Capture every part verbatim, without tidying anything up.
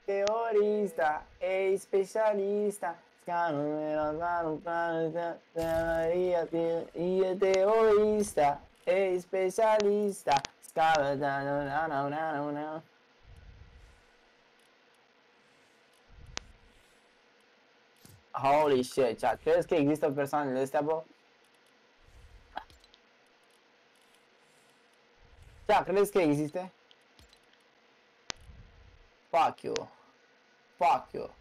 teorista, e specialista. E teorista, e specialista. Holy shit, chat. Crezi că există persoanele astea, bro? Da, crezi că există? Fuck you. Fuck you.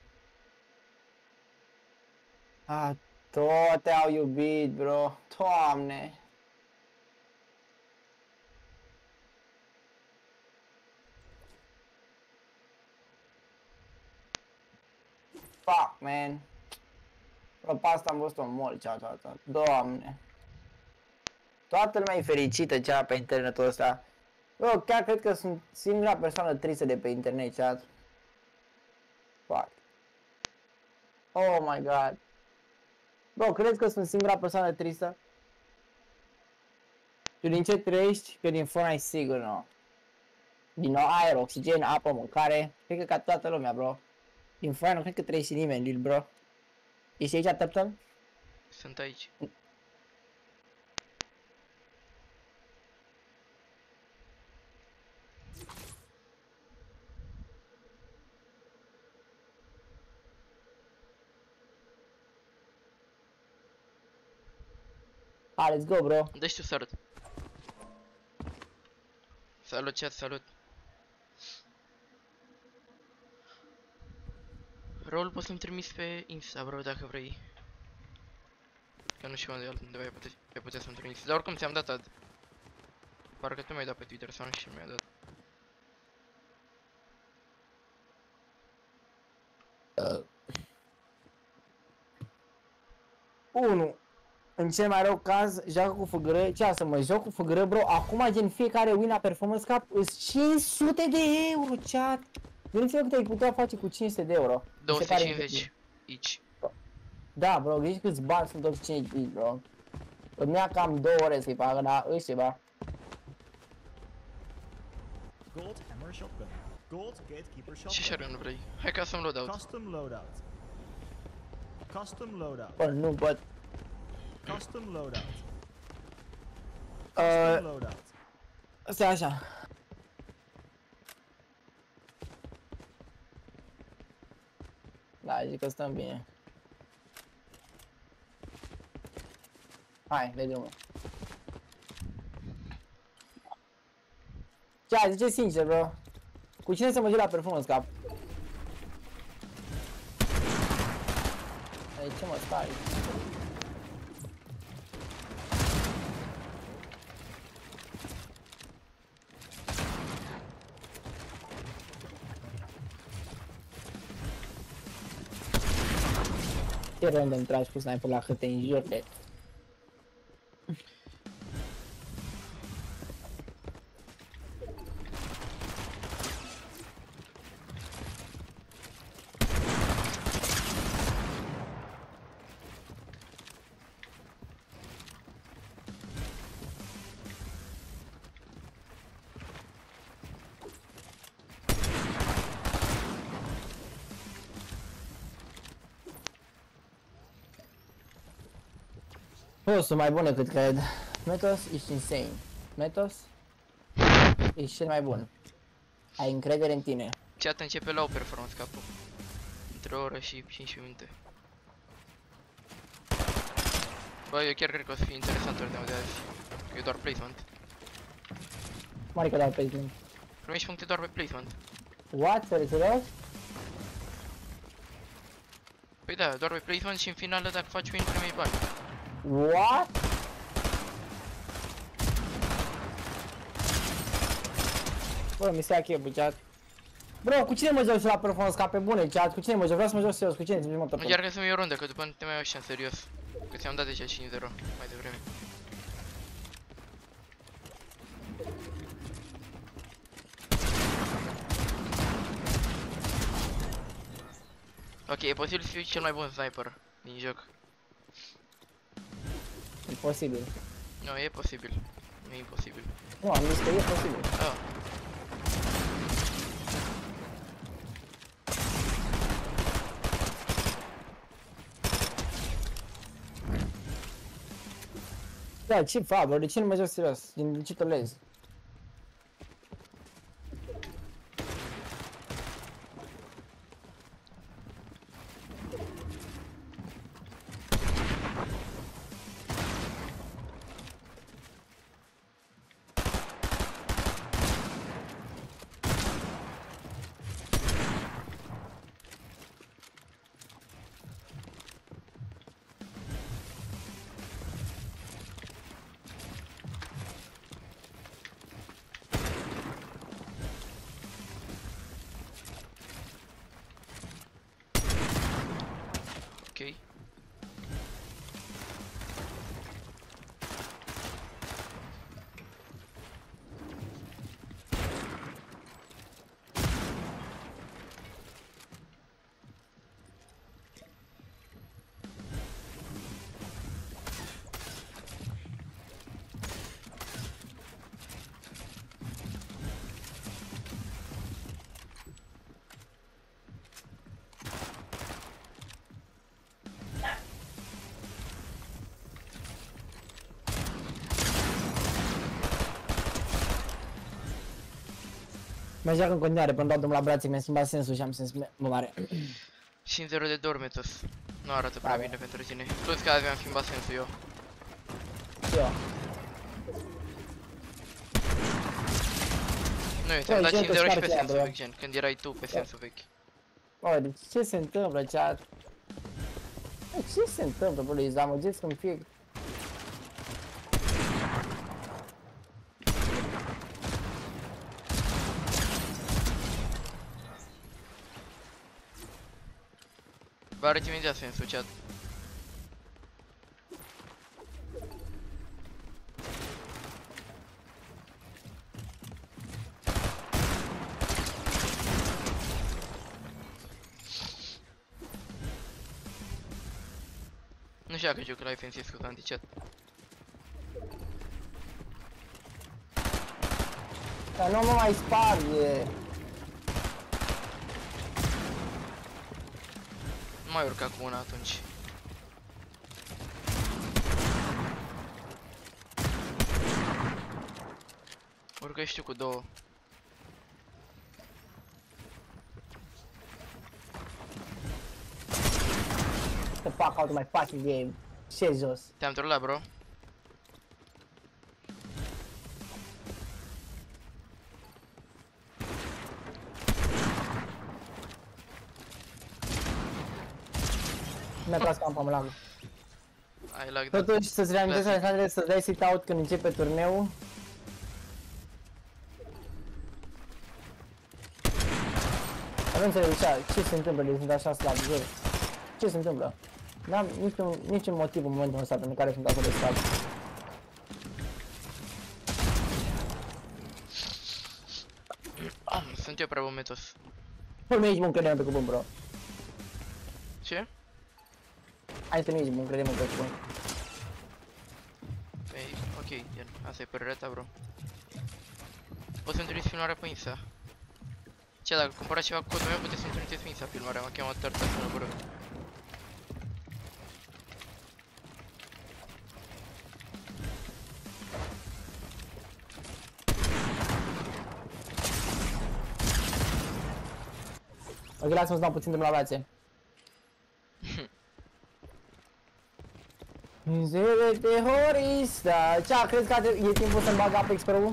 Ah, toate au iubit, bro. Doamne. Fuck, man. Bro, pe asta am văzut-o mult, cea, cea, cea. Doamne. Toată lumea e fericită, cea, pe internetul ăsta. Bro, chiar cred că sunt singura persoană tristă de pe internet, chat. Fuck. Oh my god. Bro, crezi că sunt singura persoană tristă? Tu din ce trăiești? Că din Fortnite sigur nu. Din nou aer, oxigen, apă, mâncare. Cred că ca toată lumea, bro. Din Fortnite nu cred că trăiești nimeni, Lil, bro. Ești aici, Tăptăl? Sunt aici. Hai, let's go, bro. Dă-și tu salut. Salut, chat, salut. Rolul poți să-mi trimis pe Insta, bro, dacă vrei. Că nu știu unde undeva ai putea, ai putea să-mi trimiți. Dar oricum ți-am dat ad. Parcă tu mi-ai dat pe Twitter sau nu știu ce mi-ai dat. Uh. unu. În cel mai rău caz, joacă cu F G R. Ce să mă joc cu F G R, bro? Acum, gen, fiecare win la Performance Cup îs cinci sute de euro, chat. Eu nu înțeleg cât ai putea face cu cinci sute de euro. două sute cincizeci. Aici. Da, bro, gândești câți bani sunt două sute cincizeci, bro. Îmi ia cam două ore să-i facă, dar își ceva. Ce share nu vrei? Hai ca să-mi loadout. Custom loadout. Custom loadout. Bă, nu pot. Custom loadout. Uh, Custom loadout. Asta e așa. Da, zic că stăm bine. Hai, vedem. Ce, zice sincer, bro. Cu cine să mă joc la Performance Cup? Ai, ce mă stai? Ce random tragi cu sniper la câte înjurte? Nu, sunt mai bun decât cred. Metos, ești insane. Metos, ești cel mai bun. Ai încredere în tine. Chat începe la o Performance Cup-ul. Între o oră și cincisprezece minute. Bă, eu chiar cred că o să fie interesant ori de azi. Că e doar placement. Mare că dau placement. Primești puncte doar pe placement. What? Serios? Păi da, doar pe placement și în finală dacă faci win primei bani. What? Bă, mi se ia cheie, chat. Bro, cu cine mă joc la Performance Cup pe bune, chat? Cu cine mă joc? Vreau să mă joc serios. Cu cine? Mă tot. Încearcă să-mi iei o rundă, că după nu te mai iau așa în serios. Că ți-am dat deja cinci zero mai devreme. Ok, e posibil să fiu cel mai bun sniper din joc. Imposibil. Nu, e posibil. Nu e imposibil. Nu, am zis că e posibil. Ah. Da, ce fac, bro? De ce nu mă joc serios? Din ce tolezi? Ok. Mă joacă în continuare, până dau la brațe, mi-a schimbat sensul și am sens mă mare. cinci zero de Dormetos. Nu arată prea Da, bine pentru tine. Plus că azi mi-am schimbat sensul eu. Eu. Nu, eu ți-am Băi, dat gen, cinci zero te și pe sparge sensul ea, vechi, gen, când erai tu pe sensul vechi. Bă, de ce se întâmplă, chat? Bă, ce se întâmplă, bă, îi zamăgesc în fie... Vă arăt imediat sensul, chat. Nu știu dacă joc la ofensiv cu anti-chat. Dar nu mă mai sparge. Nu mai urca cu una atunci. Urcă și tu cu două. The fuck out of my fucking game. Ce jos. Te-am trolat, bro. Mi-a tras cam pe lag. Ai lag de... Totuși, să-ți reamintesc, Alexandre, să dai sit-out când începe turneul. Dar nu înțeleg ce, ce se întâmplă de sunt așa slab, jur. Ce se întâmplă? N-am niciun, niciun motiv în momentul ăsta pentru care sunt acolo de slab. Sunt eu prea Metos. Pur mi-aici mă încredem pe cuvânt, bro. Ce? Hai să mi-aici mă încredem pe cuvânt. Păi, ok, gen, asta e părerea ta, bro. Poți să-mi trimiți filmarea pe Insta. Ce, dacă cumpărați ceva cu codul meu, puteți să-mi trimiteți pe Insta filmarea, m-a chemat Tarta sună bără. Ok, lasă-mă să dau puțin de la brațe. Zile de horista. Ce, crezi că e timpul să-mi bag Apex Pro?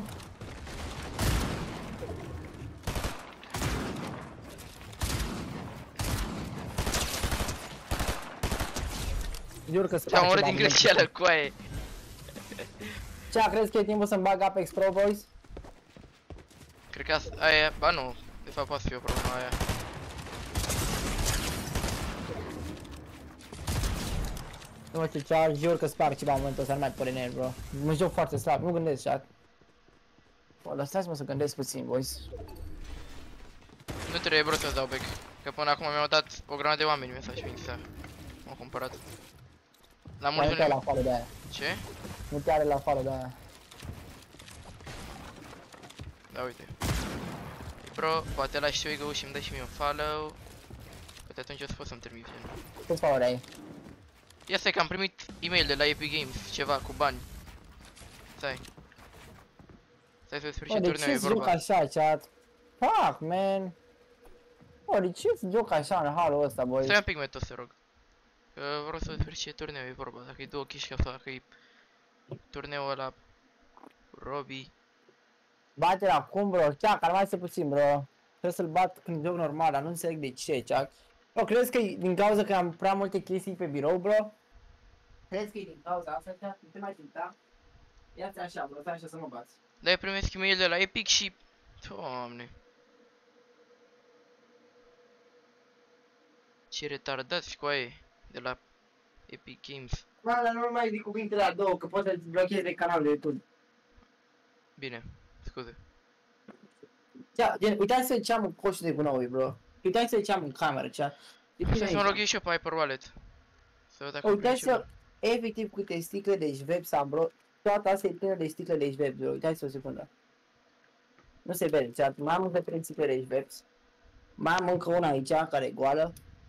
Jur că Te-am omorât din greșeală, coaie. Ce, crezi că e timpul să-mi bag Apex Pro, boys? Cred că asta, aia e, ba nu, de fapt poate fi o problemă aia. Nu știu ce, jur că sparg ceva în momentul ăsta, nu mai pare nervi, bro. Mă joc foarte slab, nu gândesc, chat. Bă, lăsați-mă să gândesc puțin, boys. Nu trebuie, bro, să-ți dau bec. Că până acum mi-au dat o grămadă de oameni mesaj pe Insta. M-au cumpărat. La Dar mulți nu te-are la nu... follow de aia. Ce? Nu te are la follow de aia. Da, uite. Bro, poate lași și Wiggle și îmi dai și mie un follow. Poate atunci o să pot să-mi termin gen. Câți follow ai? Ia stai că am primit e-mail de la Epic Games, ceva cu bani. Stai. Stai să sfârșit Bă, de turneul, e ce joc vorba. așa, chat? Fuck, man. Bă, de ce joc așa în halul ăsta, boy? Stai un pic, Metos, te rog. Că vreau să sfârșit turneul, e vorba. Dacă e două kișca sau dacă e turneul ăla Robbie. Bate la cum, bro? Chiar, ar mai să puțin, bro. Trebuie să-l bat când joc normal, dar nu înțeleg de ce, chat. Bro, crezi că e din cauza că am prea multe chestii pe birou, bro? Crezi că e din cauza asta, chat? Nu te mai ținta? Ia-ți așa, bro, stai așa să mă bați. Dar primesc e-mail de la Epic și... Doamne. Ce retardați cu aia de la Epic Games. Mă, dar nu mai zic cuvintele la două, că poți să-ți blochezi de canalul de YouTube. Bine, scuze. Cea, gen, uitați-vă ce am în coșul de gunoiul, bro. Uitați-vă ce am în cameră, cea. Să mă log eu și eu pe Hyper Wallet. Să văd dacă am primit ceva. Uitați-vă efectiv câte sticle de șveps am, bro. Toată asta e plină de sticle de șveps, bro. Uitați-vă o secundă. Nu se vede, cea. Mai am încă trei sticle de șveps. Mai am încă una aici, care e goală.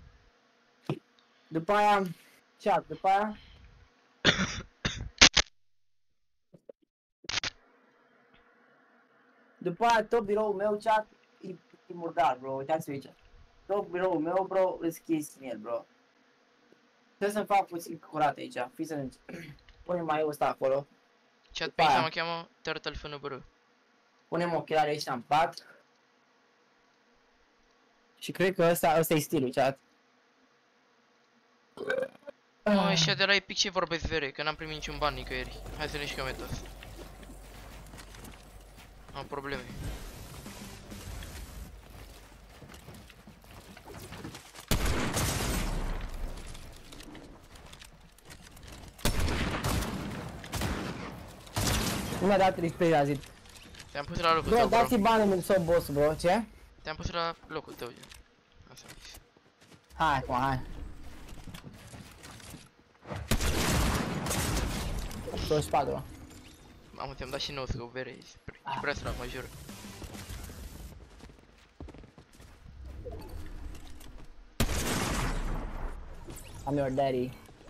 După aia, cea, după aia... După aia tot biroul meu, chat, e, e murdar, bro. Uitați-vă aici. Tot biroul meu, bro, îți chestii în el, bro. Trebuie să-mi fac puțin curat aici. Fii să punem mai ăsta acolo. Chat După pe aici aia. mă cheamă Turtle F N B R. Punem ochelari ăștia în pat. Și cred că ăsta, ăsta e stilul, chat. Mă, ăștia de la Epic ce vorbesc vere, că n-am primit niciun ban nicăieri. Hai să ne jucăm Metos. Am probleme. Nu mi-a dat respect la zi. Te-am pus la locul Bro, tău, bro. dați-i bani în sub boss, bro, ce? Te-am pus la locul tău, gen. Asta am zis. Hai, acum, hai. douăzeci și patru. Mamă, ți-am dat și nouă să vere, e prea- e prea slab, mă jur. I'm your daddy.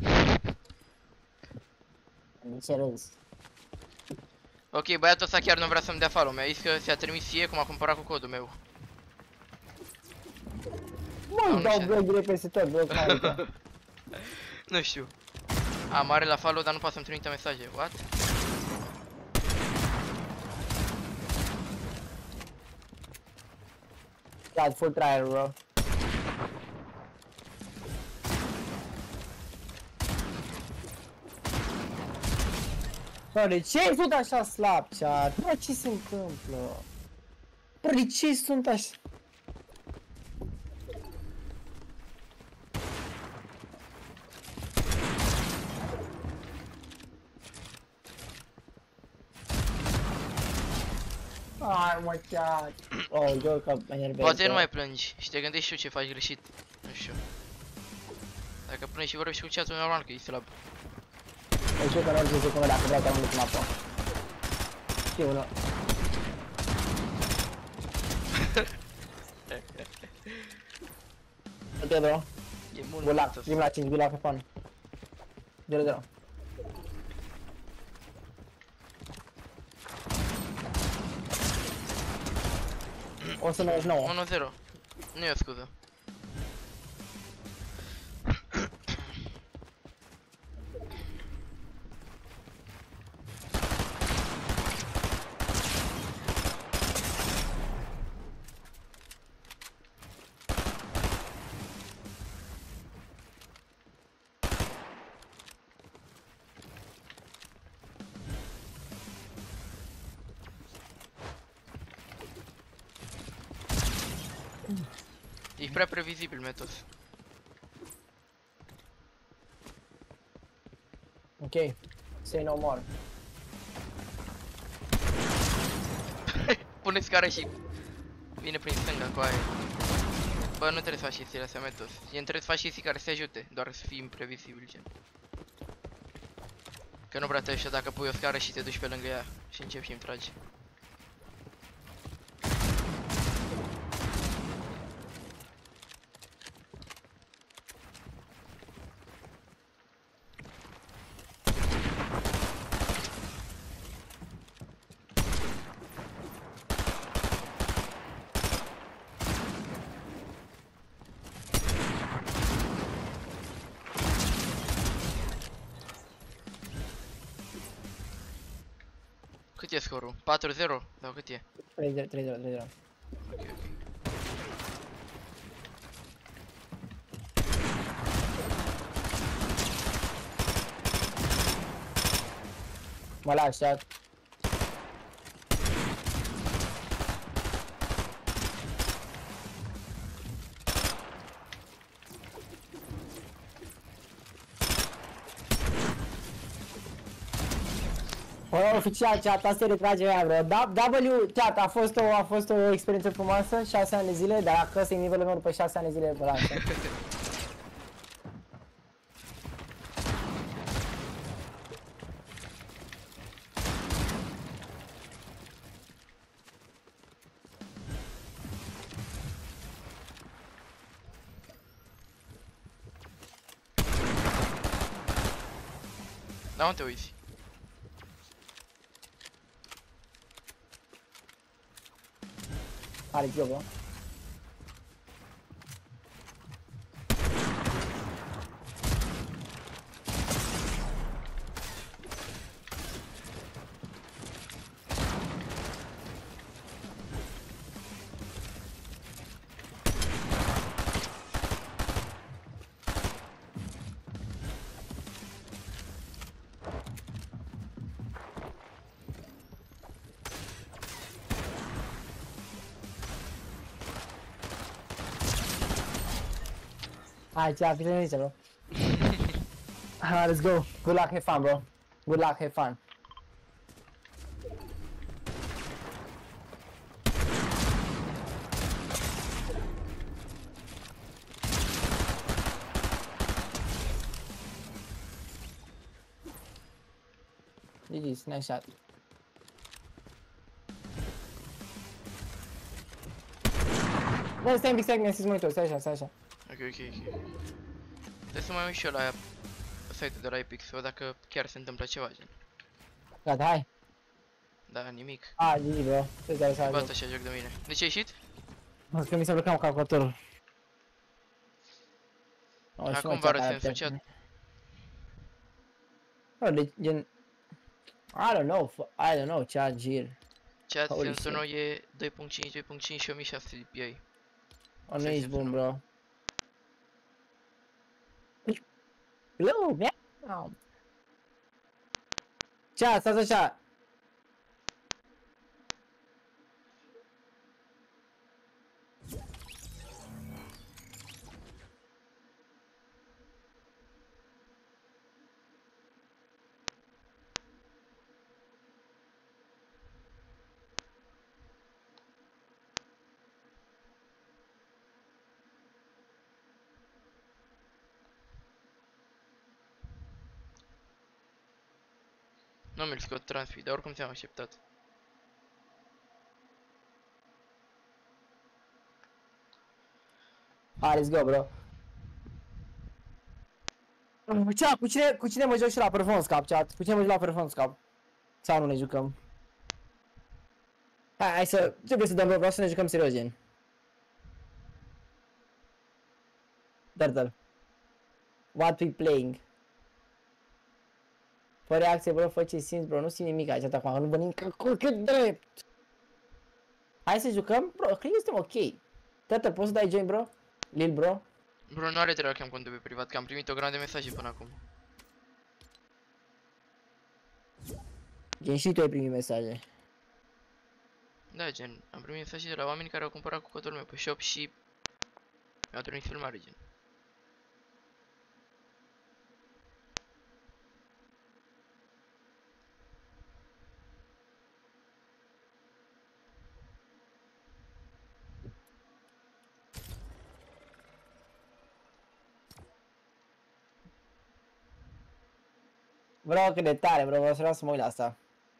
De ce râzi? Ok, băiatul ăsta chiar nu vrea să-mi dea follow, mi-a zis că ți-a trimis ție cum a cumpărat cu codul meu. Mă, nu dau știu. bloguri peste tot, bro, cum adică? Nu știu. A, mare la follow, dar nu poate să-mi trimite mesaje. What? Ia, full trial, bro. Bro, de ce sunt așa slab, chat? Bro, ce se întâmplă? Bro, de ce sunt așa? Ai, mă, chat. Oh, eu că mă enervez. Poate nu mai plângi și te gândești și tu ce faci greșit. Nu știu. Dacă plângi și vorbești cu chat-ul, normal că e slab. Eu știu că nu orice secundă dacă vreau că nu duc mapă. Știu, nu. Ok, bro. E mult Good luck. Metos. Trim la cinci, good luck, have fun. zero zero. o sută nouăzeci și nouă. unu zero. Nu e o scuză. E prea previzibil, Metos. Ok. Say no more. Pune scară și vine prin stânga cu aia. Bă, nu trebuie să faci chestiile astea, Metos. Gen, trebuie să faci chestii care să te ajute, doar să fii imprevizibil, gen. Că nu prea te așa dacă pui o scară și te duci pe lângă ea și începi și îmi tragi. cât e scorul? patru zero? Sau cât e? trei zero, trei zero, trei zero. Ok, ok. Mă lași, chat. Bă, oficial, chat, asta e retragerea, bro. W, chat, a fost o, a fost o experiență frumoasă, șase ani de zile, dar dacă ăsta e nivelul meu după șase ani de zile, vă lasă. Da, unde te uiți? Are eu, bro. Hai, chat, vine aici, bro. Ah, let's go. Good luck, have fun, bro. Good luck, have fun. G G's, nice shot. Bă, stai un pic, stai, mi-a zis monitor, stai așa, stai așa. Ok, ok, ok. Trebuie să mai uit și eu la site-ul de la Epic să văd dacă chiar se întâmplă ceva, gen. Gata, hai. Da, nimic. Ah, G G, bro. Ce-ți dai să Bat ajung? așa joc de mine. De ce ai ieșit? Mă, că mi s-a blocat calculatorul. Oh, și Acum mă, vă arăt chat, sensul aia, chat. Bă, de, gen... I don't know, f- I don't know, chat, Gil. Chat Holy sensul shit. nou e doi punct cinci, doi punct cinci și o mie șase sute D P I. Oh, nu Asta e ești sensul bun, nou. bro. Hello, man. Chat, stați așa. Nu mi-l scot transfi, dar oricum ți-am așteptat. Hai, let's go, bro. Chat, cu cine, cu cine mă joc și la Performance Cup, chat? Cu cine mă joc la Performance Cup? Sau nu ne jucăm? Hai, hai să... Trebuie să dăm, bro, vreau să ne jucăm serios, gen. Turtle. What we playing? Fă reacție, bro, fă ce simți, bro, nu simt nimic aici acum, nu vă nimic cu cât drept. Hai să jucăm, bro, cred că suntem ok. Turtle, poți să dai join, bro? Lil, bro? Bro, nu are treabă că am contul pe privat, că am primit o grămadă de mesaje până acum. Gen, și tu ai primit mesaje. Da, gen, am primit mesaje de la oameni care au cumpărat cu codul meu pe shop și mi-au trimis filmare, gen. Bro, cât de tare, bro, vreau să vreau să mă uit la asta.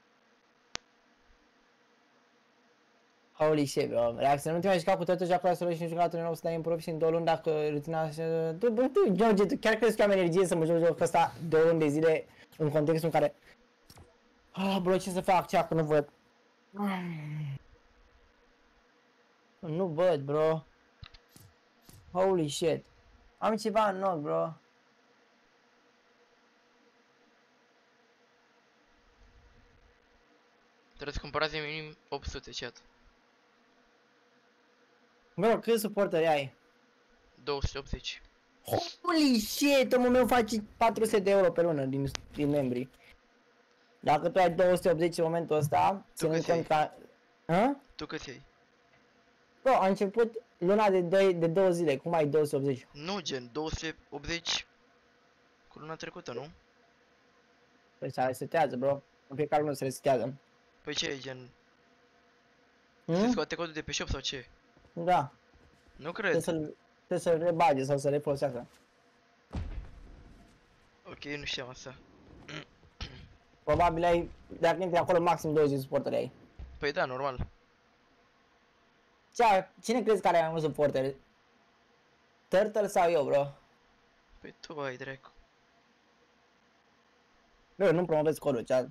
Holy shit, bro. Reacție, nu te mai juca cu totul, joacă la solo și nu juca la turneu să dai în profi și în două luni dacă rutina așa... Tu, bă, tu, George, tu chiar crezi că am energie să mă joc jocul ăsta două luni de zile în contextul în care... Ah, bro, ce să fac, cea, că nu văd. Nu văd, bro. Holy shit. Am ceva în ochi, bro. Trebuie să cumpărați de minim opt sute, chat. Bro, câți suporteri ai? două sute optzeci. Holy shit, omul meu face patru sute de euro pe lună din, din membri. Dacă tu ai două sute optzeci în momentul ăsta, ținând câți ai? cont ca... Hă? Tu câți ai? Bro, a început luna de, doi, de două zile, cum ai două sute optzeci? Nu, gen, două sute optzeci cu luna trecută, nu? Păi se resetează, bro. În fiecare lună se resetează. Păi ce e, gen, se Hmm? scoate codul de pe shop sau ce? Da. Nu Trebuie cred. să-l trebuie să-l rebage sau să refolosească. Ok, nu știam asta. Probabil ai, dacă intri acolo, maxim douăzeci de suporteri ai. Păi da, normal. Cea, cine crezi că are mai mulți suporteri? Turtle sau eu, bro? Păi tu ai dracu. Bro, nu promovezi codul, cea.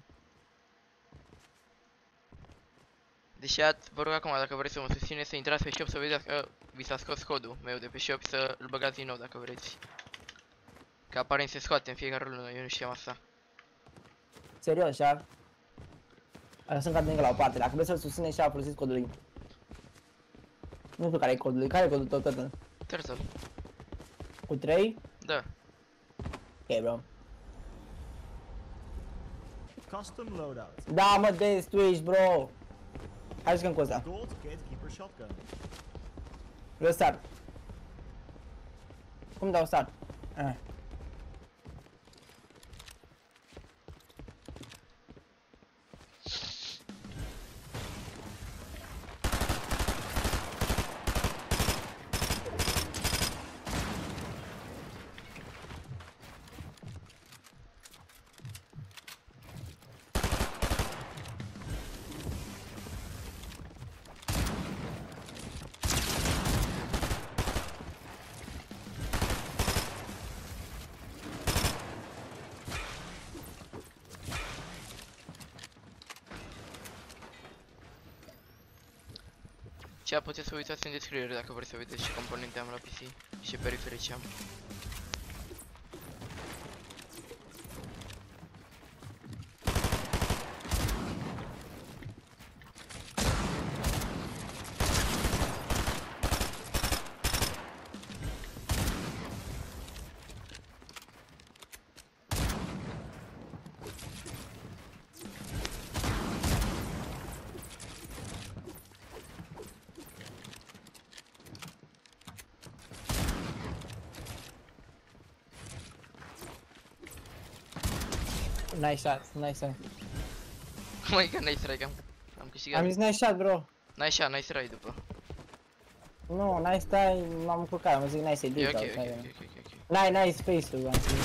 Deși at, vă rog acum, dacă vreți să mă susțineți, să intrați pe shop să vedeți că vi s-a scos codul meu de pe shop, să îl băgați din nou dacă vreți. Că aparent se scoate în fiecare lună, eu nu știam asta. Serios, cea. Lăsăm ca la o parte, dacă vreți să-l susțineți și a folosiți codul lui. Nu știu care e codul lui, care e codul tău, Turtle? Turtle. Cu trei? Da. Ok, bro. Custom loadout. Da, mă, Des, tu ești, bro. Hai să jucăm cu ăsta. Gold Gatekeeper shotgun. Vreau start. Cum dau start? Ah. Ce puteți să uitați în descriere dacă vreți să vedeți ce componente am la P C și ce periferici am. Nice shot, nice shot. Cum e că nice try, am, am câștigat. Am zis nice shot, bro. Nice shot, nice try după. Nu, nice try, m-am încurcat, am zis nice E edit. ok, sau ok, ceva. ok, ok, ok, ok. Nice, nice face-ul, am zis.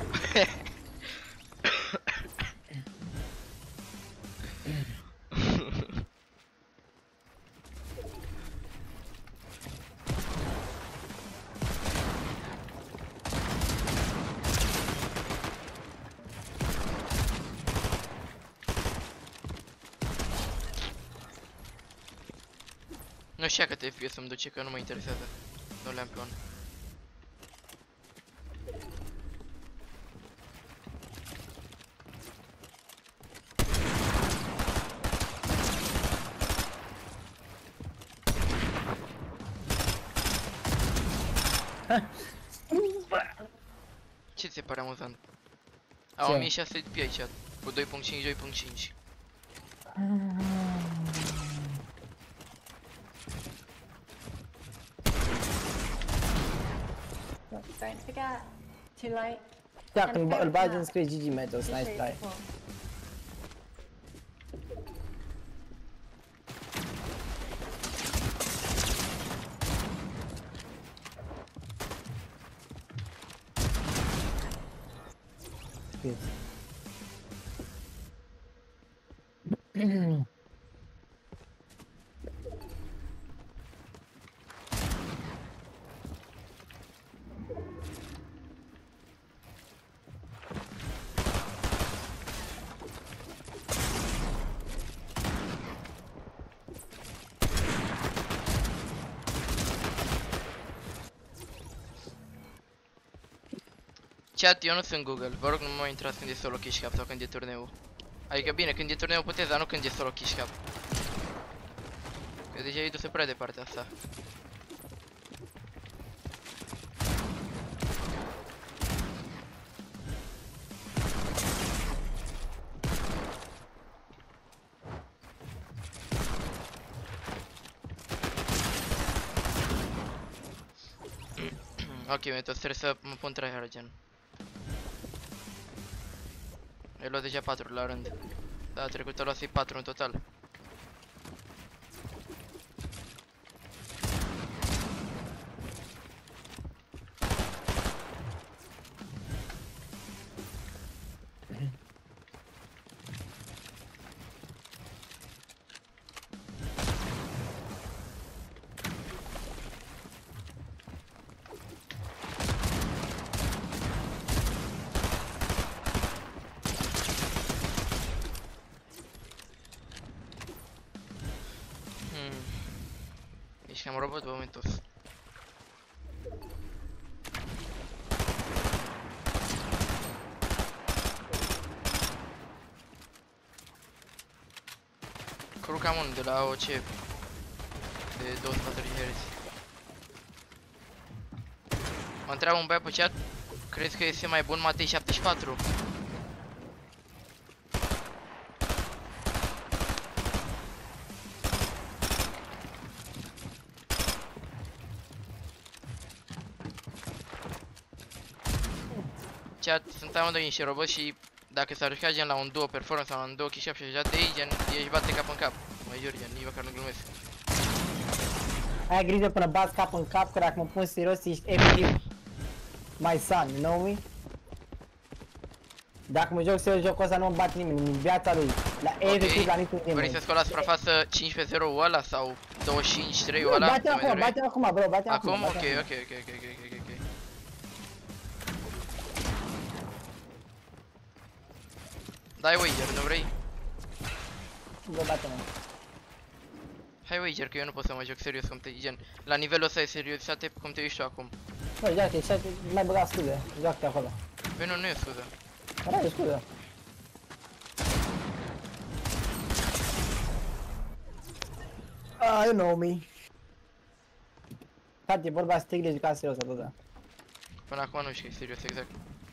Nu știa câte F P S îmi duce, că nu mă interesează. Nu le-am pe on. Ce ți se pare amuzant? Au Ce? o mie șase sute de aici, cu doi punct cinci, doi punct cinci. Don't forget to like. Da, când îl bagi în scrie G G Metals, nice share try. before. Good. Chat, eu nu sunt Google, vă rog nu mă intrați când e solo cash cap sau când e turneul. Adică bine, când e turneu puteți, dar nu când e solo kish cap. Că deja e dusă prea departe asta. Ok, Metos, trebuie să mă pun tryhard gen. Ai luat deja patru la rând. Da, trecut a luat să-i patru în total. Ești cam robot, bă, Metos. Crucam unul de la O C de douăzeci și patru de herți. Mă întreabă un băiat pe chat, crezi că este mai bun Matei șaptezeci și patru? Chat, sunt amândoi niște roboți și dacă s-ar juca gen la un duo performance sau la un duo kill-up și așa de ei, gen, ești bate cap în cap. Mă jur, gen, nici măcar nu glumesc. Ai grijă până bați cap în cap, că dacă mă pun serios, ești efectiv my son, you know me? Dacă mă joc serios jocul ăsta, nu mă bate nimeni în viața lui. La efectiv, la niciun game. Vrei să scoli la suprafață cincisprezece zero ăla sau douăzeci și cinci trei ăla? Bate acum, bate acum, bro, bate acum. Acum? Ok, ok, ok, ok, ok, ok, ok. Dai wager, nu vrei? Bă, bate-mă. Hai wager, că eu nu pot să mă joc serios cum te gen. La nivelul ăsta de seriozitate cum te uiți tu acum. Bă, joacă, și mai băga scuze, joacă-te acolo. Păi nu, nu e scuză. Da, e scuză. Ah, you know me. Frate, vorba strict de jucat serios atâta. Până acum nu știu că e serios exact.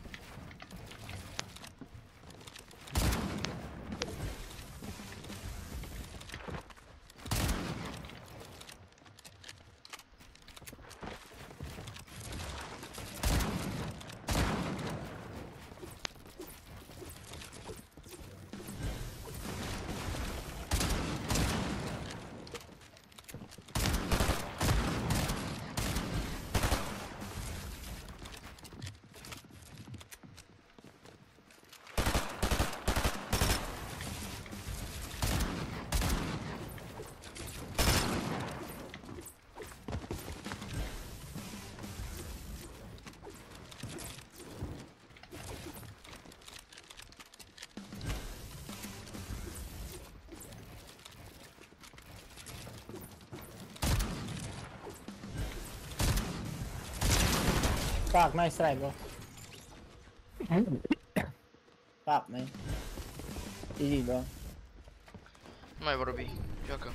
Fuck, nice try, bro. Fuck, man. G G, bro. Nu mai vorbi, joacă.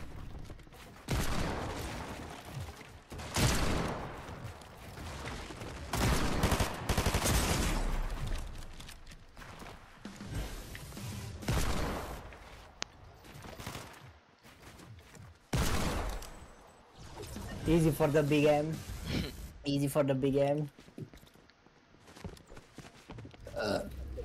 Easy for the big M. Easy for the big M. Uh.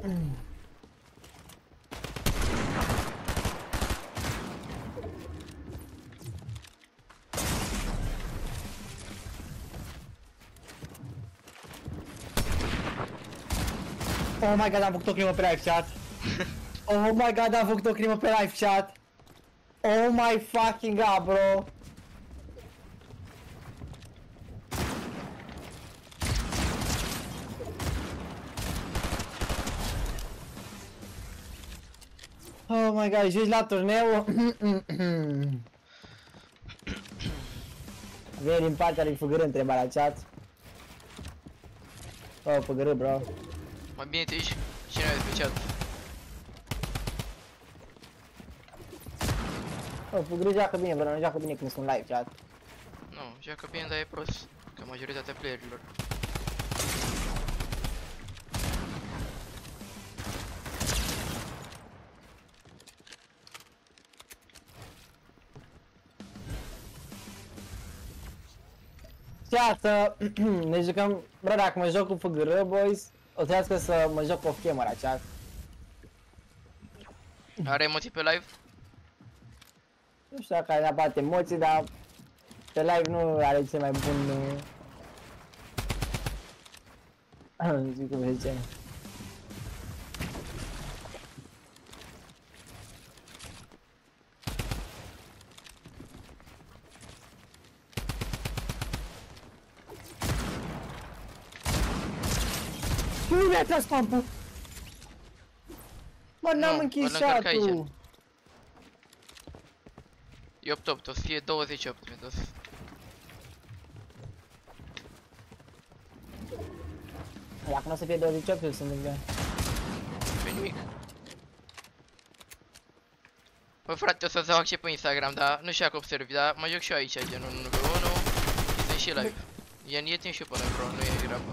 Oh my god, am făcut o crimă pe live chat. Oh my god, am făcut o crimă pe live chat. Oh my fucking god, bro. Oh my god, joci la turneu. Vine din partea lui Făgărâ întreba la chat. Oh, Făgărâ, bro. Mai bine te ieși. Cine ai pe chat? Bă, Fugri joacă bine, bro, nu joacă bine când sunt live, chat. Nu, joacă bine, dar e prost. Ca majoritatea playerilor. Cea să ne jucăm, bro, dacă mă joc cu F G R, boys, o trească să mă joc off camera, chat. Are emoții pe live? Nu știu dacă are neapărat emoții, dar pe live nu are cel mai bun... Nu zic cum se zice. Nu mi-a tras pampul! Mă, n-am Nu, închis îl încarc aici. chat-ul! E opt opt, o să fie douăzeci și opt pentru asta. Dacă nu o să fie douăzeci și opt, eu sunt în Pe nimic. Bă frate, o să-ți dau accept pe Instagram, dar nu știu dacă observi, dar mă joc și eu aici, gen unu v unu și sunt și live. E în timp și până bro, nu e grabă.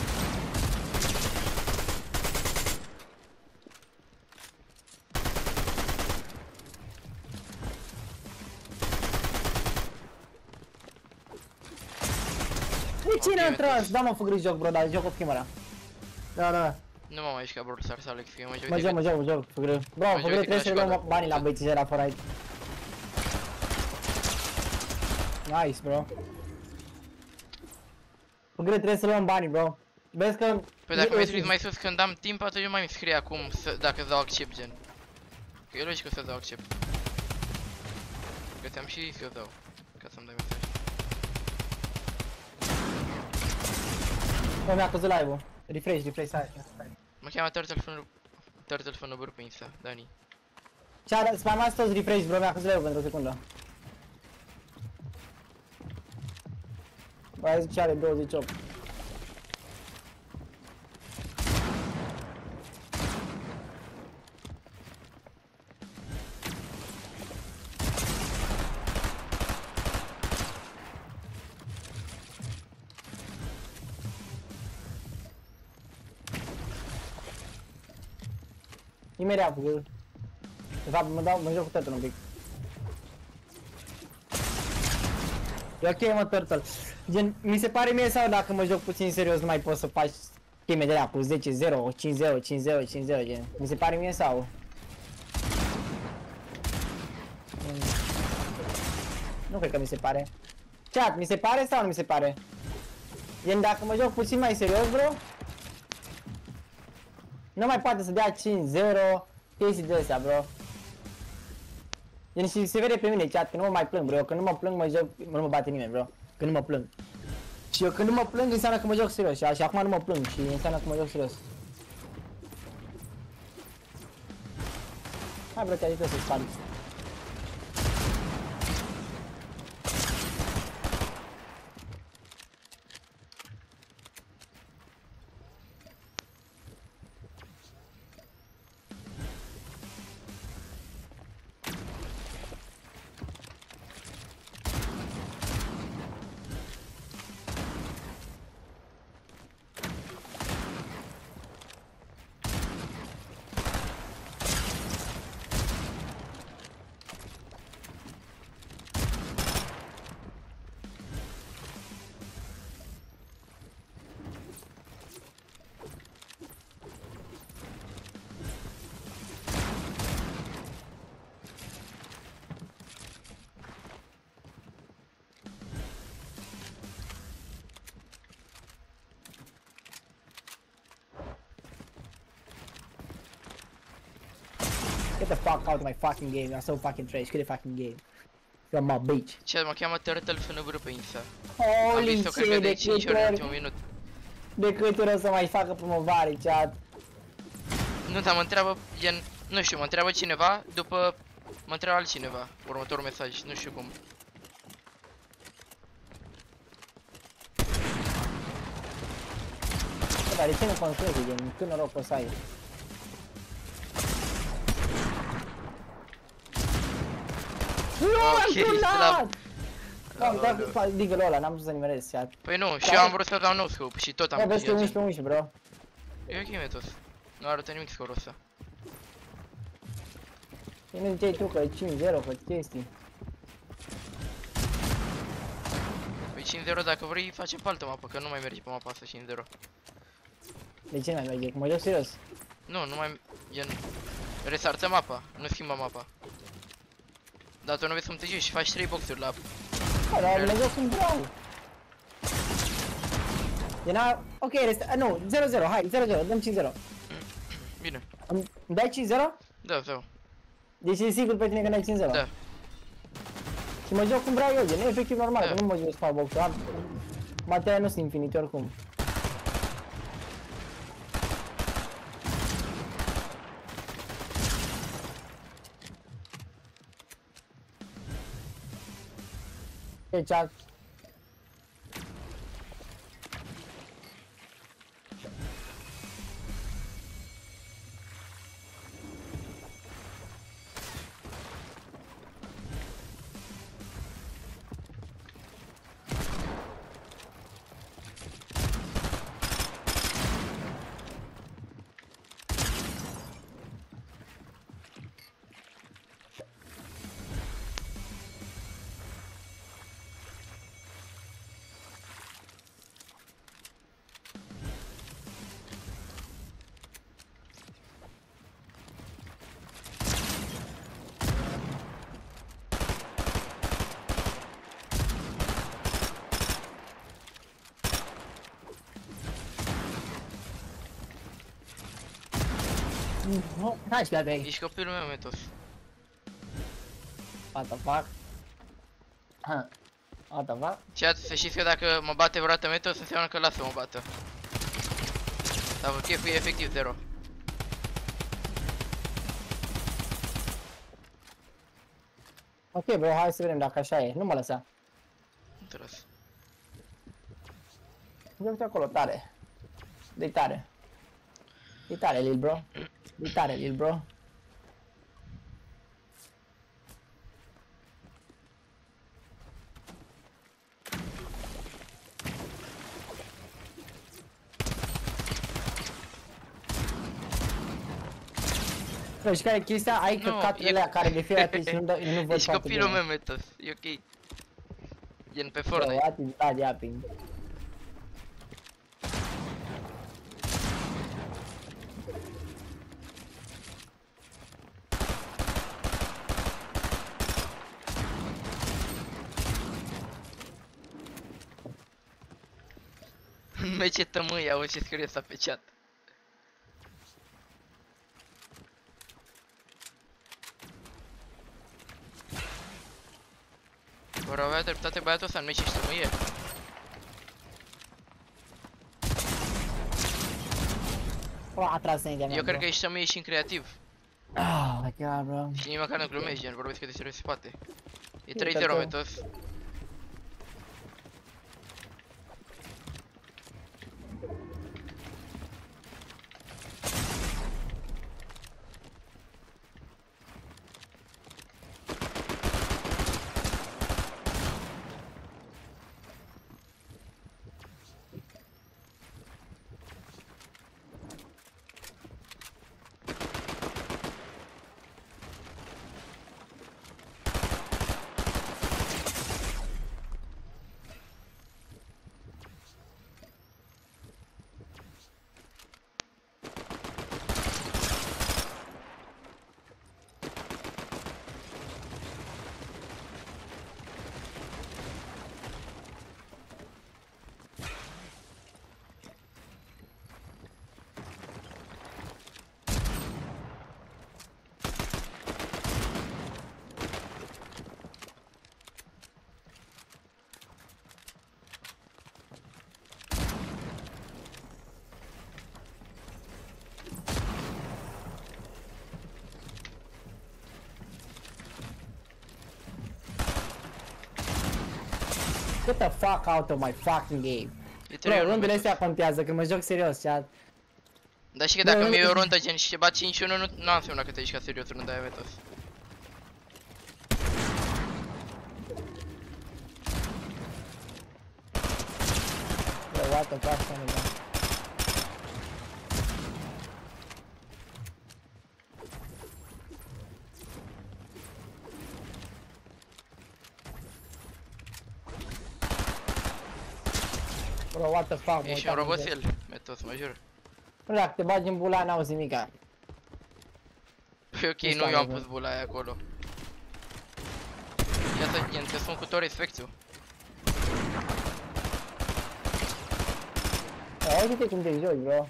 De cine Ok, am tras? atunci. Da, mă, fă griji joc, bro, dar joc off camera. Da, da, da. Nu m-am mai jucat Brawl Stars, Alex, că eu mă joc Mă joc, mă decât... joc, mă joc, fă griji. Bro, Mă fă joc griji, decât trebuie la să luăm școală. banii la băieții de la Fortnite. Nice, bro. Fă griji, trebuie să luăm banii, bro. Vezi că... Păi dacă mi-ai trimis mai sus când am timp, atunci nu mai îmi scrie acum să, dacă îți dau accept, gen. Că e logic că să dau accept. Că ți-am și zis că îți dau, ca să-mi dai mesaj. Bă, mi-a căzut live-ul. Refresh, refresh, stai, stai. Mă cheamă Turtle Fun... Turtle Funubur pe Insta, Dani. Ce-a, spamați toți refresh, bro, mi-a căzut live-ul pentru o secundă. Bă, ai zis ce are douăzeci și opt. Imediat, că... De fapt, mă dau, mă joc cu Turtle un pic. E ok, mă, Turtle. Gen, mi se pare mie sau dacă mă joc puțin serios nu mai poți să faci time de alea cu zece zero, cinci zero, cinci zero, cinci zero, gen. Mi se pare mie sau? Mm. Nu cred că mi se pare. Chat, mi se pare sau nu mi se pare? Gen, dacă mă joc puțin mai serios, bro, nu mai poate să dea cinci zero, chestii de astea, bro. Gen, și se vede pe mine, chat, că nu mă mai plâng, bro. Eu când nu mă plâng, mă joc, nu mă bate nimeni, bro. Când nu mă plâng. Și eu când nu mă plâng, înseamnă că mă joc serios. Și, și acum nu mă plâng și înseamnă că mă joc serios. Hai, bro, te ajută să spargi. Get the fuck out of my fucking game, you're so fucking trash, get the fucking game. You're my bitch. Ce mă cheamă Turtle Funubur pe Insta. Am Holy vist-o cred că shit, de de cinci câte ori în ori, ultimul minut. de câte ori o să mai facă promovare, chat. Nu, dar mă întreabă, gen, nu știu, mă întreabă cineva, după mă întreabă altcineva, următorul mesaj, nu știu cum. Bă, dar de ce nu construiești, gen, cât noroc o să ai? Nu, Ok, am slab. dat! Am dat Aoleu. cu deagle-ul ăla, n-am putut să nimerez, chat. Păi nu, și eu am vrut să dau no scope și tot am Bă, vezi că e câștigat. unsprezece unsprezece, bro. E ok, Metos. Nu arată nimic scorul ăsta. Și nu ziceai tu că e cinci zero, că chestii. Păi cinci zero dacă vrei facem pe altă mapă, că nu mai merge pe mapa asta cinci zero. De ce nu mai merge? Mă joc serios. Nu, nu mai... E... Resartă mapa, nu schimba mapa. Dar tu nu vezi cum te joci și faci trei boxuri la... Bă, dar mă joc cum vreau. E n-a... Ok, resta... Nu, zero zero, hai, zero zero, dăm cinci zero. Bine. Îmi dai cinci zero? Da, da. Deci e sigur pe tine că dai cinci zero? Da. Și mă joc cum vreau eu, gen, e efectiv normal, Da. că nu mă joc spam box-ul, am... Materiale nu sunt infinite oricum. Deci, a... Nu, hai și pe aici. Ești copilul meu, Metos. What the fuck? Ha. What the fuck? Chat, să știți că dacă mă bate vreodată Metos, înseamnă că lasă mă bată. Dacă cheful e efectiv zero. Ok, bro, hai să vedem dacă așa e. Nu mă lăsa. Nu te las. Joc acolo, tare. De tare. E tare, lil bro. E tare, lil bro. Bă, și care e chestia? Ai Nu, căcaturile e- alea care de fiecare dată și nu, dă, nu văd Ești foarte copilul bine. meu, Metos. E ok. Gen pe Bro, Fortnite. atitudinea de aping. Mece tămâia, auzi ce scrie asta pe chat. Vor avea dreptate băiatul ăsta, nu mece și tămâie. O, a tras înaintea mea, Eu cred bro. că ești tămâie și în creativ. Oh my god, bro. Și nici măcar nu glumești, gen, vorbesc că de serios în spate. E E trei zero, că- Metos. Get the fuck out of my fucking game. E trei Bro, unu, rundele Metos. astea contează, când mă joc serios, chat. Dar și că Bă, dacă nu- mi-e o rundă gen și te bat cinci unu, nu, nu am semnat că te-ai jucat serios runda aia, Metos. what the fuck, son, bro? Bro, what the fuck, Ești un roboțel, Metos, mă jur. Bro, dacă te bagi în bula, n-auzi nimica. Păi ok, nu eu am pus bula aia acolo. Iată, gen, te sun cu tot respectul. Hai, uite cum te joci, bro.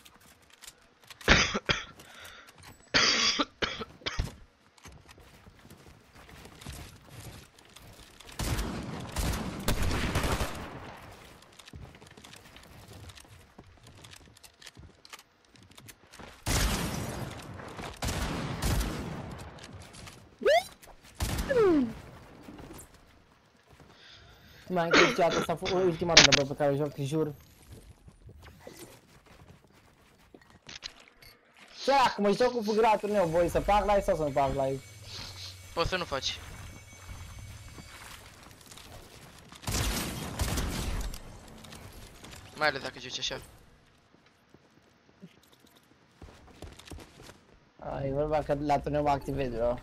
Mai că asta a fost ultima rundă, bă, pe care o joc, jur. Ce, acum mă joc cu fuguratul meu, voi să fac live sau să nu fac live? Poți să nu faci. Mai ales dacă joci așa. Ai, vorba că la turneu mă activez, bro.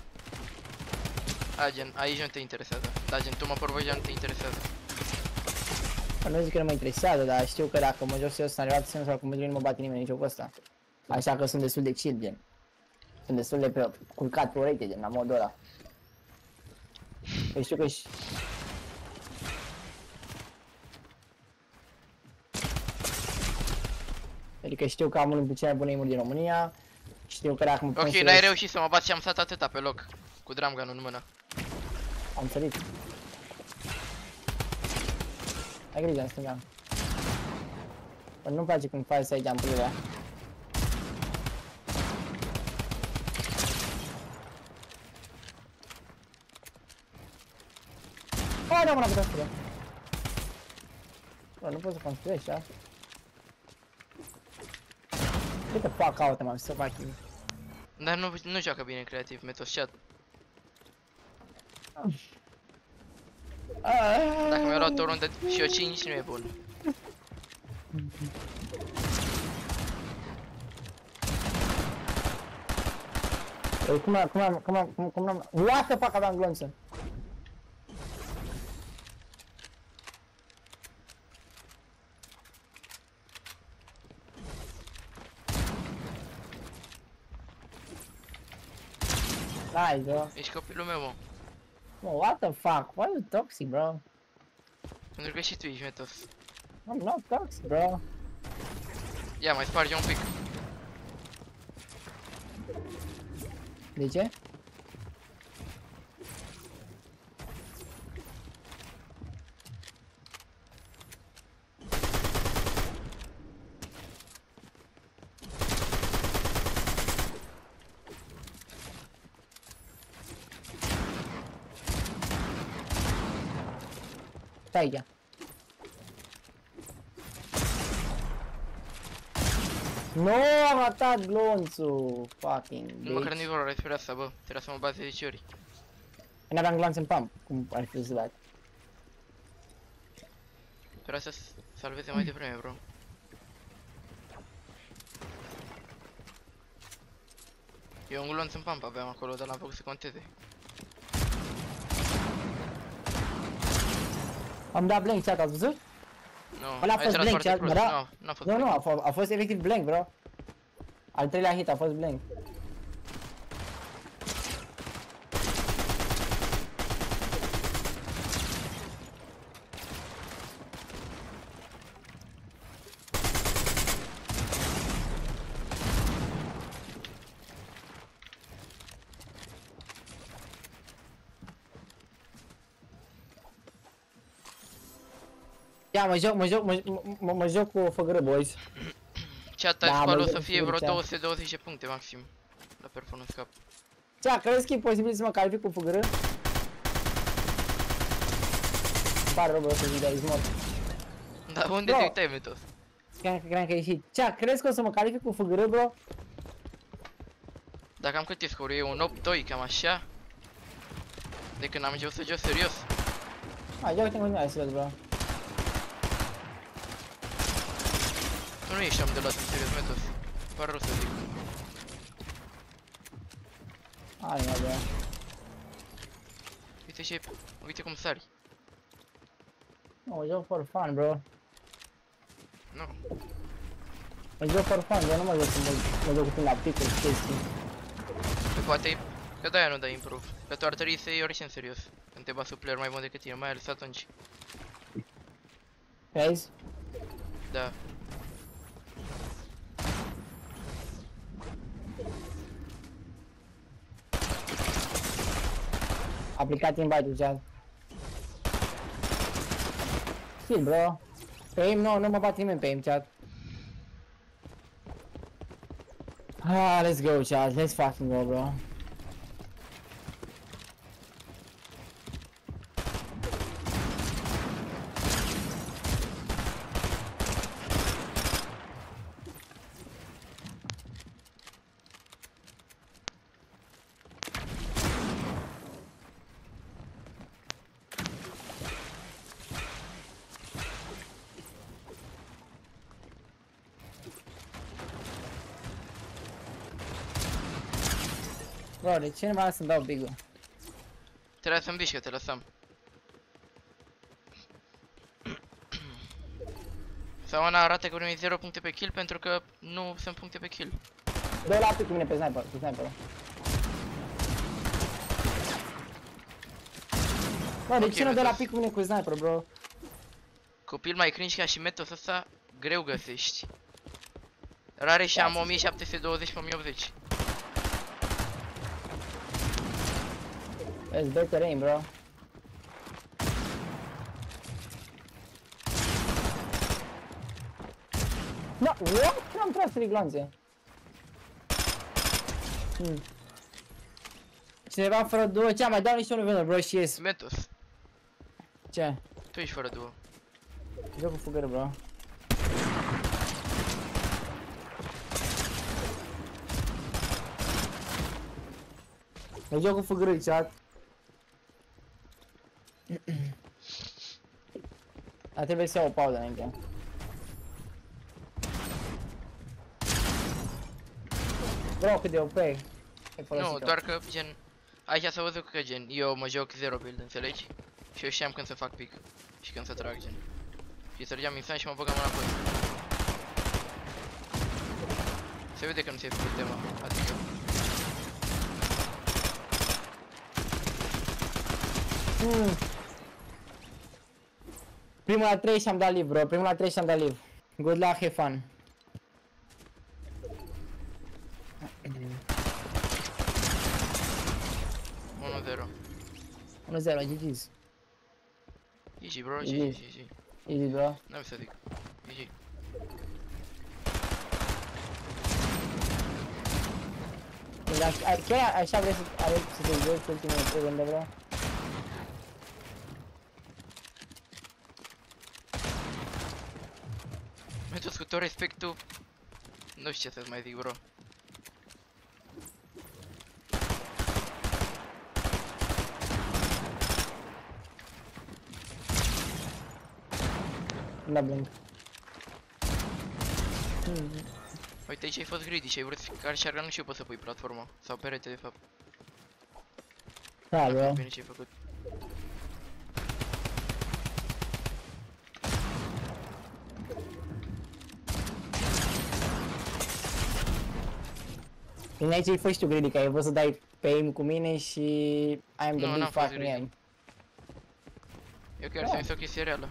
A, gen, aici nu te interesează. Da, gen, tu mă porvoși, nu te interesează. Nu zic că nu mă interesează, dar știu că dacă mă joc serios în adevărat sau cu mândrie nu mă bate nimeni în jocul ăsta. Așa că sunt destul de chill, gen. Sunt destul de pe, culcat pe ureche, gen, la modul ăla. Păi știu că și... Adică știu că am unul dintre cele mai bune aim-uri din România. Știu că dacă mă pun Ok, serios... n-ai reușit să mă bați și am stat atâta pe loc. Cu dramgun în mână. Am sărit. Ai grijă în stânga. Bă, nu-mi place când faci aici ampurile. Oh, nu, mă, n-am putut să Bă, nu pot să construiești, așa. Get the fuck out, man, so fucking... Dar nu, nu joacă bine în creativ, Metos chat. Dacă mi-a luat o rundă și o cinci, nu e bun. Cum am, cum am, cum am, cum, cum am... What the fuck, aveam glonță? Nice, bro. Ești copilul meu, mă. Oh, what the fuck? Why are you toxic, bro? Pentru că și tu ești, Metos. I'm not toxic, bro. Ia, mai sparge un pic. De ce? Stai aici. Nu, am ratat glonțul. Fucking Nu măcar nici vorba despre asta, bă. Trebuia să mă bați de zece ori. N-aveam glonț în pump. Cum ar fi să dat? Trebuia să salveze mai devreme, bro. Eu un glonț în pump aveam acolo, dar l-am făcut să conteze. Am dat blank chat, ați văzut? Nu, Ăla a ai fost tras blank foarte chat, prost. da? Nu, n-a fost Nu, nu, blank. a, fost, a fost efectiv blank, bro. Al treilea hit a fost blank. Ia, mă joc, mă joc, mă, mă, mă joc cu făgără, boys. Chat, Da, actual mă, o să eu fie sigur vreo cea. două sute douăzeci de puncte maxim. La Performance Cup. Cea, crezi că e posibil să mă calific cu făgără? Îmi pare rău, bă, să zic, dar e mort. Dar unde Bro. te uitai, Metos? Cream că, cream că e ieșit. Cea, crezi că o să mă calific cu făgără, bro? Dacă am cât e scorul, e un opt doi, cam așa. De când am început să joc serios. Hai, joc-te în continuare, serios, bro. Nu ești am de luat în serios, Metos. Pare rău să zic. Hai, mă, bă. Uite ce... Uite cum sari. No, mă joc for fun, bro. Nu. Mă joc for fun, eu nu mă joc să mă, mă joc cu tine la picuri și chestii. Că poate... Că de-aia nu dai improve. Că tu ar trebui să iei oricine în serios. Când te bați un player mai bun decât tine, mai ales atunci. Vezi? Da. Aplicat invite-ul, chat. Still, bro. Pe aim, nu, nu mă bat nimeni pe aim, chat. Ah, let's go, chat. Let's fucking go, bro. Bro, de ce nu mai să-mi dau big-ul? Trebuie să-mi biși că te lăsam. Sau Ana arată că primim zero puncte pe kill pentru că nu sunt puncte pe kill. Dă la pic cu mine pe sniper, cu sniper. Bro, de Ok, ce nu dă la Metos. pic cu mine cu sniper, bro? Copil mai cringe ca și Metos ăsta, greu găsești. Rare și am o mie șapte sute douăzeci pe o mie optzeci. It's better aim, bro. No, what? N-am tras trei glanțe. Hmm. Cineva fără două, ce mai dau niște unul venor, bro, și ies. Metos, Ce? tu ești fără duo. Joc cu fugără, bro. Eu joc cu fugără, chat. Dar trebuie să iau o pauză înainte. Bro, cât de O P. Nu, doar că gen... Aici s-a văzut că gen, eu mă joc zero build, înțelegi? Și eu știam când să fac pick și când să trag gen. Și sărgeam instant și mă băgam înapoi. Se vede că nu ți-ai făcut tema, adică... Mm. Primul la trei și am dat live, bro. Primul la trei și am dat live. Good luck, have fun. unu zero. unu zero, G G's. G G bro, G G, Easy. G G. Easy, bro. N-am să zic. G G. Dar chiar așa vrei să, are, să te joci ultimele trei runde, bro? Metos, cu tot respectul, nu știu ce să-ți mai zic, bro. Da, blink. Uite, aici ai fost greedy și ai vrut ca și nu știu poți să pui platforma. Sau perete, de fapt. Da, bro. Bine ce ai făcut. Bine, aici ai fost tu greedy, că ai vrut să dai pe aim cu mine și I am the Nu, big n-am fost fucking greedy. aim. Eu chiar Da. să-mi fac o chestie reală.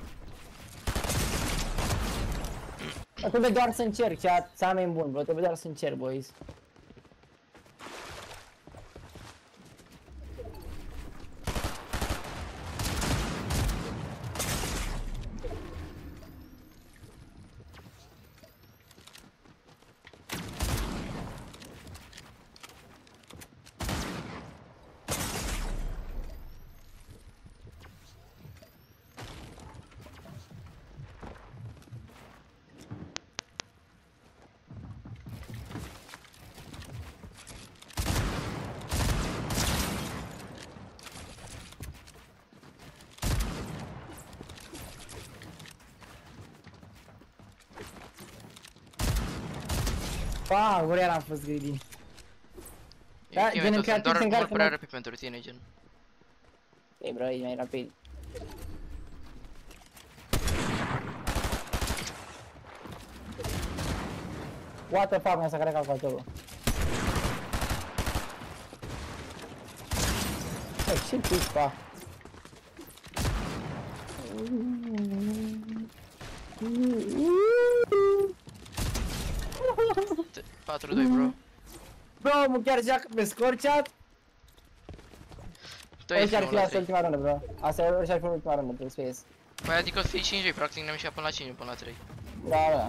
Dar trebuie doar să încerc, chat, să am aim bun, bro. Trebuie doar să încerc, boys. Pa, ori am fost greedy. Da, E gen în ok, sunt creativ doar se mult încarcă prea mai... rapid pentru tine, gen. Ei, bro, e mai rapid. What the fuck, mi-a să carega calculatorul. Bă, ce pispa? patru doi, bro. Bro, mă chiar joacă pe score chat? Tu Ori ești ar unul fi la asta trei. ultima rundă, bro. Asta e ori ar fi ultima rundă, trebuie să fie. Păi adică o să fie cinci doi, practic ne-am ieșit până la cinci, până la trei. Da, da.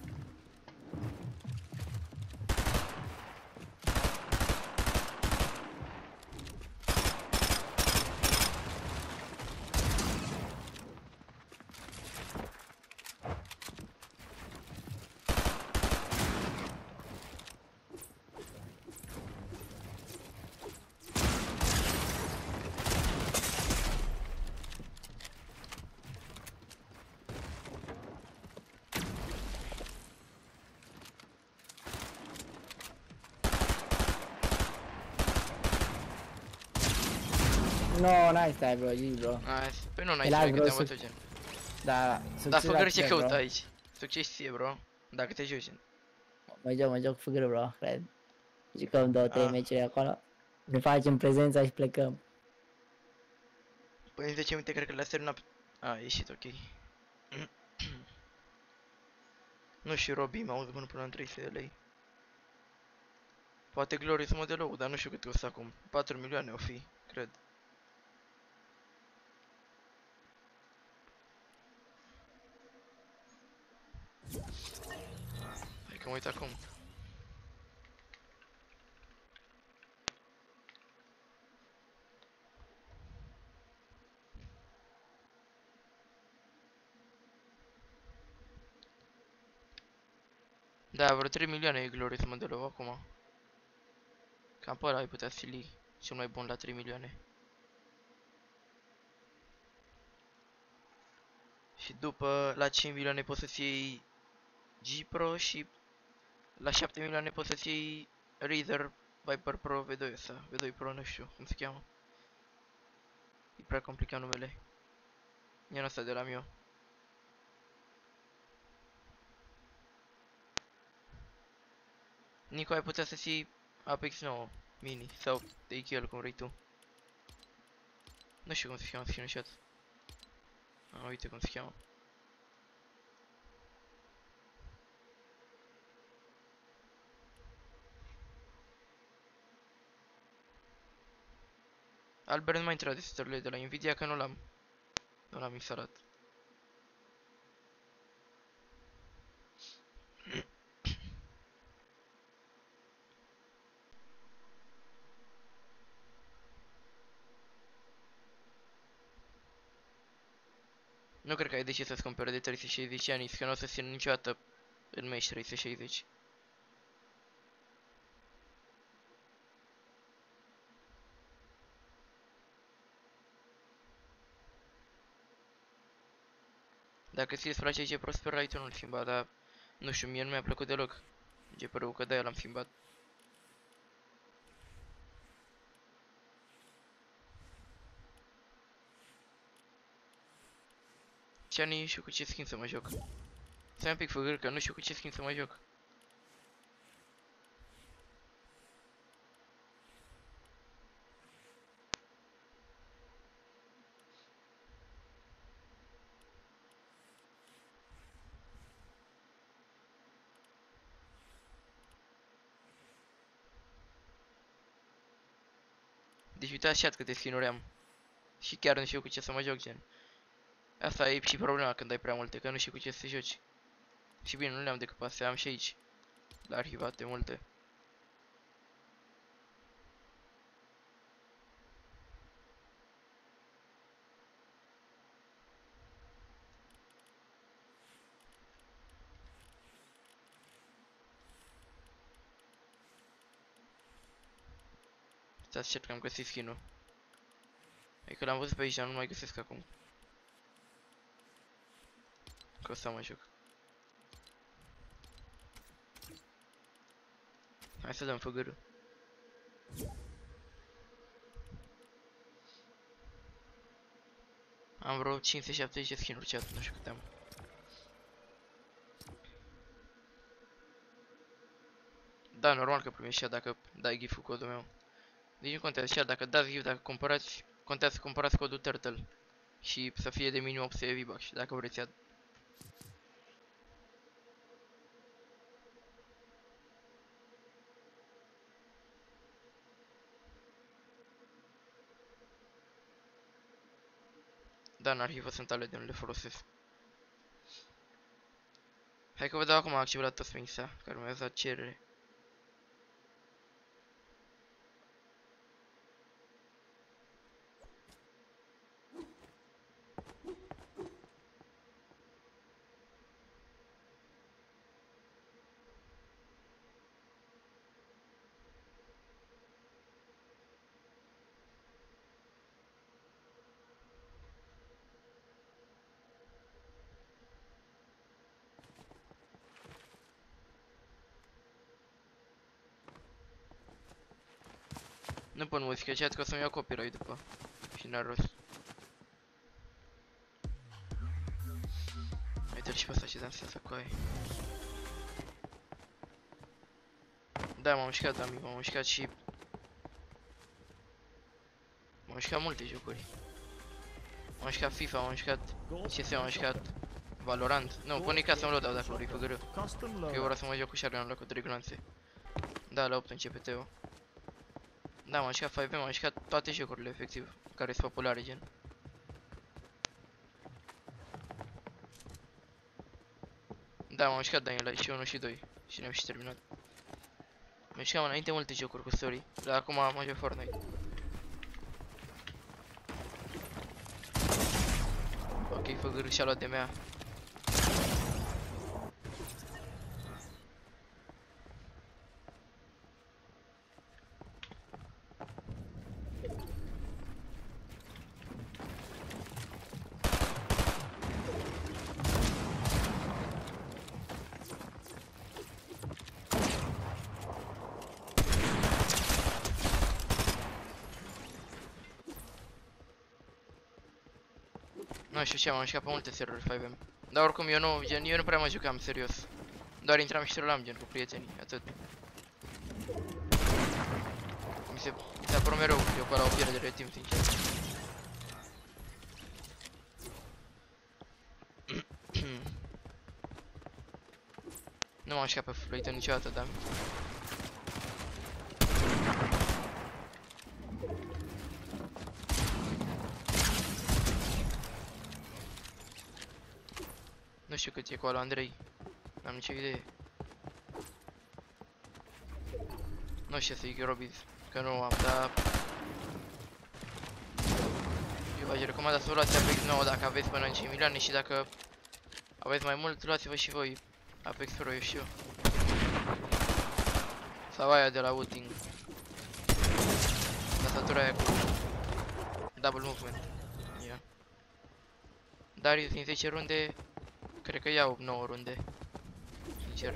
No, nice try, bro, G G, bro. Nice. Păi nu, E n-ai la să că vreo te-am suc- bătut, gen. Da, Dar succes la făgără ce tine, căută bro. aici. Succes ție, bro. Dacă te joci, gen. Mă joc, mă joc cu făgără, bro, cred. Jucăm două, trei Ah. meciuri acolo. Ne facem prezența și plecăm. Păi în zece minute cred că le-a terminat. A, a ieșit, ok. Nu știu, Robi, m-a auzit până până în trei sute de lei. Poate Glorious modelul, dar nu știu cât costă acum. patru milioane o fi, cred. Hai că mă uit acum. Da, vreo trei milioane e Glorious modelul acum. Cam pe ăla ai putea fili cel mai bun la trei milioane. Și după, la cinci milioane poți să-ți iei G Pro și la șapte milioane poți să-ți iei Razer Viper Pro V doi ăsta, V doi Pro, nu știu cum se cheamă. E prea complicat numele. E ăsta de la Mio. Nico, ai putea să-ți iei Apex nouă Mini sau take el cum vrei tu. Nu știu cum se cheamă screenshot. A, uite cum se cheamă. Albert nu mai intra de setările de la Nvidia că nu l-am nu l-am instalat. Nu cred că ai decis să-ți cumperi de trei sute șaizeci ani, că nu o să țin niciodată în meci trei sute șaizeci. Dacă ție îți place G Prosper Ride, nu-l schimba, dar nu știu, mie nu mi-a plăcut deloc G P R-ul, că de-aia l-am schimbat. Ce ani nu știu cu ce skin să mă joc. Stai un pic, făgăr, că nu știu cu ce skin să mă joc. Deci uitați chat câte skin-uri am. Și chiar nu știu cu ce să mă joc, gen. Asta e și problema când ai prea multe, că nu știu cu ce să te joci. Și bine, nu le-am decât pe astea, am și aici. La arhivate multe. Stați chat că am găsit skin-ul. E că l-am văzut pe aici, dar nu mai găsesc acum. Că o să mă joc. Hai să dăm făgărul. Am vreo cincizeci șaptezeci de skin-uri chat, nu știu câte am. Da, normal că primești chat dacă dai gif-ul codul meu. Deci nu contează chat, dacă dați gif, dacă cumpărați, contează să cumpărați codul Turtle. Și să fie de minim opt sute V-Bucks, dacă vreți ad. Da, în arhivă sunt ale de nu le folosesc. Hai că vă dau acum acceptat toți pe Insta, care urmează la cerere. Nu pun muzică, chat, că o să-mi iau copyright după. Și n-ar rost. Uite-l și pe ăsta ce dansează cu aia. Da, m-am mișcat, amic, m-am mișcat și... M-am mișcat multe jocuri. M-am mișcat FIFA, m-am mișcat C S, m-am mișcat Valorant. Nu, pune ca să-mi dau dacă vrei, fă greu. Că eu vreau să mă joc cu shotgun în loc cu trei glanțe. Da, la opt în C P T-ul. Da, m-am mișcat cinci V, m-am mișcat toate jocurile, efectiv, care sunt populare, gen. Da, m-am mișcat Dying Light și unu și doi și ne-am și terminat. M-am mișcat înainte multe jocuri cu story, dar acum mă joc Fortnite. Ok, făgărul și-a luat de mea. Nu știu ce, m-am mișcat pe multe serveruri cinci M. Dar oricum eu nu, gen, eu nu prea mă jucam serios. Doar intram și rulam, gen, cu prietenii, atât. Mi se, mi s-a părut mereu eu pe la o pierdere de timp, sincer. Nu m-am mișcat pe Fluită niciodată, dar... Nu știu cât e cu ala Andrei. N-am nicio idee. Nu știu să zic Robiz, că nu am, dar... Eu v-aș recomanda să vă luați Apex nouă dacă aveți până în cinci milioane și dacă aveți mai mult, luați-vă și voi Apex Pro, eu știu. Sau aia de la Ulting. Tastatura aia cu double movement. Yeah. Darius din zece runde, cred că iau nouă runde. Sincer.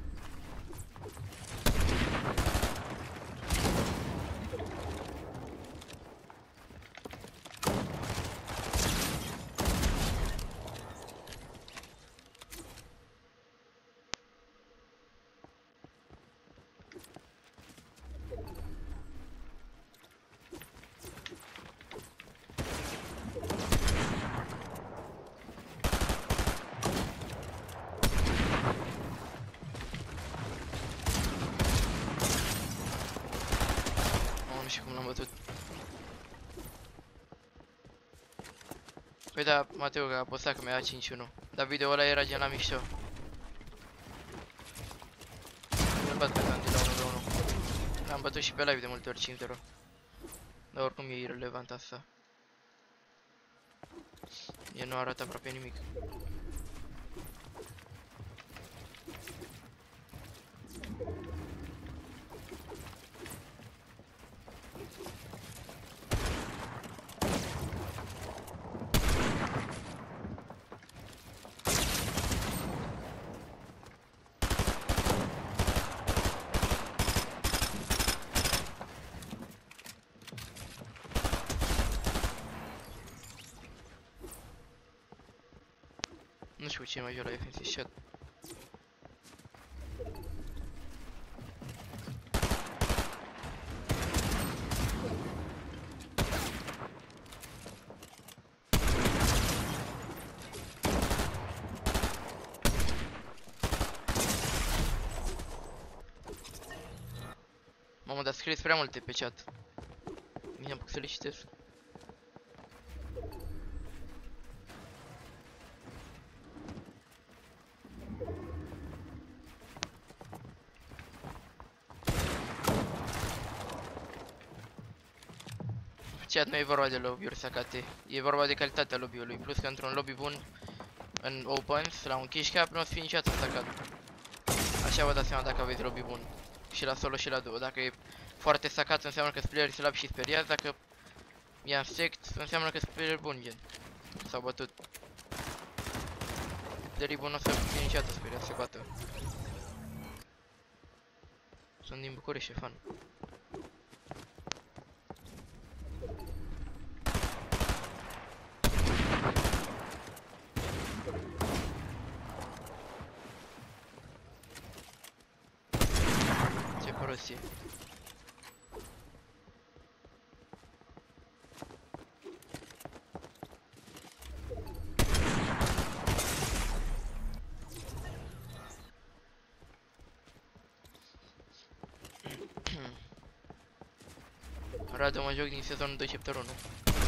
Păi da, Mateo, că a postat că mi-a dat cinci unu. Dar video-ul ăla era gen la mișto. Nu-l bat pe Candy la unu la unu. L-am bătut și pe live de multe ori cinci zero. Dar oricum e irelevant asta. El nu arată aproape nimic. și puțin mai jos la defensive shot. Mamă, dar scrieți prea multe pe chat. Bine, am putut să le citesc. Chat, nu e vorba de lobby-uri sacate, e vorba de calitatea lobby-ului, plus că într-un lobby bun, în opens, la un cash cap, nu o să fie niciodată sacat. Așa vă dați seama dacă aveți lobby bun. Și la solo și la duo. Dacă e foarte sacat, înseamnă că playerii se lab și speriați, dacă e în sect, înseamnă că sunt playeri buni, gen. S-au bătut. Playerii buni nu o să fie niciodată speriați, se bată. Sunt din București, fan. Ce prostie. Radu, mă joc din sezonul doi chapter unu.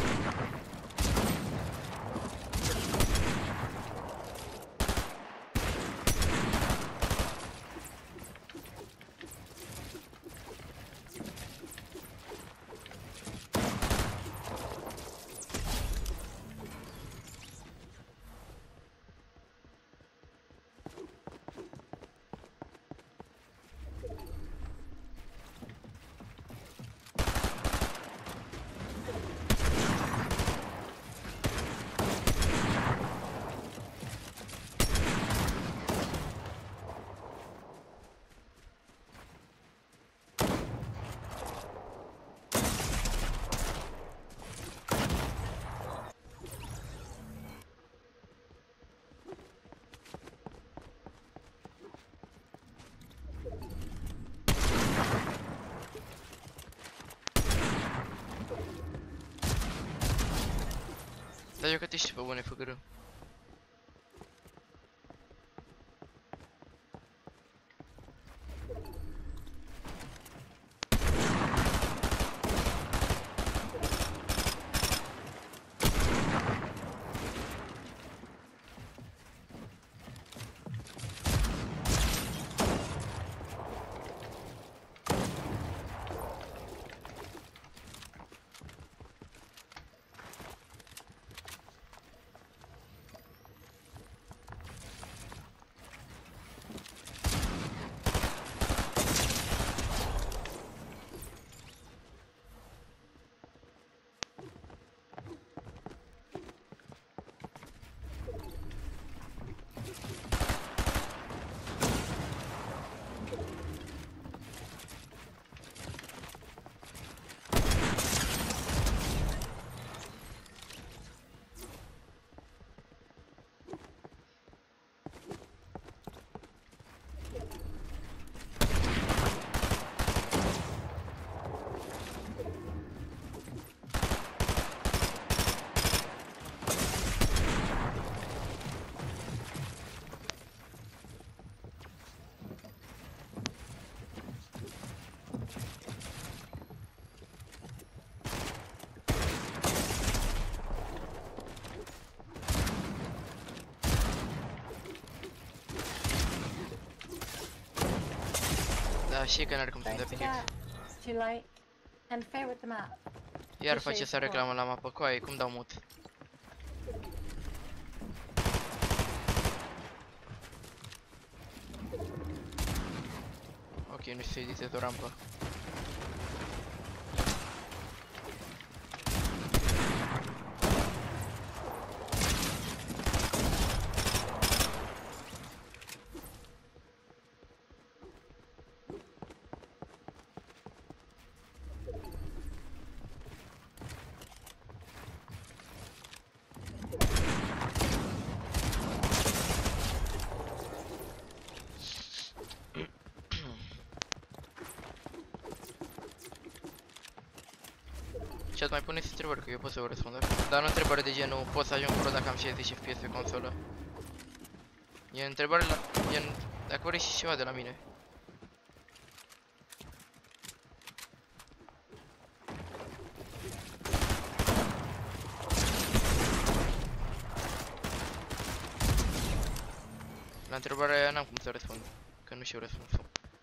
Dar eu că te știi pe bune, făgără. Da, și că n-are cum să-mi dea Don't pickaxe. forget. It's too late. And fair with the map. Iar face să reclamă la mapă, coaie, cum dau mut? Ok, nu știu să editez o rampă. Chat, mai puneți întrebări, că eu pot să vă răspund acum. Dar nu întrebări de genul, pot să ajung pro dacă am șaizeci F P S pe consolă. E întrebare la... E în... Dacă vrei și ceva de la mine. La întrebarea aia n-am cum să răspund, că nu știu răspunsul.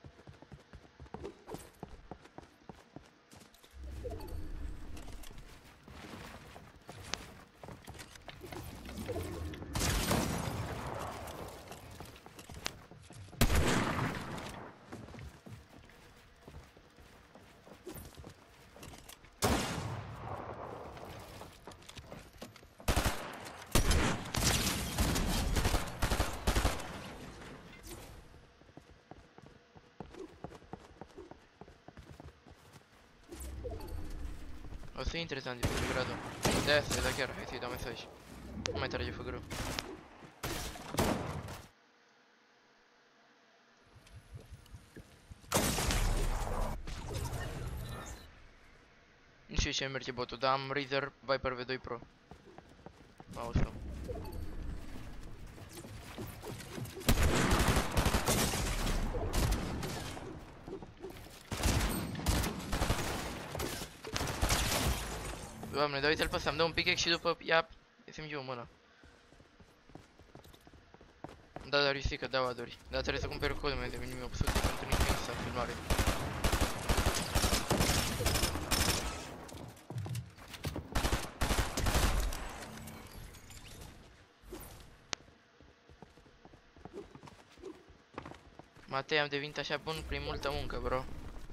O să fie interesant de pe gradul. De-aia să da chiar, hai să-i dau mesaj. Nu mai trage făgărul. Nu știu ce merge botul, dar am Razer Viper V doi Pro. Mouse-ul. Doamne, dar uite-l pe ăsta, îmi dă un pickaxe și după ia S M G-ul în mână. Da, dar ristică, da, adori. Dar trebuie să cumperi codul meu de minim opt sute pentru nimic să filmare. Matei, am devenit așa bun prin multă muncă, bro.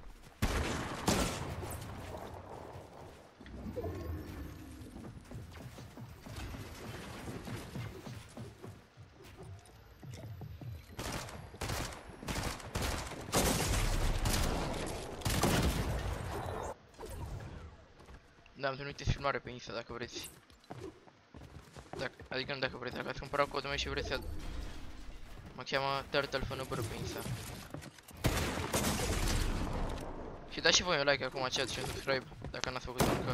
Da, am trimit filmare pe Insta dacă vreți. Dacă, adică nu dacă vreți, dacă ați cumpărat codul meu și vreți să... Mă cheamă Turtle Fănăbără pe Insta. Și dați și voi un like acum, chat, și un subscribe, dacă n-ați făcut încă.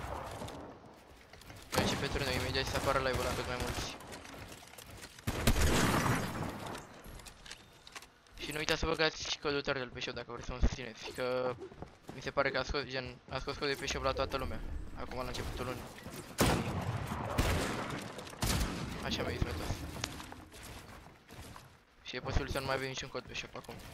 Noi începe turnul imediat să apară live-ul la cât mai mulți. Și nu uitați să băgați și codul Turtle pe shop dacă vreți să mă susțineți, că mi se pare că a scos, gen, a scos codul pe shop la toată lumea, acum la începutul lunii. Așa mi-a zis Metos. Și e posibil să nu mai avem niciun cod pe shop acum.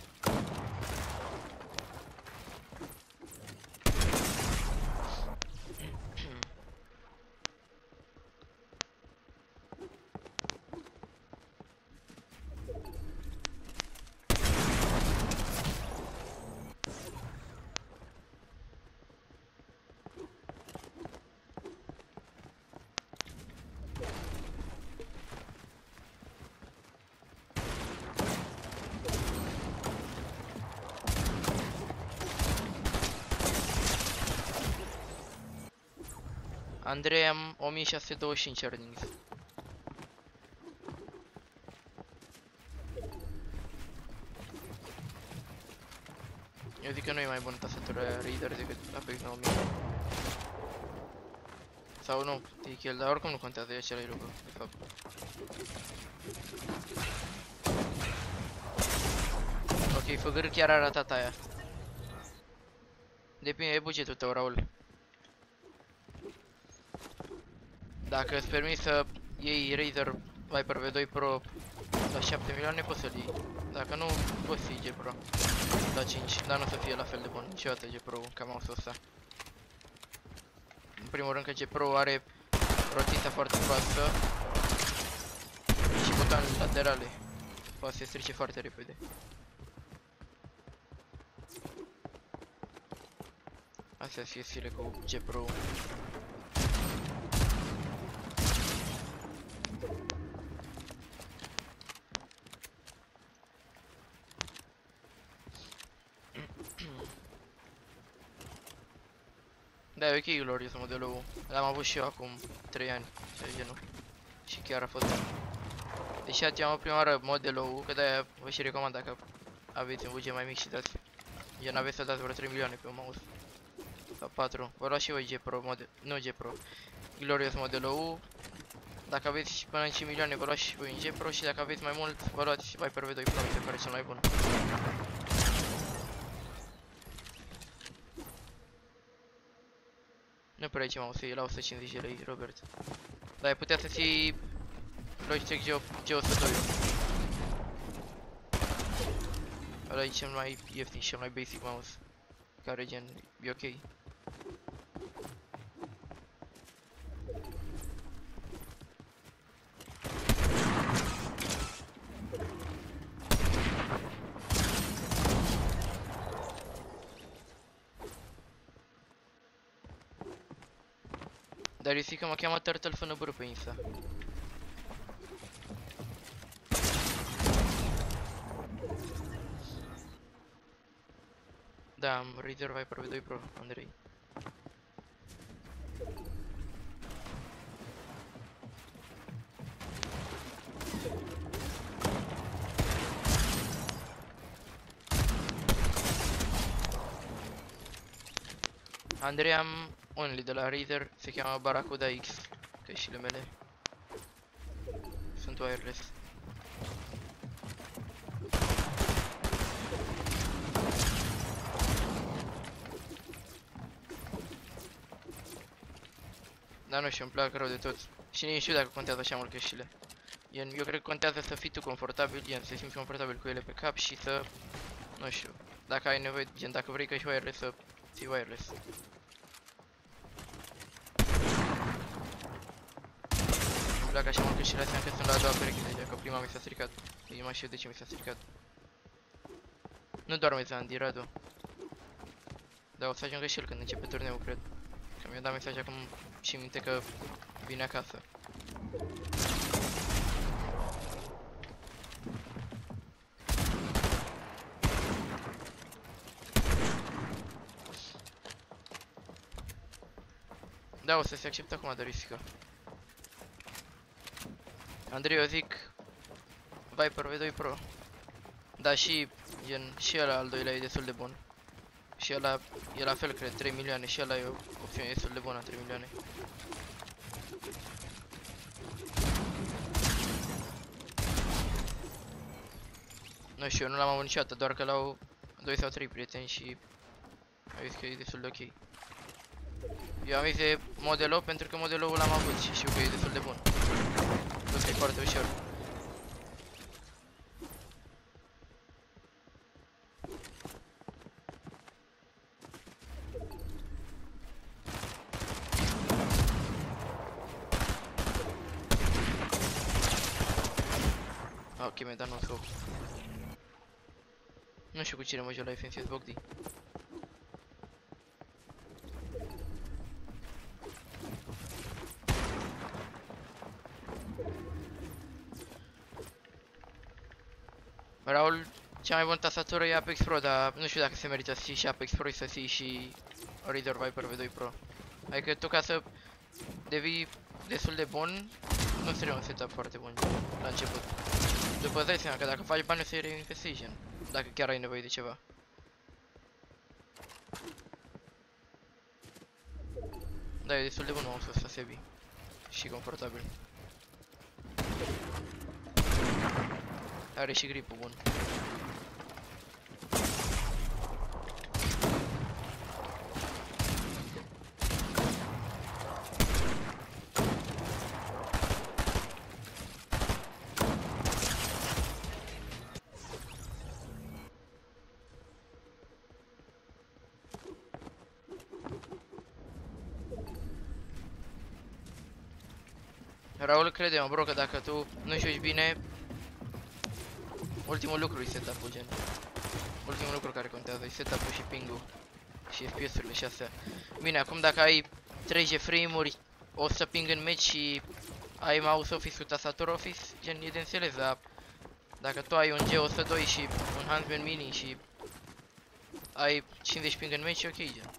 Andrei, am o mie șase sute douăzeci și cinci earnings. Eu zic că nu e mai bună tastatura Raider decât Apex nouă mii. Sau nu, T K L, dar oricum nu contează, e același lucru, de fapt. Ok, făgărâ chiar a ratat aia. Depinde de bugetul tău, Raul. Dacă îți permiți să iei Razer Viper V doi Pro la șapte milioane, poți să-l iei. Dacă nu, poți să iei G Pro la cinci, dar nu o să fie la fel de bun niciodată G Pro ca mouse-ul ăsta. În primul rând că G Pro are rotița foarte proastă și butoanele laterale. Poate să se strice foarte repede. Astea sunt chestiile cu G Pro. Da, e ok glorios modelul. L-am avut și eu acum trei ani, așa genul. Și chiar a fost bun. Deși am prima oară modelul, că de-aia vă și recomand dacă aveți un buget mai mic și dați. Gen aveți să dați vreo trei milioane pe un mouse. sau patru. Vă luați și voi G Pro, model, nu G Pro, Glorious modelul U. Dacă aveți până în cinci milioane, vă luați și voi în G Pro și dacă aveți mai mult, vă luați Viper V doi Pro, mi se pare cel mai bun. Nu prea ce m-au să iei la o sută cincizeci de lei, Robert. Dar ai putea să-ți iei Logitech G o sută doi. Ăla e cel mai ieftin și cel mai basic mouse, care gen e ok. Dar eu zic că mă cheamă Turtle fână bâră pe Insta. Da, am Razer Viper V doi Pro, Andrei. Andrei, am unele de la Razer, se cheamă Barracuda X, căștile mele sunt wireless. Dar nu știu, îmi plac rău de tot. Și nici nu știu dacă contează așa mult căștile. Eu cred că contează să fii tu confortabil, gen, să simți confortabil cu ele pe cap și să, nu știu, dacă ai nevoie, gen, dacă vrei căști wireless, să ții wireless. Îmi plac așa mult căștile astea încât sunt la a doua pereche deja, că prima mi s-a stricat. Eu mai știu de ce mi s-a stricat. Nu doarmeți, Andy, Radu. Dar o să ajungă și el când începe turneul, cred. Că mi-a dat mesaj acum și minte că vine acasă. Da, o să se accepte acum de riscă. Andrei, eu zic Viper V doi Pro. Da, și gen, și ăla al doilea e destul de bun. Și ăla e la fel, cred, trei milioane și ăla e o opțiune destul de bună, trei milioane. Nu știu, eu nu l-am avut niciodată, doar că l-au doi sau trei prieteni și au zis că e destul de ok. Eu am zis de modelul pentru că modelul l-am avut și știu că e destul de bun. Plus că e foarte ușor. Ok, mi-a dat un scop. Nu știu cu cine mă joc la F N C S Bogdi. Raul, cea mai bună tastatură e Apex Pro, dar nu știu dacă se merită să ții și Apex Pro și să ții și Razer Viper V doi Pro. Adică tu, ca să devii destul de bun, nu trebuie un setup foarte bun la început. După îți dai seama că dacă faci bani o să iei Infestation, dacă chiar ai nevoie de ceva. Da, e destul de bun mouse-ul ăsta, Sebi. Și confortabil. Are și gripul bun. Raul, crede-mă, bro, că dacă tu nu joci bine, ultimul lucru e setup-ul, gen. Ultimul lucru care contează e setup-ul și ping-ul și F P S-urile și astea. Bine, acum dacă ai trei G frame-uri, o să ping în match și ai mouse office cu tastatură office, gen, e de înțeles, dar dacă tu ai un G o sută doi și un Huntsman Mini și ai cincizeci ping în match, e ok, gen.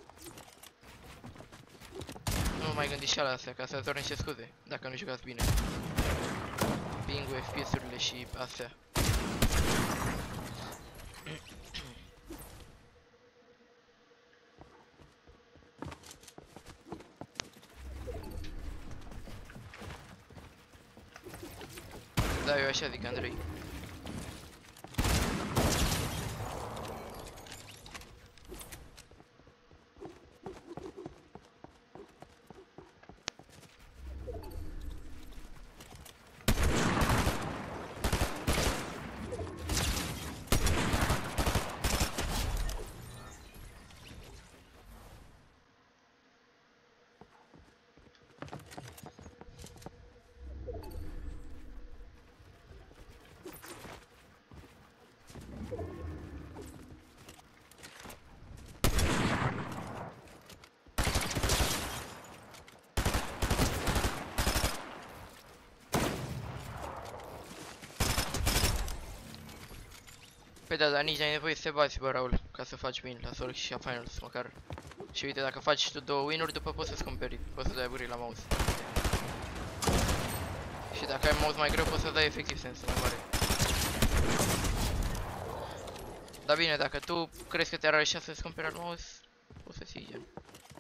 Nu mai gândiți și la astea, ca să-ți dau niște scuze, dacă nu jucați bine. Ping-ul, F P S-urile și astea. Da, eu așa zic, Andrei. Păi da, dar nici n-ai nevoie să te bați, bă, Raul, ca să faci win la solo și la finals, măcar. Și uite, dacă faci tu două win-uri, după poți să-ți cumperi, poți să dai buri la mouse. Și dacă ai mouse mai greu, poți să dai efectiv sensul mai mare. Dar bine, dacă tu crezi că te-ar așa să-ți cumperi al mouse, poți să-ți iei gen.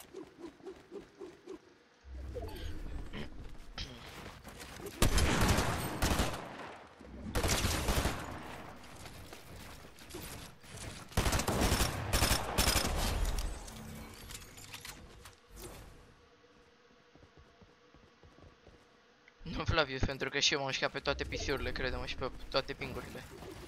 Nu, Flavius, pentru că și eu m-am șcat pe toate P C-urile, crede-mă, și pe toate pingurile.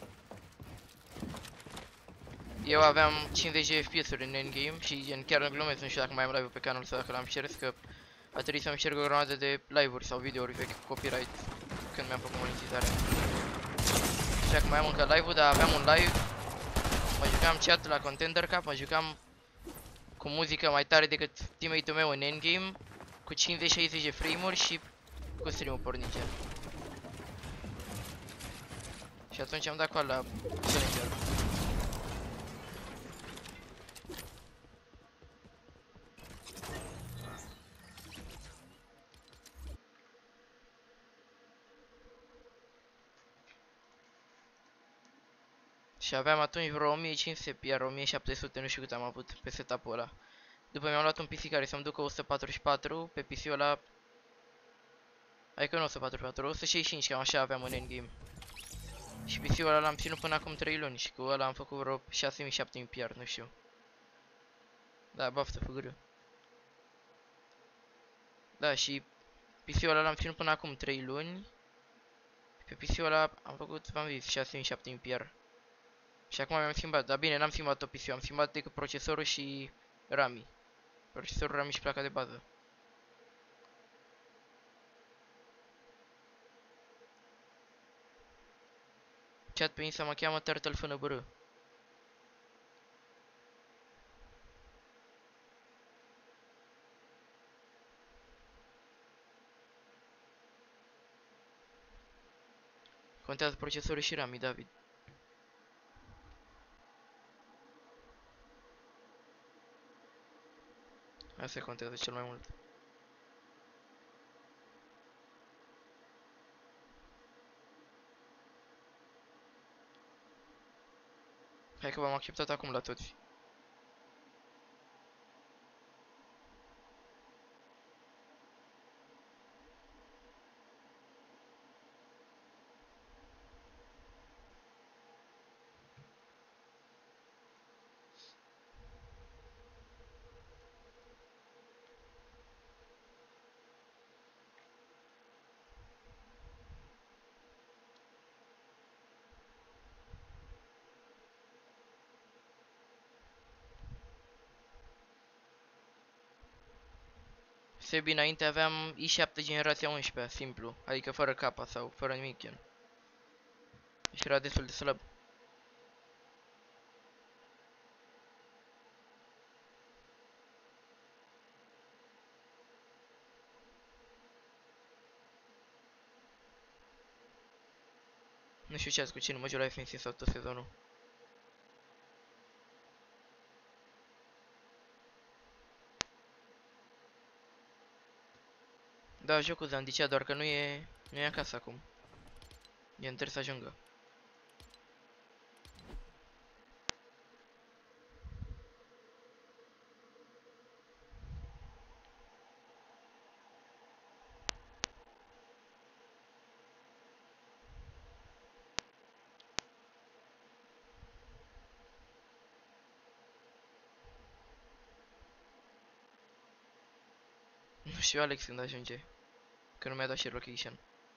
Eu aveam cincizeci de F P S-uri în endgame și gen chiar nu glumesc, nu știu dacă mai am live-ul pe canal sau dacă l-am șters, că a trebuit să-mi șterg o grămadă de live-uri sau videouri vechi cu copyright când mi-am făcut monetizarea. Și acum mai am încă live-ul, dar aveam un live, mă jucam chat la Contender Cup, mă jucam cu muzică mai tare decât teammate-ul meu în endgame, cu cincizeci șaizeci de frame-uri și cu stream-ul pornit gen. Și atunci am dat cu ala Challenger. Și aveam atunci vreo o mie cinci sute, iar o mie șapte sute nu știu cât am avut pe setup-ul ăla. După mi-am luat un P C care să-mi ducă o sută patruzeci și patru, pe P C-ul ăla... Adică nu o sută patruzeci și patru, o sută șaizeci și cinci, cam așa aveam în endgame. Și P C-ul ăla l-am ținut până acum trei luni și cu ăla am făcut vreo șase mii șapte mii P R, nu știu. Da, baftă, făguriu. Da, și P C-ul ăla l-am ținut până acum trei luni. Pe P C-ul ăla am făcut, v-am zis, șase mii șapte mii P R. Și acum mi-am schimbat, dar bine, n-am schimbat tot P C-ul, am schimbat decât procesorul și RAM-ii. Procesorul, RAM-ii și placa de bază. Chat pe Insta mă cheamă Turtle F N B R. Contează procesorul și RAM-ii, David. Asta contează cel mai mult. Hai că v-am acceptat acum la toți. Sebi, înainte aveam i șapte generația unsprezecea, simplu, adică fără capa sau fără nimic gen. Și era destul de slab. Nu știu ce ați cu cine mă joc la F N C sau tot sezonul. Da, joc cu Zandicea, doar că nu e, nu e acasă acum. E trebuie să ajungă. știu Alex când ajunge. Că nu mi-a dat și location.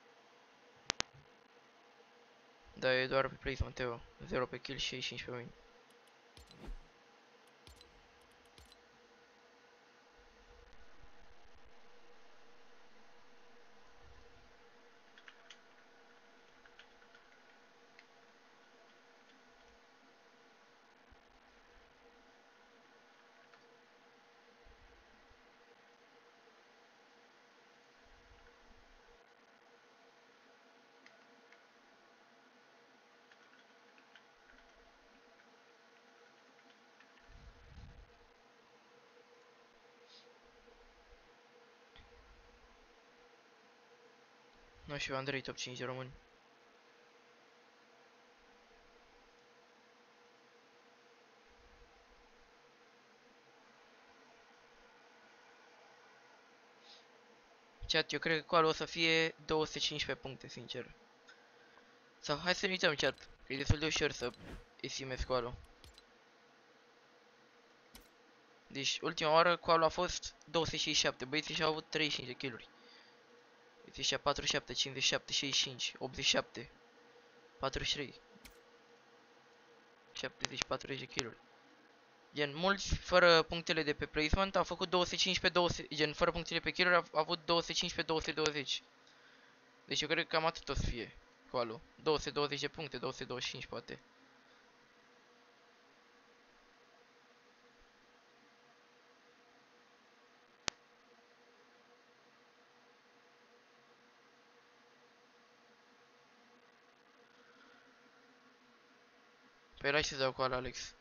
Dar e doar pe placement, Teo. zero pe kill și cinci pe win. Nu știu, Andrei top cinci de români. Chat, eu cred că coalul o să fie două sute cincisprezece puncte, sincer. Sau hai să ne uităm, chat, că e destul de ușor să estimezi coalul. Deci, ultima oară coalul a fost două sute șaizeci și șapte, băieții și-au avut treizeci și cinci de kill-uri. Băieții și-a patruzeci și șapte, cincizeci și șapte, șaizeci și cinci, optzeci și șapte, patruzeci și trei, șaptezeci, patruzeci de kill-uri. Gen, mulți fără punctele de pe placement au făcut două sute cincisprezece, două sute, gen, fără punctele pe kill-uri au avut două sute cincisprezece, două sute douăzeci. Deci eu cred că cam atât o să fie coalul. două sute douăzeci de puncte, două sute douăzeci și cinci poate. Păi hai să dau coala, Alex.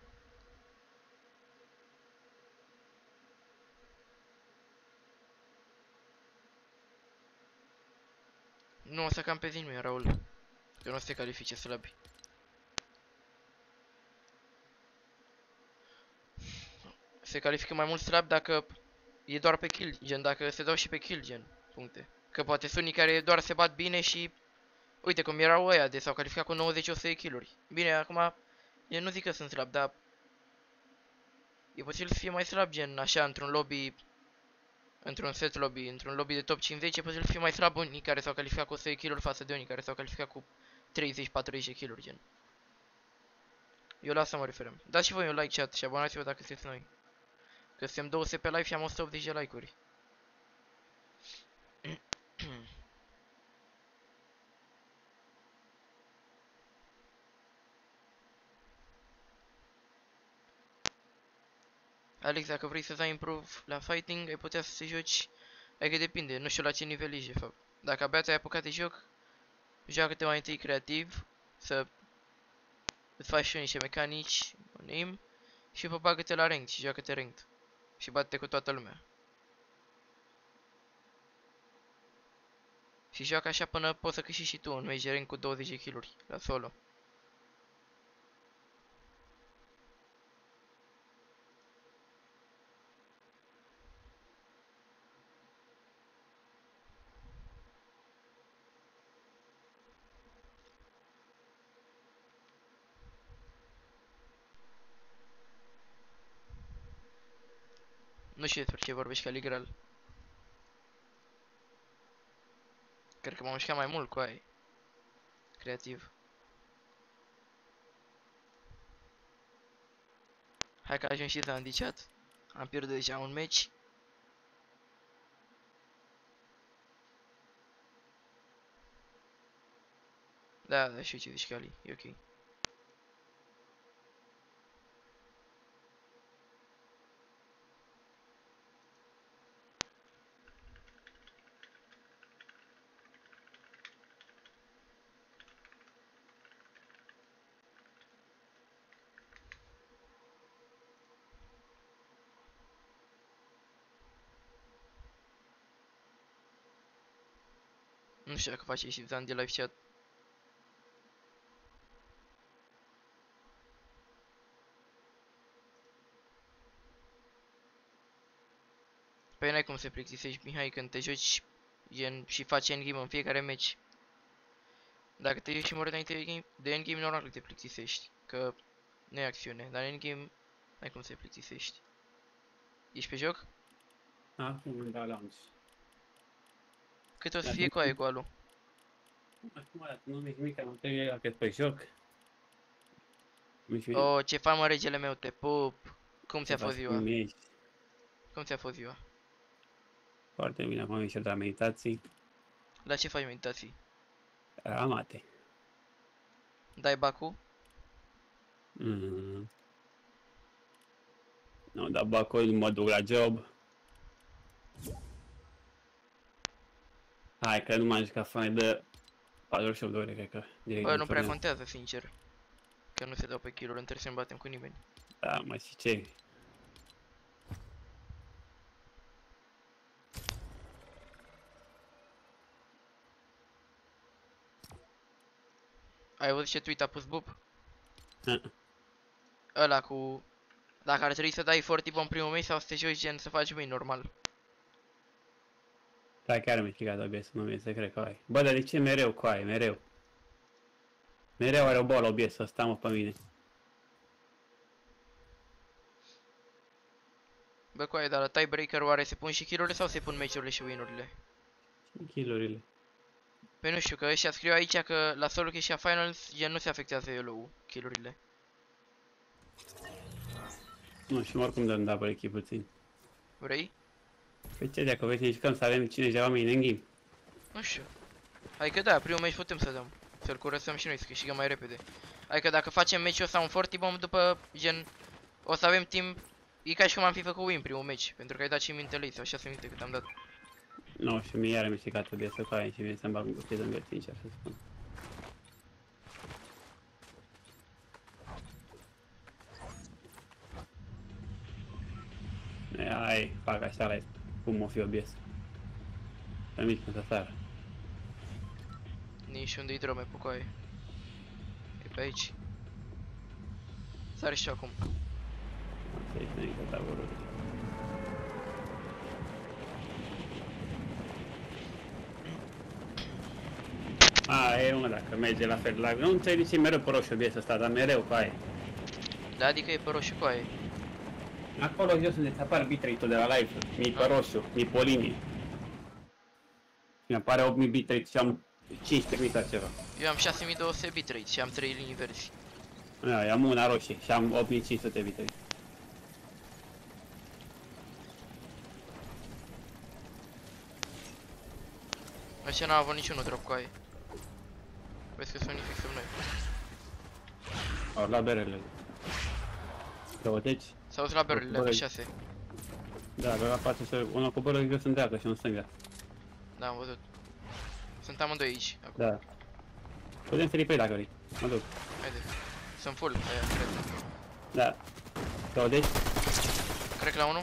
Nu o să cam pe zi mie, Raul. Că nu o să te califice slabi. Se califică mai mult slab dacă e doar pe kill, gen, dacă se dau și pe kill, gen, puncte. Că poate sunt unii care doar se bat bine și... Uite cum erau ăia de s-au calificat cu nouăzeci la o sută de kill-uri. Bine, acum, eu nu zic că sunt slab, dar... E posibil să fie mai slab, gen, așa, într-un lobby... Într-un set lobby, într-un lobby de top cincizeci, e posibil să fie mai slab unii care s-au calificat cu o sută de kill-uri față de unii care s-au calificat cu treizeci patruzeci de kill-uri, gen. Eu la asta mă referăm. Dați și voi un like, chat, și abonați-vă dacă sunteți noi. Că suntem două sute pe live și am o sută optzeci de like-uri. Alex, dacă vrei să dai improve la fighting, ai putea să te joci. Adică depinde, nu știu la ce nivel ești de fapt. Dacă abia ți-ai apucat de joc, joacă-te mai întâi creativ, să îți faci și niște mecanici în aim și după bagă-te la ranked și joacă-te ranked. Și bate-te cu toată lumea. Și joacă așa până poți să câștigi și tu un major rank cu douăzeci de kill-uri la solo. Nu știu despre ce vorbești, Caligral. Cred că m-am mișcat mai mult cu aia. Creativ. Hai că ajung și s-a îndiciat. Am pierdut deja un meci. Da, da, știu ce zici, Cali. E ok. Nu știu dacă face și Zan de live chat. Păi n-ai cum să plictisești, Mihai, când te joci gen, și faci endgame în fiecare match. Dacă te joci și mori înainte de endgame, de endgame normal că te plictisești. Că nu e acțiune, dar în endgame n-ai cum să te plictisești. Ești pe joc? Acum îmi dau launch. Cât o să Dar fie nu- cu aia cu alu? Acum arată, nu mi nimic, am terminat cât pe joc. Mi-și O, ce fain mă, regele meu, te pup. Cum ți-a fost ziua? ești. Cum ți-a fost ziua? Foarte bine, acum am ieșit de la meditații. La ce faci meditații? Amate. Dai bacul? Mm. Nu, dar bă, acolo mă duc la job. Hai că nu m-am jucat fain de patruzeci și opt de ore, cred că. Direct Bă, din nu prea turneu. contează, sincer. Că nu se dau pe kill-uri, nu trebuie să ne batem cu nimeni. Da, mai și ce? Ai văzut ce tweet a pus Bub? Ah. Ăla cu... Dacă ar trebui să dai forty bomb primul meci sau să te joci gen să faci win normal. Da, chiar mi-e strigat abia să nu mi se cred că ai. Bă, dar de ce mereu cu ai, mereu? Mereu are o bolă obiesă ăsta, mă, pe mine. Bă, cu aia, dar la tiebreaker oare se pun și kill-urile sau se pun meciurile și win-urile? Kill-urile. Păi nu știu, că ăștia scriu aici că la solo și a finals gen nu se afectează elo kill-urile. Nu știu, oricum dăm double kill puțin. Vrei? Păi ce, dacă vrei să jucăm să avem cincizeci de oameni în game? Nu știu. Hai că da, primul meci putem să dăm. Să-l curățăm și noi, să câștigăm mai repede. Hai că dacă facem meciul ăsta un forty bomb după gen... O să avem timp... E ca și cum am fi făcut win primul meci, pentru că ai dat cinci minute late sau șase minute cât am dat. Nu știu, mie iară mi-e strigat obiesă cu aia și vine să-mi bag un buchet în găt, sincer să spun. E, Ai, fac așa la cum o fi obies. Permit cum să sară. Nici unde-i drome pe coaie. E pe aici. Sare și acum. Deci nu e că taborul. A, e una dacă merge la fel live. Nu înțeleg de ce e mereu pe roșu obies ăsta, dar mereu cu aia. Da, adică e pe roșu coaie. Acolo jos unde ți apare bitrate-ul de la live, mi pe roșu, mi pe o linie. Mi apare opt mii bitrate și am cincisprezece mii sau ceva. Eu am șase mii două sute bitrate și am trei linii verzi. Da, am una roșie și am opt mii cinci sute bitrate. Așa n-am avut niciunul drop coaie. Vezi că sunt unii fix sub noi. Au la berele. Deci, S-au la barrelele pe șase. da, pe la față să unul coboră jos în dreapta și unul în stânga. Da, am văzut. Sunt amândoi aici, acum. Da. Putem sări pe ei dacă vrei. Mă duc. Haide. Sunt full, aia, cred. Da. Deci, Cred la unul.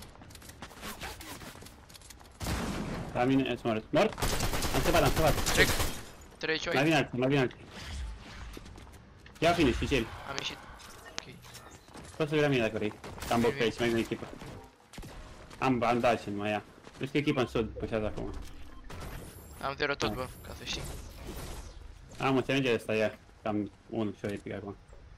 la mine, îți mor. Mort? Am scăpat, am scăpat. Trec. Treci Mai oi. vine alții, mai vine alții. Ia finish, și ceri. Am ieșit. Ok. Poți să vii la mine dacă vrei. Am bloc pe aici, mai vine echipă. Am bandaj în mai ia. Nu știu că echipă în sud, pășează acum. Am zero tot, bă, ca să știi. Am înțelegere ăsta, ia. Cam unul și o epic acum.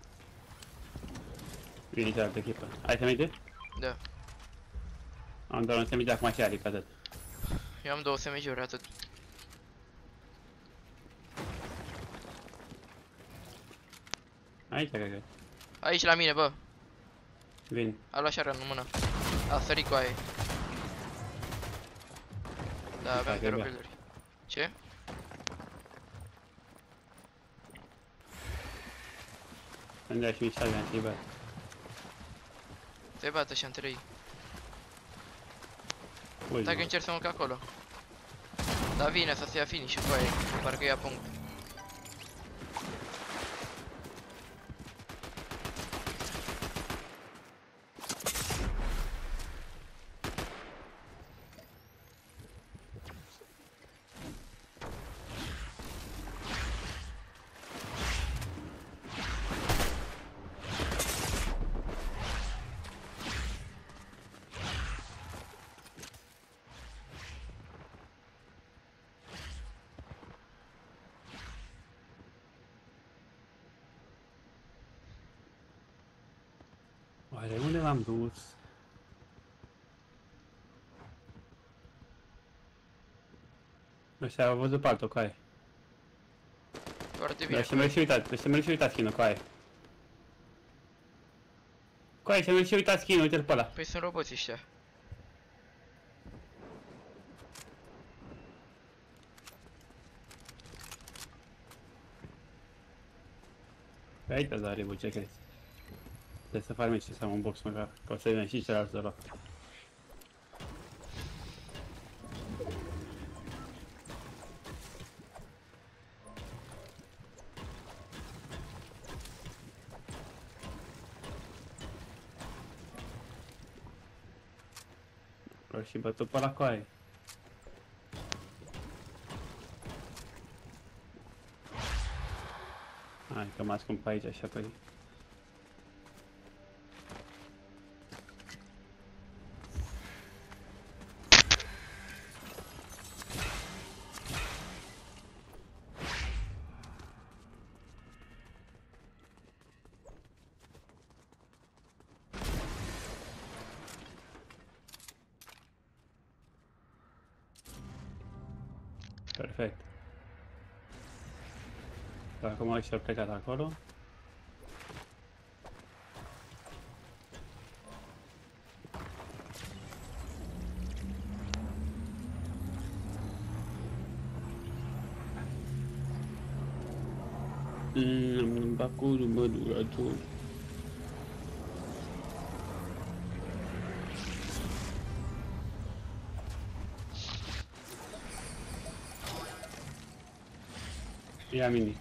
Vine cealaltă echipă. Ai să merge? Da. Am doar un semige acum și aric, atât. Eu am două S M G-uri, atât. Aici, cred că. Aici la mine, bă. Vin. A luat șară în mână. A sărit cu aia. Da, aveam Hai, zero bă. build-uri. Ce? Îmi dea și mi șase ani, bă. Te bată și-am trei. Ui, Stai că încerc să mă cac acolo. Da, vine să se ia finish cu aia. Parcă ia punct. Oare unde l-am dus? Ăștia au văzut pe altul cu aia. Foarte bine. Dar și merg și uitat, și merg și uitat skin-ul cu aia. Cu aia și merg și uitat skin-ul, uite-l pe ăla. Păi sunt roboți ăștia. Pe aici da ribu, ce crezi? Trebuie să farmezi și să am un box măcar, că o să vină și celălalt de la. L-au și bătut pe la coaie. Hai că mă ascund pe aici și apoi. Perfect. Acum ăștia au plecat acolo. Mmm, bacul mădurator. Ia mini.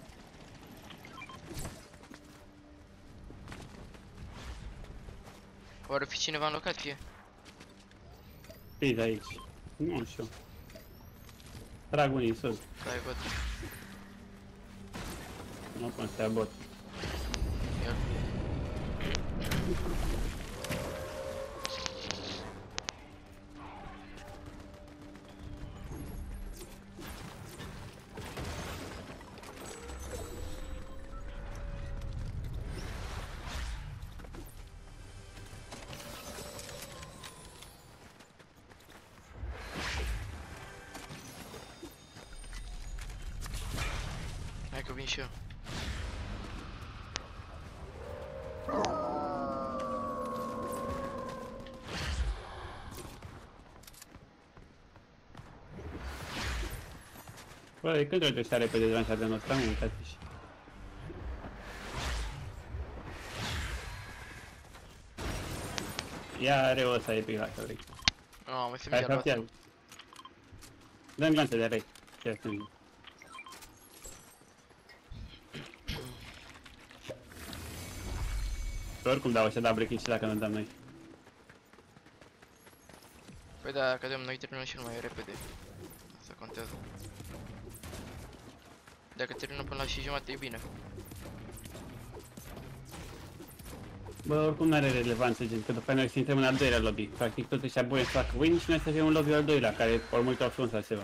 Oare fi cineva în locație? Fii de aici. Nu știu. Trag unii sus. Da, e văd. Nu pot să ia bot. Ia. Hai că vin și eu. Bă, de când trebuie să repede de lansat de nostru, am uitat și. Ia are o să epic dacă vrei. Nu, am să Hai mi-a să luat. fiam. Dă-mi lanțe de rei. Ce sunt? Oricum dau ăștia double kill și dacă nu dăm noi. Păi da, dacă dăm noi terminăm și mai repede. Asta contează. Dacă terminăm până la și jumătate e bine. Bă, oricum nu are relevanță, gen, că după noi să intrăm în al doilea lobby. Practic tot ăștia buni să facă win și noi să fim în lobby al doilea, care ori mult au frunza ceva.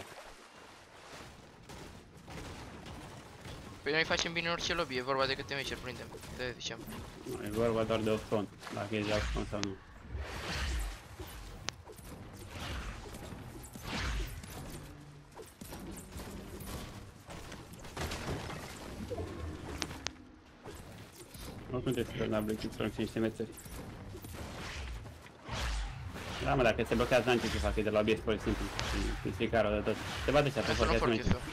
Păi noi facem bine în orice lobby, e vorba de câte meciuri prindem. De ziceam. Nu, e vorba doar de option, dacă e de option sau nu. Oricum trebuie să dăm double kill, să luăm cinci metri. Da, mă, dacă se blochează, n-am ce să fac, e de la obiect, pur și simplu. Și fiecare de tot. Se bate și Hai apoi să luăm forțează fortisul.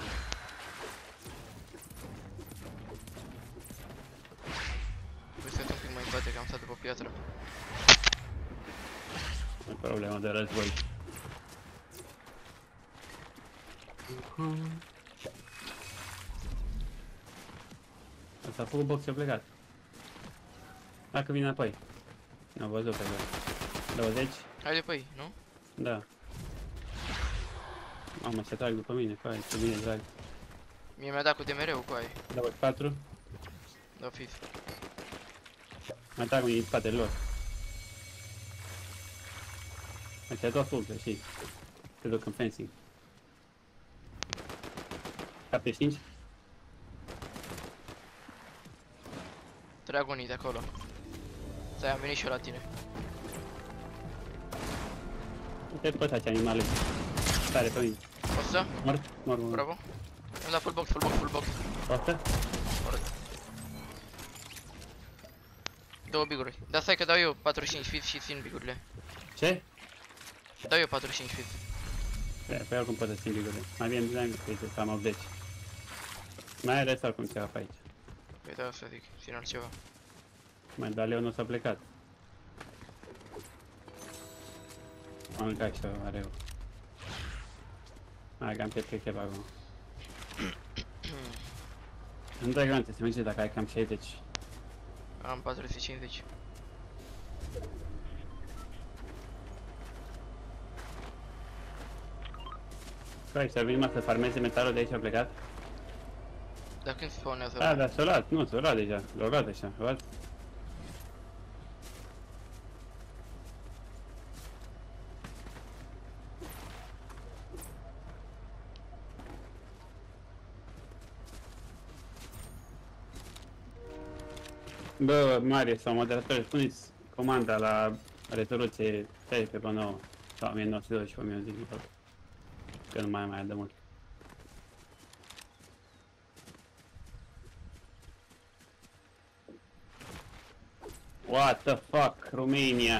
Voi să un pic mai în spate, că am stat după piatră. Nu e problemă de război. Asta a făcut box și a plecat. Dacă vine înapoi. N-am văzut pe el. douăzeci? Haide pe ei, nu? Da. Mamă, se trag după mine, cu aia, ce bine drag. Mie mi-a dat cu D M R-ul cu aia. douăzeci și patru. Da, fiți. Mai trag unii în spatele lor. Ăștia tot full, să știi. Se duc în fencing. șaptezeci și cinci. Trag unii de acolo. Stai, am venit și eu la tine. Uite pe ăsta ce animale. Stare pe mine. O să? Mort, mort, mort. Bravo. Am dat full box, full box, full box. Poate? Două biguri. Dar stai că dau eu patruzeci și cinci feet și țin bigurile. Ce? Dau eu patruzeci și cinci feet. Pe, pe oricum poate să țin bigurile. Mai bine design că este cam optzeci. Mai are sau cum ceva pe aici. Păi da, să zic, țin altceva. Medalionul s-a plecat. Am mâncat și are eu. Hai că am pierdut chef acum. Îmi dai granțe să merge dacă ai cam șaizeci. Am patru sute cincizeci. Păi, și-ar veni să farmeze metalul de aici a plecat? Dar când spawnează? Da, dar s-a luat, nu, s-a luat deja, l-a luat așa, l-a luat. Bă, Marie sau moderator, spuneți comanda la rezoluție șaisprezece pe nouă sau o mie nouă sute douăzeci și opt, zic, nu că nu mai mai e de mult. What the fuck, Romania?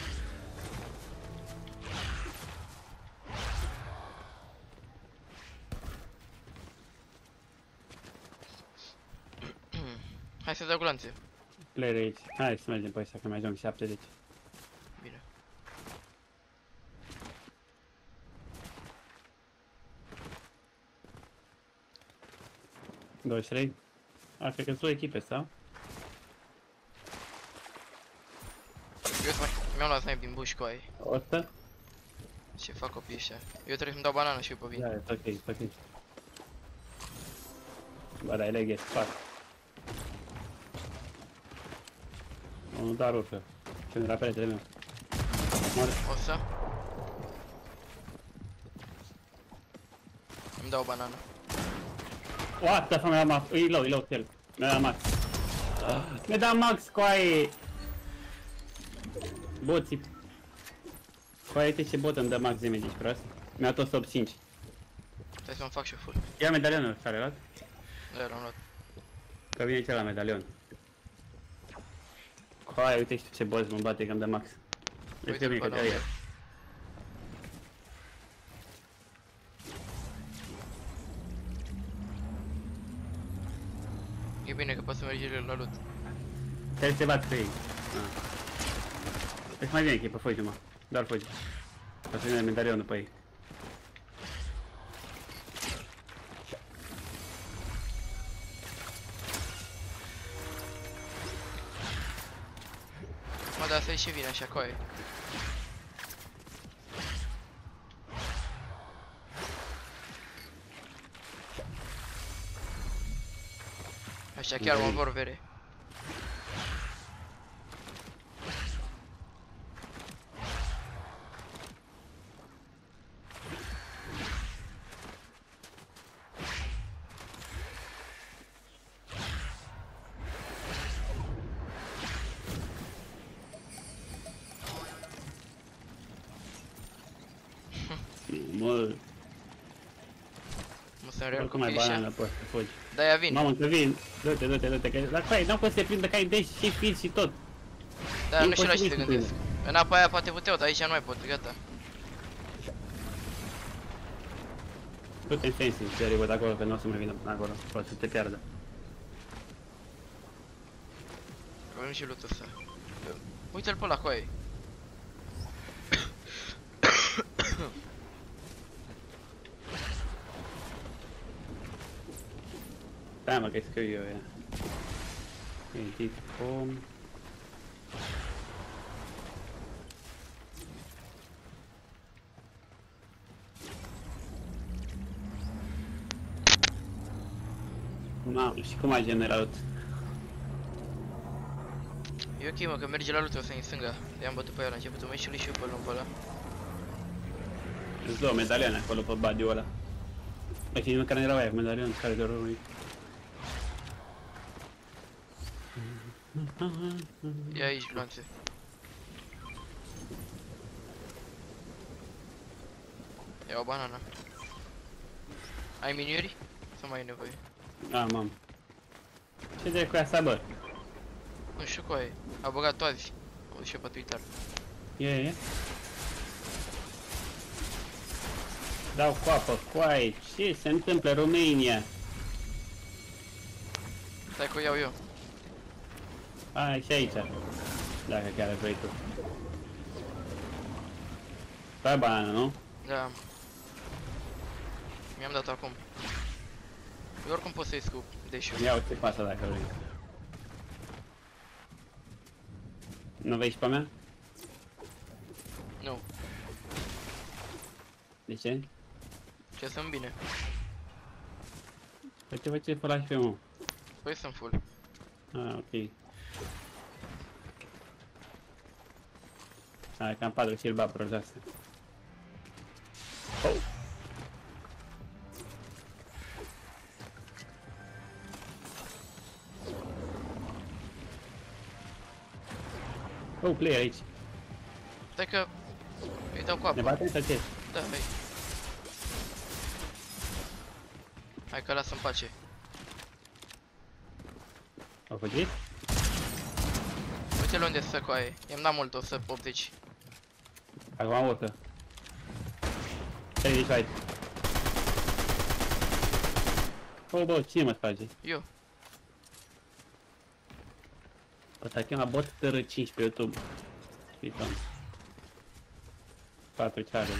Hai să dau glanțe. Player aici. Hai să mergem pe ăștia, că mai ajung șaptezeci. Bine. douăzeci și trei? A, cred că sunt două echipe, sau? Eu mi-am luat snipe din bush cu aia. o sută? Ce fac copiii ăștia? Eu trebuie să-mi dau banană și eu pe vin. Da, e ok, e ok. Bă, dar e leghe, fac. Unul dar urcă. Când era peretele meu. Mor. O să? Îmi dau banană. What the fuck, mi-a dat max. E low, e low, el. Mi-a dat max. Mi-a dat max cu aia. Boții. Cu aia, uite ce bot îmi dă max damage, ești prost. Mi-a tot top cinci. Trebuie să-mi fac și full. Ia medalionul, care l-a luat? Da, l-am luat. Că vine cel la medalion. Cu aia, uite și tu ce boss mă bate că îmi dă max. Deci că vine că te-a iar. E bine că poți să mergi la loot. Trebuie să te bați pe ei. Ah. Deci mai bine echipă, fugi-mă. Doar fugi. O să vină medalionul pe ei. Mă, dar asta e și vine așa, coaie. Așa chiar mă vor vere. Mă, Mă sunt real oricum mai copii banană așa. poți să fugi. Da, ea vin. Mamă, că vin. Du-te, du-te, du-te, că... Dar coi, n-am fost să te prindă că ai dash și feed și tot. Da, nu știu la ce imposibil te să gândesc. În apa aia poate puteau, dar aici nu mai pot, gata. Du-te în fencing, serios, de acolo, că nu o să mai vină până acolo. Poate să te piardă. Avem și loot-ul ăsta. Uite-l pe ăla, coaie. Da, mă, că-i scriu eu, ea. Edit home. Mamă, și cum ai generat? E ok, mă, că merge la loot-ul ăsta în stânga. I-am bătut pe el la începutul meciului și eu pe lung pe ăla. Sunt două medalioane acolo pe body-ul ăla. Băi, și măcar erau aia cu medalion, care doar unui. E aici, glanțe. Ia o banană. Ai miniuri? Sau mai ai nevoie? Am, am. Ce de cu asta, bă? Nu știu cu aia. A băgat-o azi. Am văzut și eu pe Twitter. E, e. Dau cu apă, coaie. Ce se întâmplă, România? Stai că o iau eu. Hai și aici. Dacă chiar vrei tu. Tu ai banană, nu? Da. Mi-am dat acum. Eu oricum pot să-i scup, deși Ia uite pe asta dacă vrei. Nu vei și pe mea? nu. De ce? Ce sunt bine. Păi te faci fără și pe mă. Păi sunt full. Ah, ok. Hai, cam patru silba projaste. Oh! Oh, player aici. Stai că îi dau cu Ne apă. batem sau ce? Da, hai. Hai că lasă-mi pace. Au fugit? Uite-l unde stă cu aia. I-am dat mult, o să optzeci. Acum urcă. treizeci aici. Oh, bă, cine mă sparge? Eu. Ăsta chema bot T R cinci pe YouTube. Piton. patru challenge.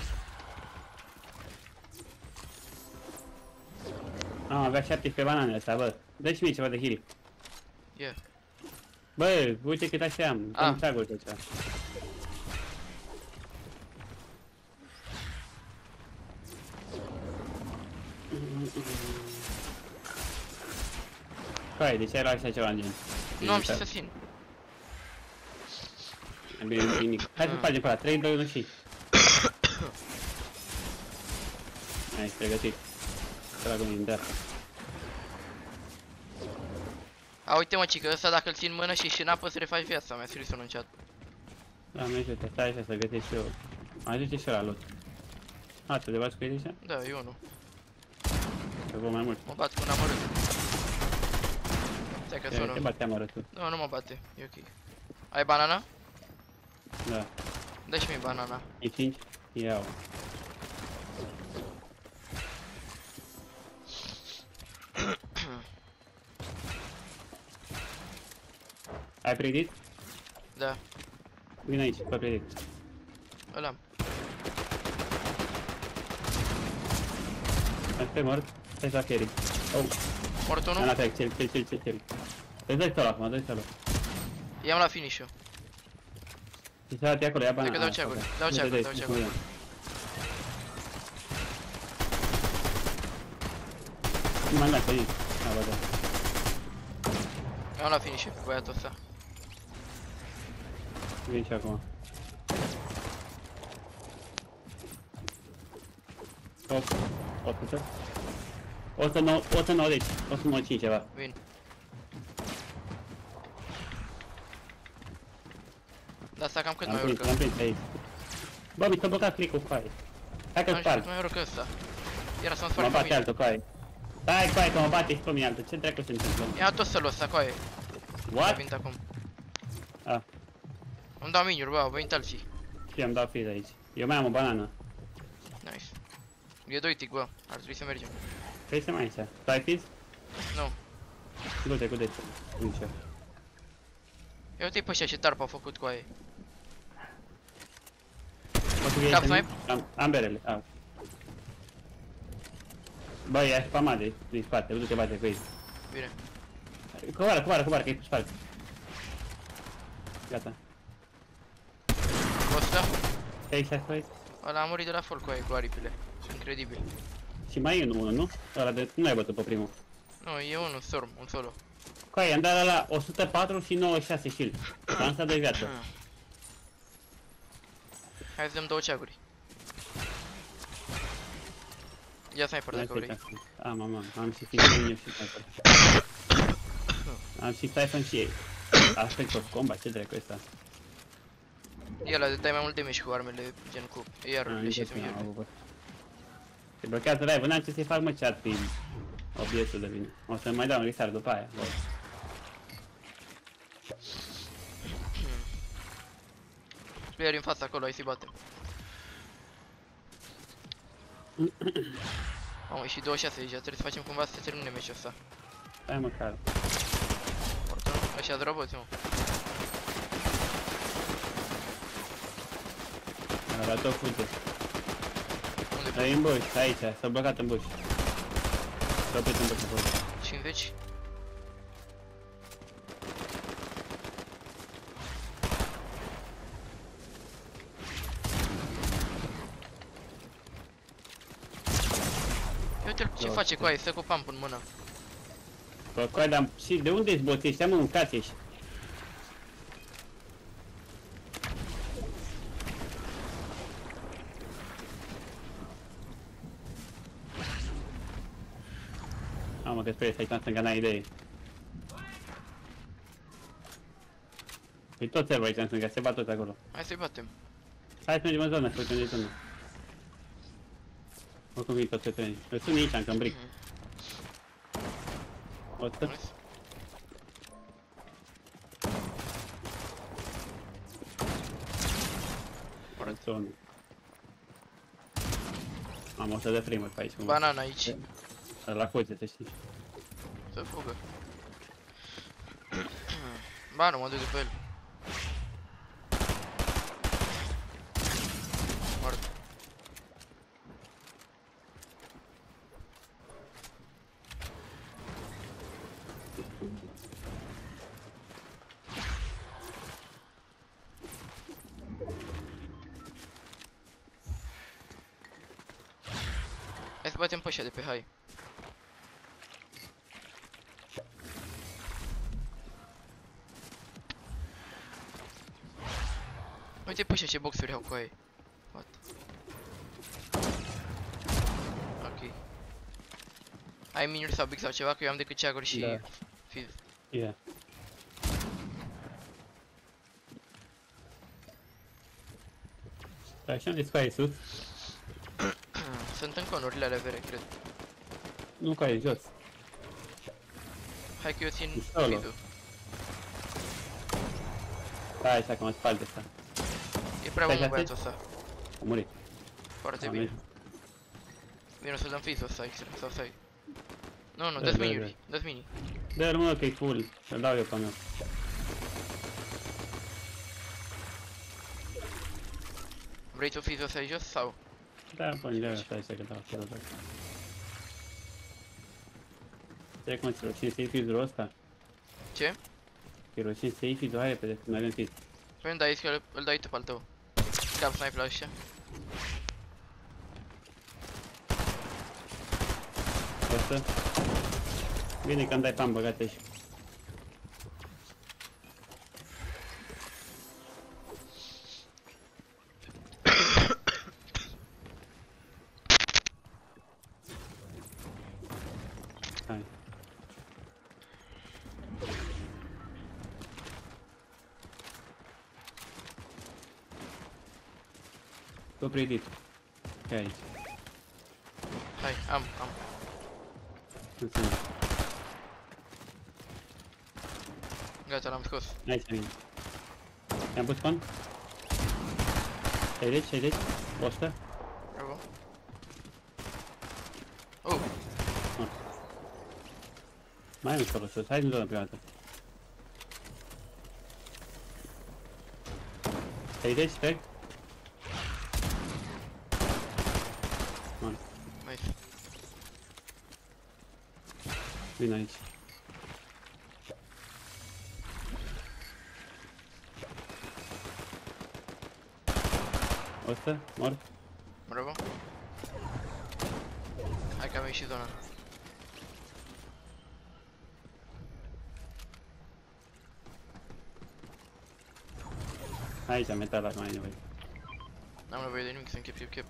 Am avea șaptesprezece banane ăsta, bă. Dă-și mie ceva de heal. Yeah. Bă, uite cât așa am. Ah. Cum tragul de ceva. Hai, de ce ai luat așa ceva în gen? Nu am ce să țin. Bine, nimic. Hai să facem pe ăla, trei, doi, unu și... Hai, ești pregătit. Trag unul de asta. A, uite mă, cică, ăsta dacă îl țin în mână și și în apă să refaci viața, mi-a scris unul în chat. Da, merge, te stai așa să gătești și eu. Mai duce și ăla lot. A, te debați cu ei așa? Da, eu nu. Că vă mai mult. Mă bat cu un amărât. Stai că Te, sună. te bate amărât tu. Nu, nu mă bate, e ok. Ai banana? Da. Dă-și mie banana. E cinci? Iau. Ai predit? Da, Vine aici, pe predit. îl am. Asta e mort. Stai să carry. Oh, Mort nu unul? la trec, cel, cel, cel, cel, cel. Te dai ăla acum, dai ăla. I-am la finish-ul. Și se arate acolo, ia banana. Cred că dau ceaguri, dau ceaguri, dau ceaguri. Nu mai merg pe aici. A, bă, da. I-am la finish-ul cu băiatul ăsta. Vin și acum. opt, o sută. o sută nouăzeci, o sută nouăzeci și cinci ceva. Vin. Da, asta cam cât Am mai prins, urcă. am prins aici. Bă, mi s-a blocat click-ul cu aia. Hai că-l Nu știu sparg. cât mai urcă ăsta. Era să mă Mă sparg pe bate mine. altul cu aia. Stai cu aia că mă bate și pe mine altul. Ce dracu se întâmplă? Ia tot să-l ăsta cu aia. A What? venit acum. Ah, Îmi dau miniuri, bă, au venit alții. și am dat fiz aici. Eu mai am o banană. Nice. E doi tic, bă, ar trebui să mergem. Vrei să mai aici? Tu ai fiz? Nu. Du-te cu de Nici. Ia uite-i pe ăștia ce tarp au făcut cu aia. Poți să iei Cap să snipe? Am, amberele. Ah. Bă, i-a spamat de, din spate, du-te bate cu ei. Bine. Coboară, coboară, coboară, că e pe spate. Gata. Costa? Ei, și asta e. Ăla a murit de la foc cu aia, cu aripile. Incredibil. Și mai e unul, nu? Ăla de, nu ai bătut pe primul. Nu, e unul, storm, un solo. Cu aia, am dat la o sută patru și nouăzeci și șase shield. Am stat de viață. Hai să dăm două ceaguri. Ia sniper dacă vrei. Am, am, am. Am și Siphon și Sniper. Am și Siphon și ei. Aspect of combat, ce dracu ăsta? E ăla de dai mai mult damage cu armele gen cu A R-urile și am S M G-urile. avut. blochează live, n-am ce să-i fac mă chat prin O B S-ul de vine. O să mai dau un restart după aia. Bă. Player în fața acolo, hai să-i batem. Mamă, e și douăzeci și șase deja, trebuie să facem cumva să se termine meciul ăsta. Stai măcar. Oricum, ăștia-s roboți, mă. A dat tot fuge. Unde Dar e în buș, aici, s-a blocat în buș. S-a oprit în buș acolo. cincizeci? Uite-l ce face cu aia, stă cu pump în mână. Bă, coi, dar și de unde ești boții ăștia, mă, mâncați ești? Mamă, că spui să-i tam să-mi gana idei. E tot server aici în stânga, se bat toți acolo. Hai să-i batem. Hai să mergem în zonă, să uite unde e zonă. Oricum vin toți treni. Îl sun aici, încă în bric. O să... Nice. În zonă. Am o să de framer pe aici. cumva. Banana aici. La coțe, să știi. Să fugă. Ba, nu mă duc după el. Mort. Hai să batem pe ăștia de pe high. Uite pe ăștia ce boxuri au cu ei. What? Ok. Ai miniuri sau big sau ceva, că eu am decât ceaguri și Da. fizz. Yeah. Dar așa am zis cu aia sus. Sunt în conurile alea vere, cred. Nu cu aia jos. Hai că eu țin E solo. fizzul. Da, așa că mă spalde asta. E prea Stai, mult stai, băiatul ăsta. A murit. Foarte Am bine. mers. Bine, o să dăm fizzul ăsta extra, sau stai. Nu, nu, Da, dă-ți da, miniuri, dă-ți mini. Dă-l mă că e full. Îl dau eu pe meu. Vrei tu fizzul ăsta jos sau? Da, până de asta este că dau chiar dau. Trec mă, ți rușine să iei fizul ăsta? Ce? E rușine să iei fizul, hai repede, că mai avem fiz. Păi îmi dai că îl- îl dai tu pe al tău. Cap snipe la ăștia. Ăsta? Bine că îmi dai pam băgate aici. Hai. Tu pregătit. E aici. Hai, am, am. Mulțumesc. Gata, l-am scos. Aici vine. I-am pus con? șaizeci, șaizeci, o sută. Bravo. Oh, Mai am acolo sus, hai în zona prima dată. șaizeci, sper. Bun, nice. vin aici. o sută, mort. Bravo. Hai că am ieșit zona. Aici, metal, dacă mai ai nevoie. N-am nevoie de nimic, sunt chep, chep, chep.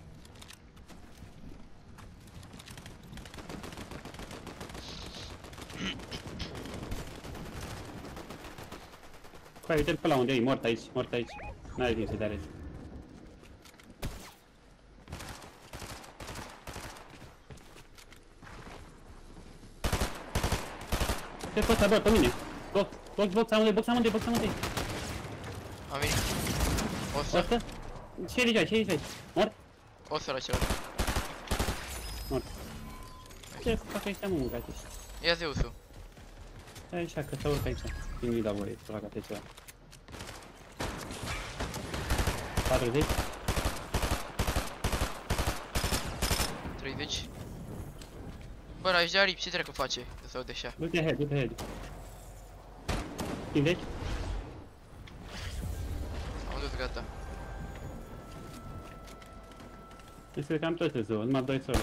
Păi, uite-l pe la unde e, mort aici, mort aici. N-are timp să te arăți. Ce faci, bă, pe mine? Box, box, box, amândoi, box, amândoi, box, amândoi. Am venit. O să... Asta? Ce e aici, ce e aici? Mor? O să la celălalt. Mor. Ce fac aici, mă, mâncați? Ia Zeusul. Stai așa, că să urc aici. Când nu-i dau voie să fac atât ceva. patruzeci? treizeci. Bă, aici de aripi, ce dracu face? Să de așa. Du-te head, du-te head. cincizeci? Am dus gata. Este cam tot râzul, numai doi solo.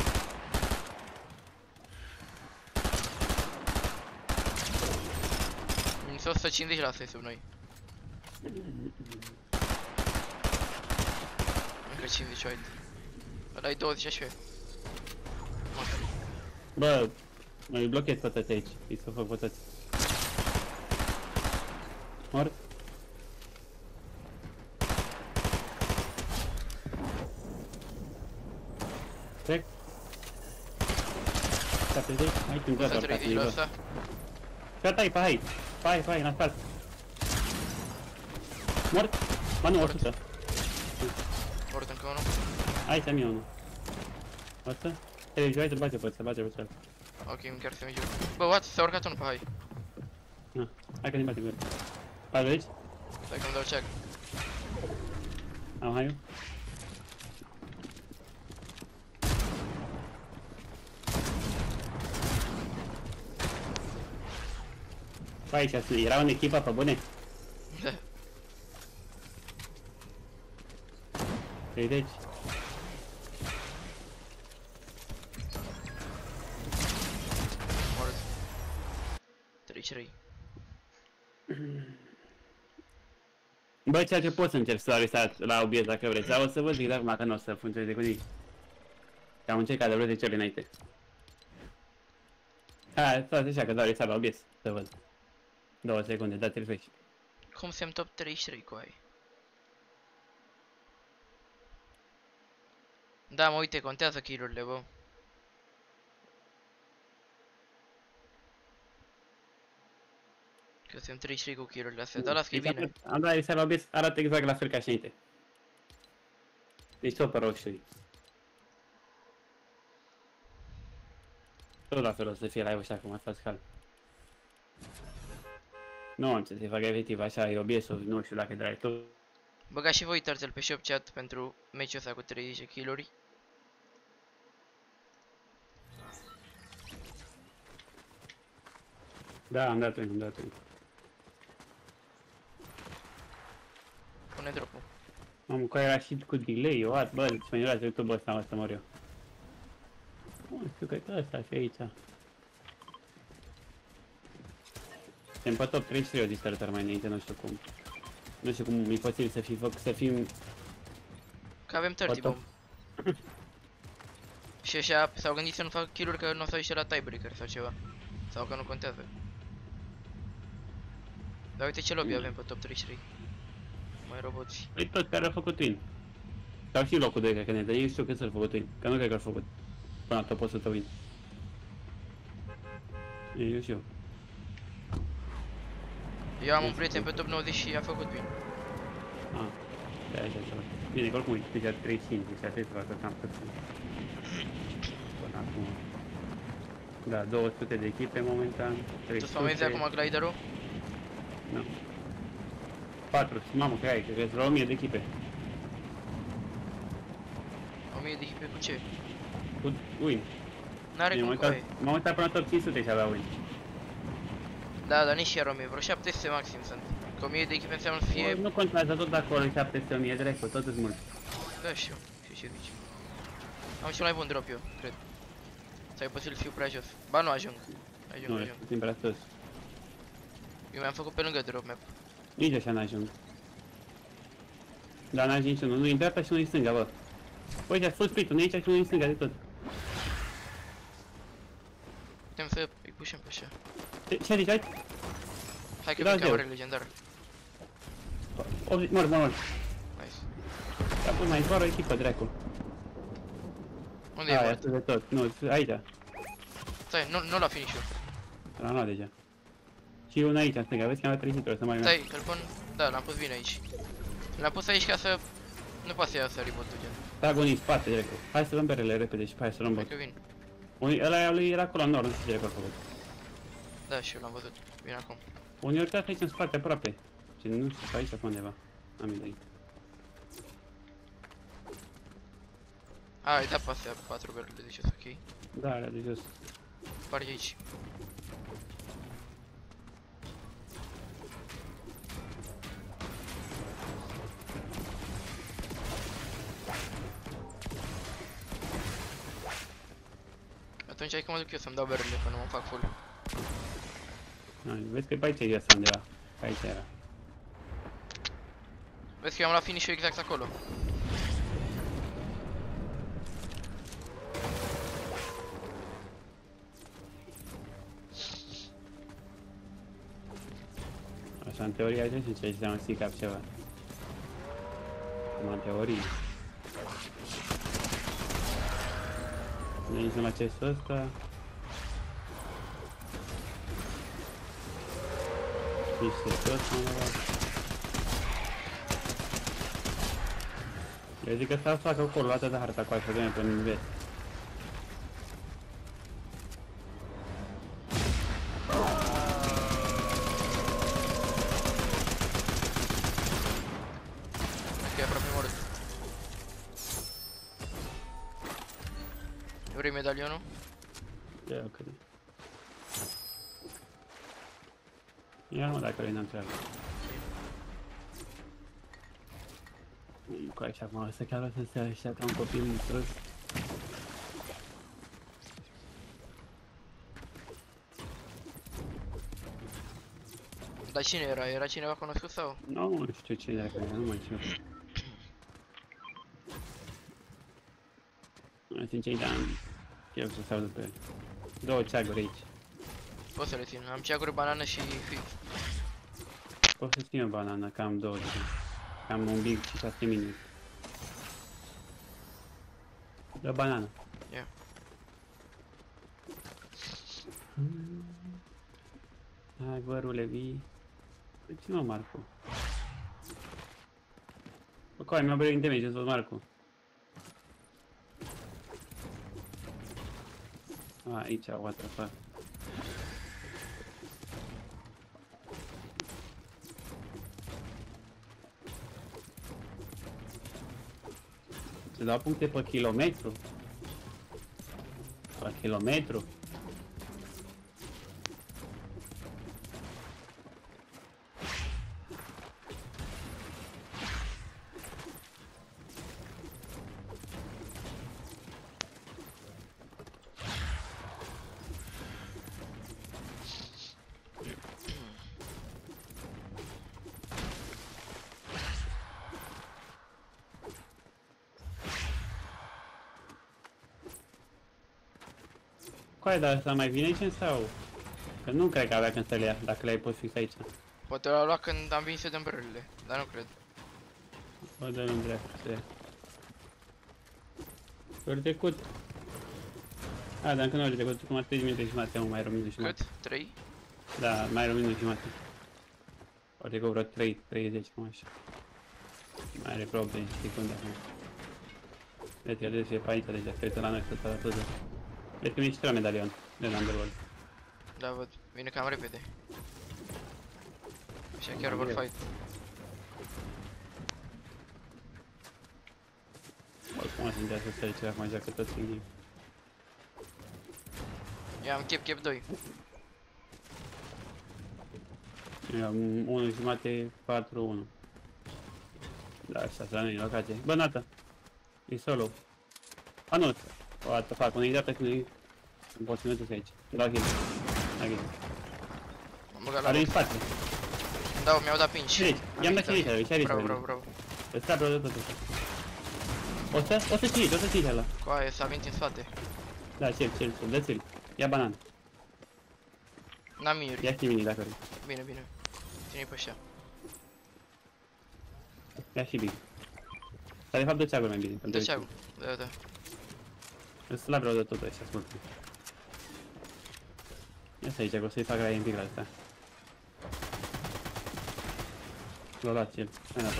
Minus o sută cincizeci la asta sub noi. Încă cincizeci white. Ăla e douăzeci așa. Bă, îi blochez pe toți aici, îi să fac pe toți. Mort? Trec. șaptezeci, hai când o sută vreau treizeci la asta. Gata, hai, pe hai, pe hai, pe hai, în asfalt. Mort? Ba nu, o sută. Mort încă unul. Hai să-mi iau unul. Asta? Trebuie hai să bage pe ăsta, bage pe ăsta. Ok, chiar să-mi joc. Bă, what? S-a urcat unul pe hai. Na, hai că ne bate pe el. patruzeci? Stai că-mi dau check. Am haiul. Păi aici, era în echipă pe bune? Da. treizeci. Mort. treizeci și trei. Bă, ceea ce pot să încerc să aresat la O B S dacă vreți, dar o să vă zic acum că nu o să funcționeze cu nimic. Că am încercat de vreo zece ori înainte. Hai, stați așa că dau aresat la O B S, să văd. Două secunde, dați refresh. Cum se-mi top treizeci și trei cu ai? Da, mă, uite, contează kill-urile, bă. Că sunt treizeci și trei cu kill-urile astea, dar las că e bine. Am dat aresat la O B S, arată exact la fel ca și înainte. Deci tot pe roșii. Tot la fel o să fie live așa cum a fost cal. Nu am ce să fac efectiv așa, e O B S-ul, nu știu dacă e drag tot. Băgați și voi uitați-l pe shop chat pentru meciul ăsta cu treizeci de kill-uri. Da, am dat un, am dat un. Pune drop-ul. Mamă, că era și cu delay, o at, bă, ce-mi era YouTube-ul ăsta, mă, să mor eu. Nu știu că e ăsta și aici. Suntem pe top treizeci și trei, o distrător mai înainte, nu știu cum. Nu știu cum e posibil să fi făcut, să fim... Că avem treizeci What bomb. Și așa s-au gândit să nu fac kill-uri că nu o să ieși la tiebreaker sau ceva. Sau că nu contează. Dar uite ce lobby avem pe top treizeci și trei. Mai roboți. Păi toți care au făcut win. Sau și locul doi, cred că ne dă, ei știu cât să-l făcut win, că nu cred că l-au făcut. Până la top o sută win. Eu știu. Eu am un prieten pe top nouăzeci și a făcut win. Ah, de așa ceva. Bine, că oricum e deja treizeci și cinci, deci trebuie să facă cam cât sunt. Până acum. Da, două sute de echipe momentan. Tu spamezi acum gliderul? Nu. patru, mamă, că ai, cred că sunt la o mie de echipe. o mie de echipe cu ce? Cu win. N-are cum cu aia. M-am uitat până la top cinci sute și avea win. Da, dar nici iar o mie, vreo șapte sute maxim sunt. Că o mie de echipe înseamnă să fie... Nu contează tot dacă acolo șapte sute o mie direct, tot îți mult. Da, și eu, și ce zici. Am și mai bun drop eu, cred. Sau e posibil să fiu prea jos. Ba nu ajung. Ajung, Nu, ajung. ești puțin prea sus. Eu mi-am făcut pe lângă drop map. Nici așa n-ajung. Dar n-ajung niciunul, nu-i în dreapta și nu-i în stânga, bă. Băi, și-a fost split-ul, nu aici și nu-i în stânga de tot. Putem să îi pușim pe așa. Ce, ce zici, hai? Hai că Da, vin zeu. camere legendar. optzeci, mor, mor, mor. Nice. A pus mai doar o echipă, dracu. Unde e Aia, mort? sus de tot. Nu, sus- aici. Stai, nu, nu la finish-ul. L-am luat deja. Și una aici, în stânga, vezi că am trezit, o să mai merg. Stai, îl pun... Da, l-am pus bine aici. L-am pus aici ca să... Nu poate să iasă reboot-ul gen. Trag unii în spate, direct. Hai să luăm berele repede și hai să luăm Hai bot. că vin. Unii, ăla lui era acolo în nord, nu știu ce direct a făcut. Da, și eu l-am văzut. Vin acum. Unii urcat aici în spate, aproape. Și nu știu, pe aici sau pe undeva. Am idei. A, ai dat pe astea patru berele, deci e ok. Da, alea de jos. Par aici. Atunci hai că mă duc eu să-mi dau berele până mă fac full. Hai, vezi că pe aici e viața undeva. Pe aici era. Vezi că eu am luat finish-ul exact acolo. Așa, în teorie, așa și ce înseamnă C-cap ceva. Cum în teorie. Ne ieșim la chestul ăsta. Niște tot undeva. Eu zic că s-ar facă acolo, luată de harta cu așa de până în vest. Că e aproape mort. Vrei medalionul? Ia ok. Ia mă dacă vrei n-am treabă. Cu așa acum, ăsta chiar o să se așa ca un copil monstruos. Dar cine era? Era cineva cunoscut sau? Nu știu cine era, nu mai știu. Sincer, dar eu să stau după el. Două ceaguri aici. Pot să le țin. Am ceaguri, banană și fix. Pot să țin o banană, că am două deja. Am un big și șase mini. Dă banană. Ia. Hai, vărule, vii. Păi ce mă, Marco? Bă, coi, mi-a bărit damage, îți văd, Marco. A, aici, what the fuck. Se dau puncte pe kilometru? Pe kilometru? Coai, dar să mai vine aici sau? Că nu cred că avea când să le ia, dacă le-ai pus fix aici. Poate l-a luat când am venit să dăm berele, dar nu cred. O dă în dreapta să ia. Ori trecut. A, dar încă nu ori trecut, cum ar trei minute și jumate, mă, mai erau minute și jumate. Cât? trei? Da, mai erau minute și jumate. Ori trecut vreo trei, treizeci, cum așa. Mai are vreo optzeci secunde acum. Vezi că el e pe aici deja, cred că la noi să s-a dat. Vezi că mi-e și la medalion, de la Underworld. Da, văd. Vine cam repede. Așa chiar vor fight. Oricum aș vrea să stai ceva, acum joacă toți în game. Eu am cap cap doi. Eu am unu jumate, patru, unu. Da, așa, să nu-i locație. Bă, Nata! E solo. A, nu! O, să fac, unei dată când e... Nu pot să mergeți aici. Dau heal. Dau heal. Am băgat la Are în box. spate. Da, mi-au dat pinch. Și aici. I-am dat și aici, aici, aici. Bravo, bravo, bravo. Îți trapă de tot ăsta. O să, o să ții, o să ții ăla. Coaie, s-a venit în spate. Da, cel, cel, cel, dă-ți-l. Ia banană. N-am miniuri. Ia și mini dacă vrei. Bine, bine. Ține-i pe ăștia. Ia și big. Dar de fapt dă ceagul mai bine. Dă ceagul. Da, da. Îți la vreau de tot ăștia, ascultă. Ia să aici, că o să-i fac raie un pic la asta. L-a luat el. Hai înapoi.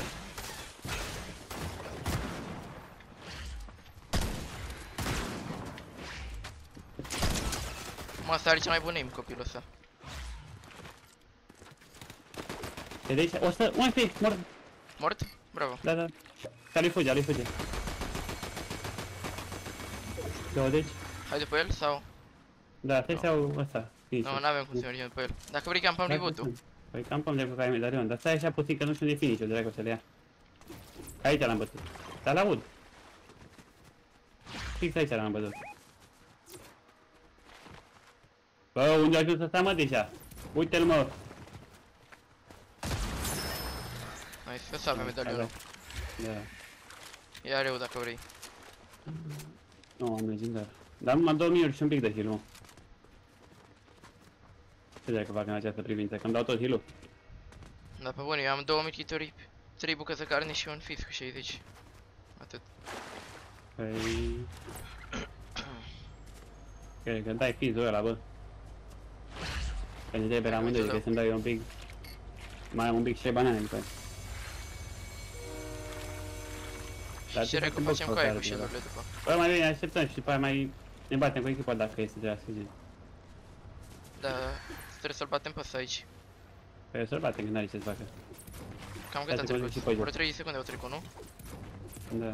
Mă, asta are cel mai bun aim, copilul ăsta. E de aici, o să... Mai fi, mor. Mort? Bravo. Da, da. Ca lui fuge, lui fuge. Două deci? Hai după el sau? Da, stai sau ăsta. Nu, n-avem cum să mergem după el. Dacă vrei campăm reboot-ul. Păi campăm de cu care medalion, dar stai așa puțin că nu știu de finish-ul, dracu să le ia. Aici l-am bătut. Dar l-aud. Fix aici l-am bătut. Bă, unde a ajuns ăsta mă deja? Uite-l mă. Hai să să avem medalionul. Da. Ia reu dacă vrei. Nu, am legendar. Dar numai două minuri și un pic de heal, mă. Ce dacă fac în această privință, că îmi dau tot heal-ul. Da, pe bun, eu am două mitchituri, trei bucăți de carne și un fis cu șaizeci. Atât. Păi... Cred că dai fizul ăla, bă. Că ne trebuie la amândoi, că să-mi dai un pic... Mai am un pic și banane după aia. Și ce recu facem cu aia cu shell-urile după? Bă, mai bine așteptăm și după aia mai... Ne batem cu echipa dacă este de la sfârșit. Da, trebuie să-l batem pe ăsta aici. Păi să-l batem, că n-are ce să facă. Cam cât a trecut? Vreo treizeci secunde au trecut, nu? Da.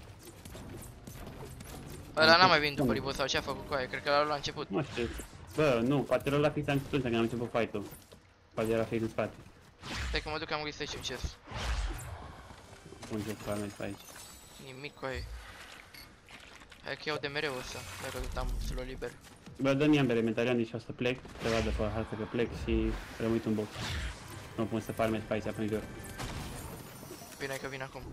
Ăla n-a mai venit după reboot sau ce a făcut cu aia? Cred că l-a luat la început. Nu știu. Bă, nu, poate l-a fix la început când am început fight-ul. Poate era fix în spate. Stai că mă duc, am găsit aici un chest. Un chest cu arme pe aici. Nimic cu aia. Hai că iau de mereu ăsta, dacă tot am slot liber. Bă, dă-mi ambele mentaliani și o să plec, să vadă pe hartă că plec și rămâi un box. Nu pun să farmez pe aici, prin jur. Bine că vin acum.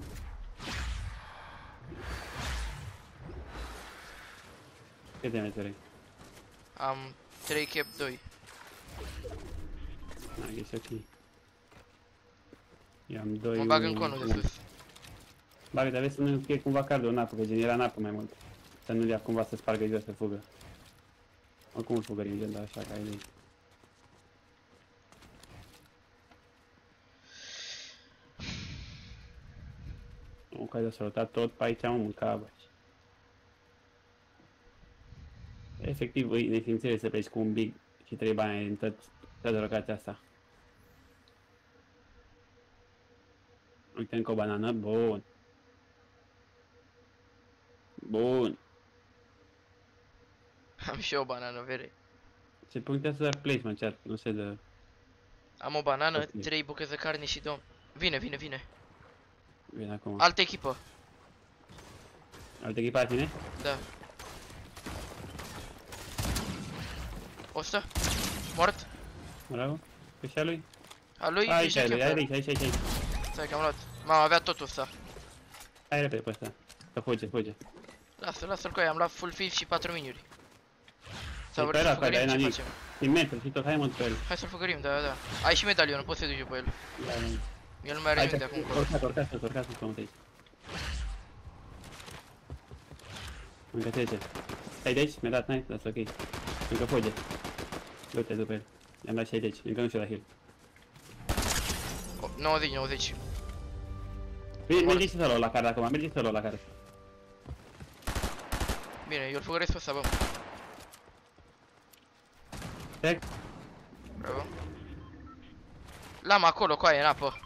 Câte metri? Am trei cap doi. Na, ești ok. Eu am doi... Mă bag în conul de sus. Bagă, dar vezi să nu fie cumva cardul în apă, că genera în apă mai mult. Să nu dea cumva să spargă jos, să fugă. Oricum îl fugărim gen, dar așa ca idei. Nu, că ai salutat tot pe aici, mă, mânca, bă. Efectiv, îi neființele să pleci cu un big și trei bani în tot, toată locația asta. Uite încă o banană, bun. Bun. Am și eu o banană, vere. Se punctează doar placement chat, nu se dă... Am o banană, Ok. trei bucăți de carne și două. Vine, vine, vine. Vine acum. Altă echipă. Altă echipă la tine? Da. o sută. Mort. Bravo. Pe și a lui? A lui, Aici, nici ai lui, echipă. aici, aici, aici, aici. Stai că am luat. M-am avea totul ăsta. Hai repede pe ăsta. Să fuge, fuge. Lasă, lasă-l cu aia, am luat full fill și patru miniuri. Sau Pe vrei să ăla, pe fugărim, ăla, ce nimic. facem? Din metru și tot, hai mă pe el. Hai să-l fugărim, da, da. Ai și medalionul, poți să te duci pe el. Da, da. El nu mai are Aici, nimic de acum încolo. urcați, urcați, urcați, urcați, urcați aici. Încă trece. Stai de aici? Mi-a dat nice, that's ok. Încă fuge. Du-te după el. I-am dat șaizeci, încă nu știu la heal. O, nouăzeci, nouăzeci. Mergi, mergi și solo la care acum, mergi solo la care. Bine, eu îl fugăresc pe ăsta, bă. Trec. Bravo. L-am acolo, cu aia, în apă.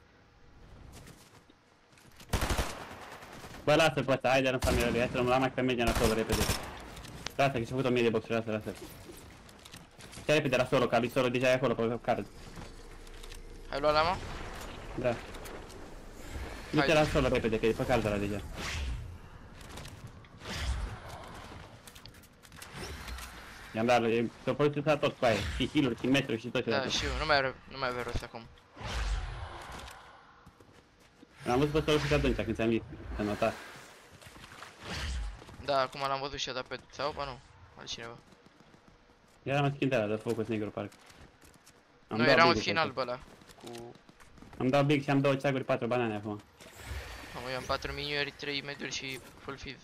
Bă, lasă-l pe ăsta, haide în familia lui, hai să rămân la mai pe mergem la solo repede. Lasă că și-a făcut o mie de boxuri, lasă, lasă. Stai repede la solo, că lui solo deja e acolo pe card. Ai luat lama? Da. Du-te la solo repede, că e pe card ăla deja. I-am dat, s-o poziționat tot cu aia, și heal-uri, și metru, și tot ce Da, dat. și eu, nu mai are, nu mai avea rost acum. L-am văzut pe solo și atunci când ți-am zis, să nota. Da, acum l-am văzut și a dat pe... sau, ba nu, altcineva. Era mai skin de ăla, de focus negru, parcă. Am Nu, dat era un big-ul skin pe alb ăla. Cu... Am dat big și am două ceaguri, patru banane acum. Am, eu am patru miniuri, trei mediuri și full fizz.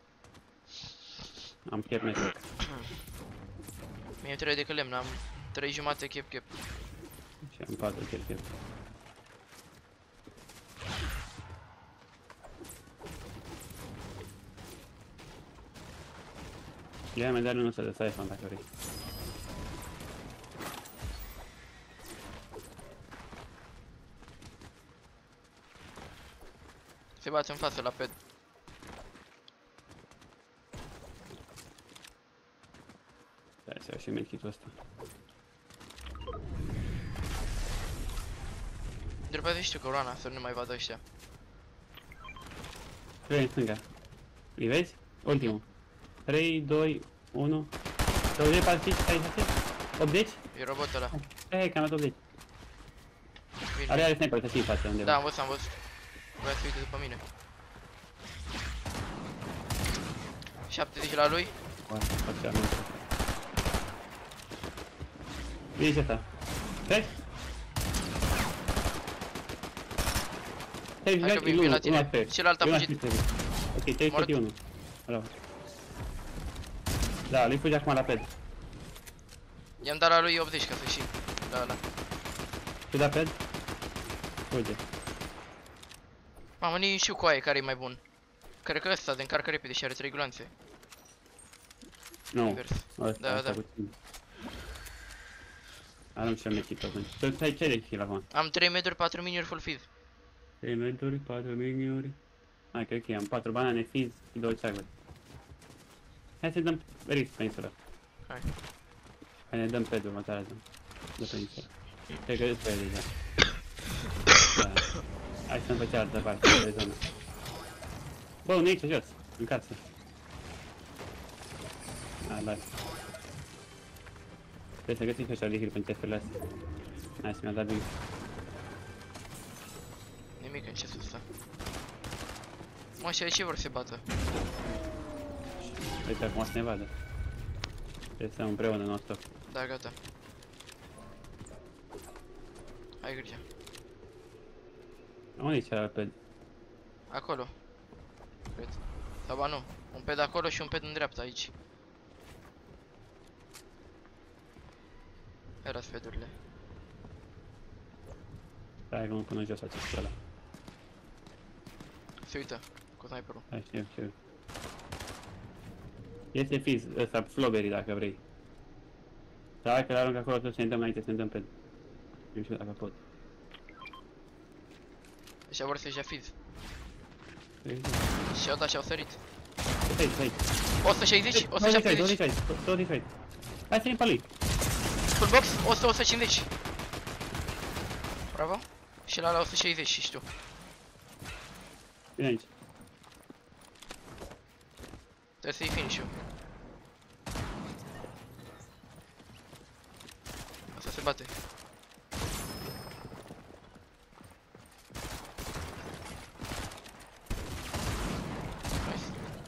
Am chef metru. Mie îmi trebuie de lemn, am trei jumate chep chep. Și am patru chef chef. Ia mai dar unul să de iPhone dacă vrei. Se bate în față la ped. Da, să iau și medkit-ul ăsta. Dropează și tu coroana, să nu mai vadă ăștia. trei în stânga. Îi vezi? Ultimul. trei, doi, unu. douăzeci, patruzeci, șaizeci, optzeci? E robotul ăla. Hai, că am dat optzeci. Vine. Are, are sniper, să fii în față undeva. Da, am văzut, am văzut. Voia să uite după mine. șaptezeci la lui. Bun, fac cea mult. Vine și ăsta. Treci? Treci, Hai că vin, vin la tine. Celălalt a fugit. Ok, treci Mort. pe unu. Bravo. Da, lui fuge acum la ped. I-am dat la lui optzeci ca să și. Da, da. Tu da ped? Fuge. Mamă, nici știu cu aia care e mai bun. Cred că ăsta de încarcă repede și are trei gloanțe. Nu, Invers. ăsta, Da, ăsta da. puțin. Arăm și-am mechit atunci. Tu ai ce de kill acum? Am trei meduri, patru miniuri full feed. trei meduri, patru miniuri. Hai că ok, am patru banane, fizz și două ceaguri. Hai să dăm risk pe insulă. Hai. Hai ne dăm pe următoarea zi. De pe insulă. Cred că îți pe deja. Da. Hai să dăm pe cealaltă parte de zonă. Bă, unde aici jos, în casă. Da, las. Trebuie să găsim și așa de heal pentru testurile astea. Hai să mi-a dat bine. Nimic în ce ăsta. Mă, și aici vor să se bată. Uite, acum o să ne vadă. Trebuie să stăm împreună non-stop. Da, gata. Ai grijă. Unde e cealaltă ped? Acolo. Cred. Sau ba nu. Un ped acolo și un ped în dreapta aici. Era spedurile. Stai că mă până jos acest ăla. Se uită cu sniperul. Hai, știu, știu. Este fizz, ăsta, flowberry dacă vrei. Dar hai că l-arunc acolo, să ne dăm înainte, să ne dăm pe... Nu știu dacă pot. Deci vor să-și ia fizz. Ei, Și au dat și au sărit. Aici, aici. o sută șaizeci, o sută șaptezeci. douăzeci, douăzeci, douăzeci. Hai să ne pe lui. Full box, o sută, o sută cincizeci. Bravo. Și la la o sută șaizeci și știu. Vine aici. Trebuie să-i finish-ul. Asta se bate. Nice.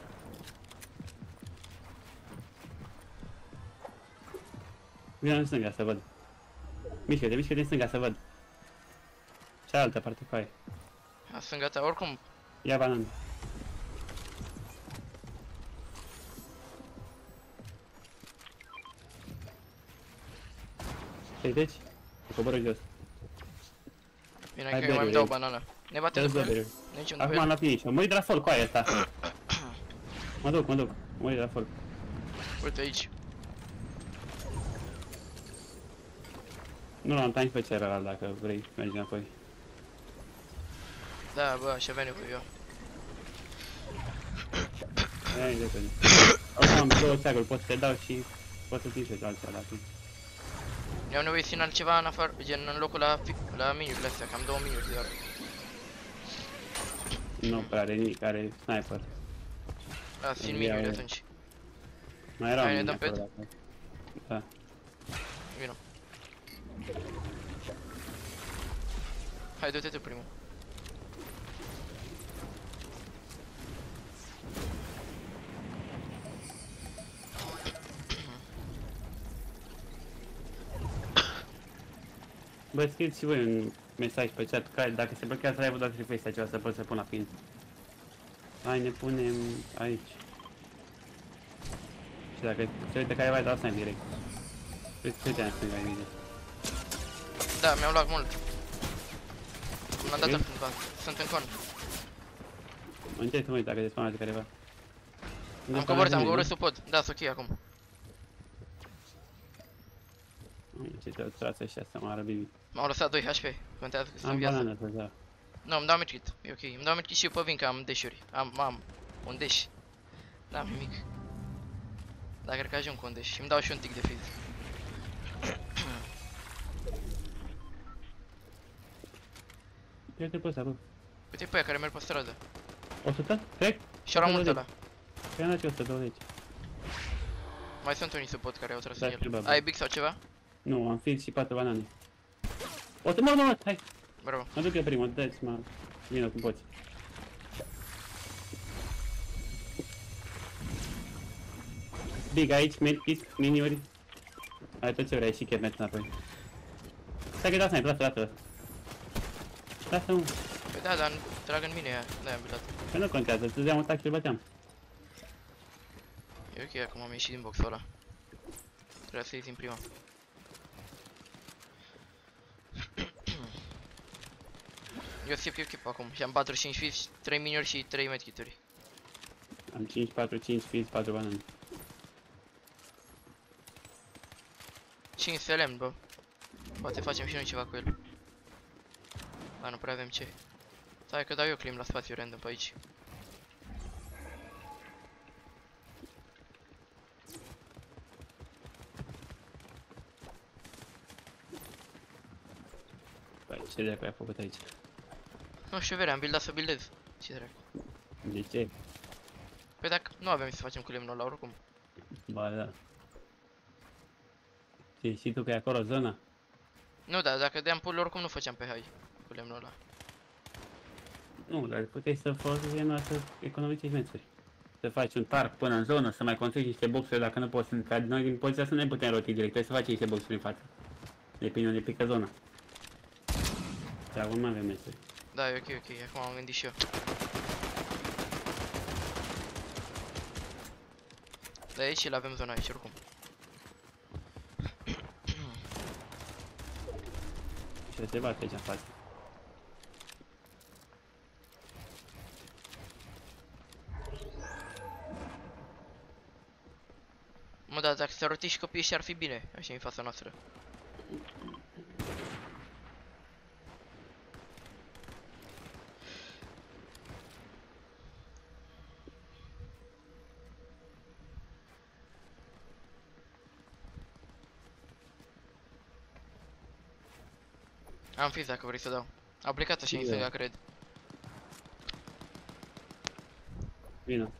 Vine în stânga să văd. Mișcă-te, mișcă-te în stânga să văd. Cealaltă parte cu aia. A, sunt gata, oricum. Ia banană. Știi deci? Coboră jos. Bine Hai că eu mai berry, îmi dau hai. banana. Ne bate Te-ți după dă el? berry. Nici după Acum el? la finish. Mă uit de la fol cu aia asta. Mă duc, mă duc. Mă uit de la fol. Uite aici. Nu l-am time pe celălalt dacă vrei, mergi înapoi. Da, bă, așa veni cu eu. Hai, repede. Acum am două ceaguri, pot să te dau și pot să ții alții la timp. Eu am nevoie să țin altceva în afară, gen în locul la, fi- la miniurile astea, că am două miniuri doar. Nu prea are nimic, are sniper. Da, țin Ia, miniurile ia. atunci. Mai erau Hai, ne mine dăm acolo pet? dacă... Da. Vino. Hai, du-te tu primul. Bă, scrieți și voi un mesaj pe chat, care dacă se blochează live-ul, dați request ceva să pot să pun la pin. Hai, ne punem aici. Și dacă se uite careva, dau snipe direct. Uite, uite în stânga, imediat. Da, mi-au luat mult. M-am dat Ok. în cândva. Sunt în con. Mă încerc să mă uit dacă despawnează careva. Am coborât, am coborât sub pod. Da, sunt ok acum. Ce te-au tras ăștia să moară Bibi. M-au lăsat doi H P. Contează că sunt Am viață. banană să da. Nu, îmi dau medkit. E ok. Îmi dau medkit și eu pe vin că am dash-uri. Am, am un dash. N-am nimic. Dar cred că ajung cu un dash. Și îmi dau și un tic de fiz. Uite pe ăsta, bă. Uite pe aia care merg pe stradă. o sută? Trec? Și-au luat mult ăla. Păi am dat eu o sută douăzeci. Mai sunt unii sub pod care au tras Da, în el. trebuie, bă. Ai big sau ceva? Nu, am fix și patru banane. O să mor, mor, mor, hai! Bravo. Mă duc eu primul, dă-ți mă. Vină cum poți. Big aici, medkit, miniuri. Ai tot ce vrei și chiar mergi înapoi. Stai că dau sniper, lasă, lasă. Lasă-mă. Păi da, dar trag în mine aia. Da, am bilat. Că nu contează, îți dădeam un tac și îl băteam. E ok, acum am ieșit din boxul ăla. Trebuie să ies din prima. Eu skip, skip, skip acum. Și am patruzeci și cinci fiți, trei miniuri și trei medkituri. Am cinci, patru, cinci fiți, patru banane. cinci lemn, bă. Poate facem și noi ceva cu el. Dar nu prea avem ce. Stai că dau eu clim la spațiu random pe aici. Păi, ce dracu ai făcut aici? Nu știu, vere, am buildat să buildez. Ce dracu. De ce? Păi dacă nu avem să facem cu lemnul ăla oricum. Ba da. Și, și tu că e acolo zona? Nu, da, dacă deam pull oricum nu făceam pe high cu lemnul ăla. Nu, dar puteai să folosești genul să economisești metri. Să faci un parc până în zonă, să mai construiești niște boxuri dacă nu poți, ca noi din poziția să nu ne putem roti direct, trebuie să faci niște boxuri în față. Depinde unde pică zona. Și acum nu avem metri. Da, e ok, ok, acum am gândit și eu. Da, aici și l-avem zona aici oricum. Și se bate aici în față. Mă, da, dacă se roti și copiii ăștia ar fi bine, așa în fața noastră. Am fiz dacă vrei să dau. Au plecat așa în Da. stânga, cred. Vină.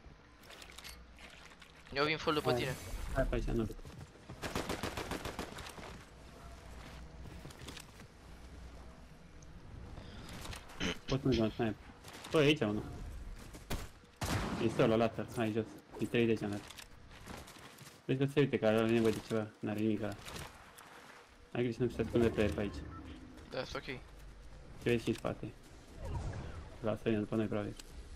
Eu vin full după Hai. tine. Hai pe aici, nu duc. Poți merge un sniper. Bă, aici unul. E solo, later, hai jos. E treizeci am dat. Vezi că se uite că are nevoie de ceva, n-are nimic ăla. Ai grijă să nu se ascunde player pe aici. Da, sunt ok. Ce vezi și în spate. Lasă vină după noi, probabil.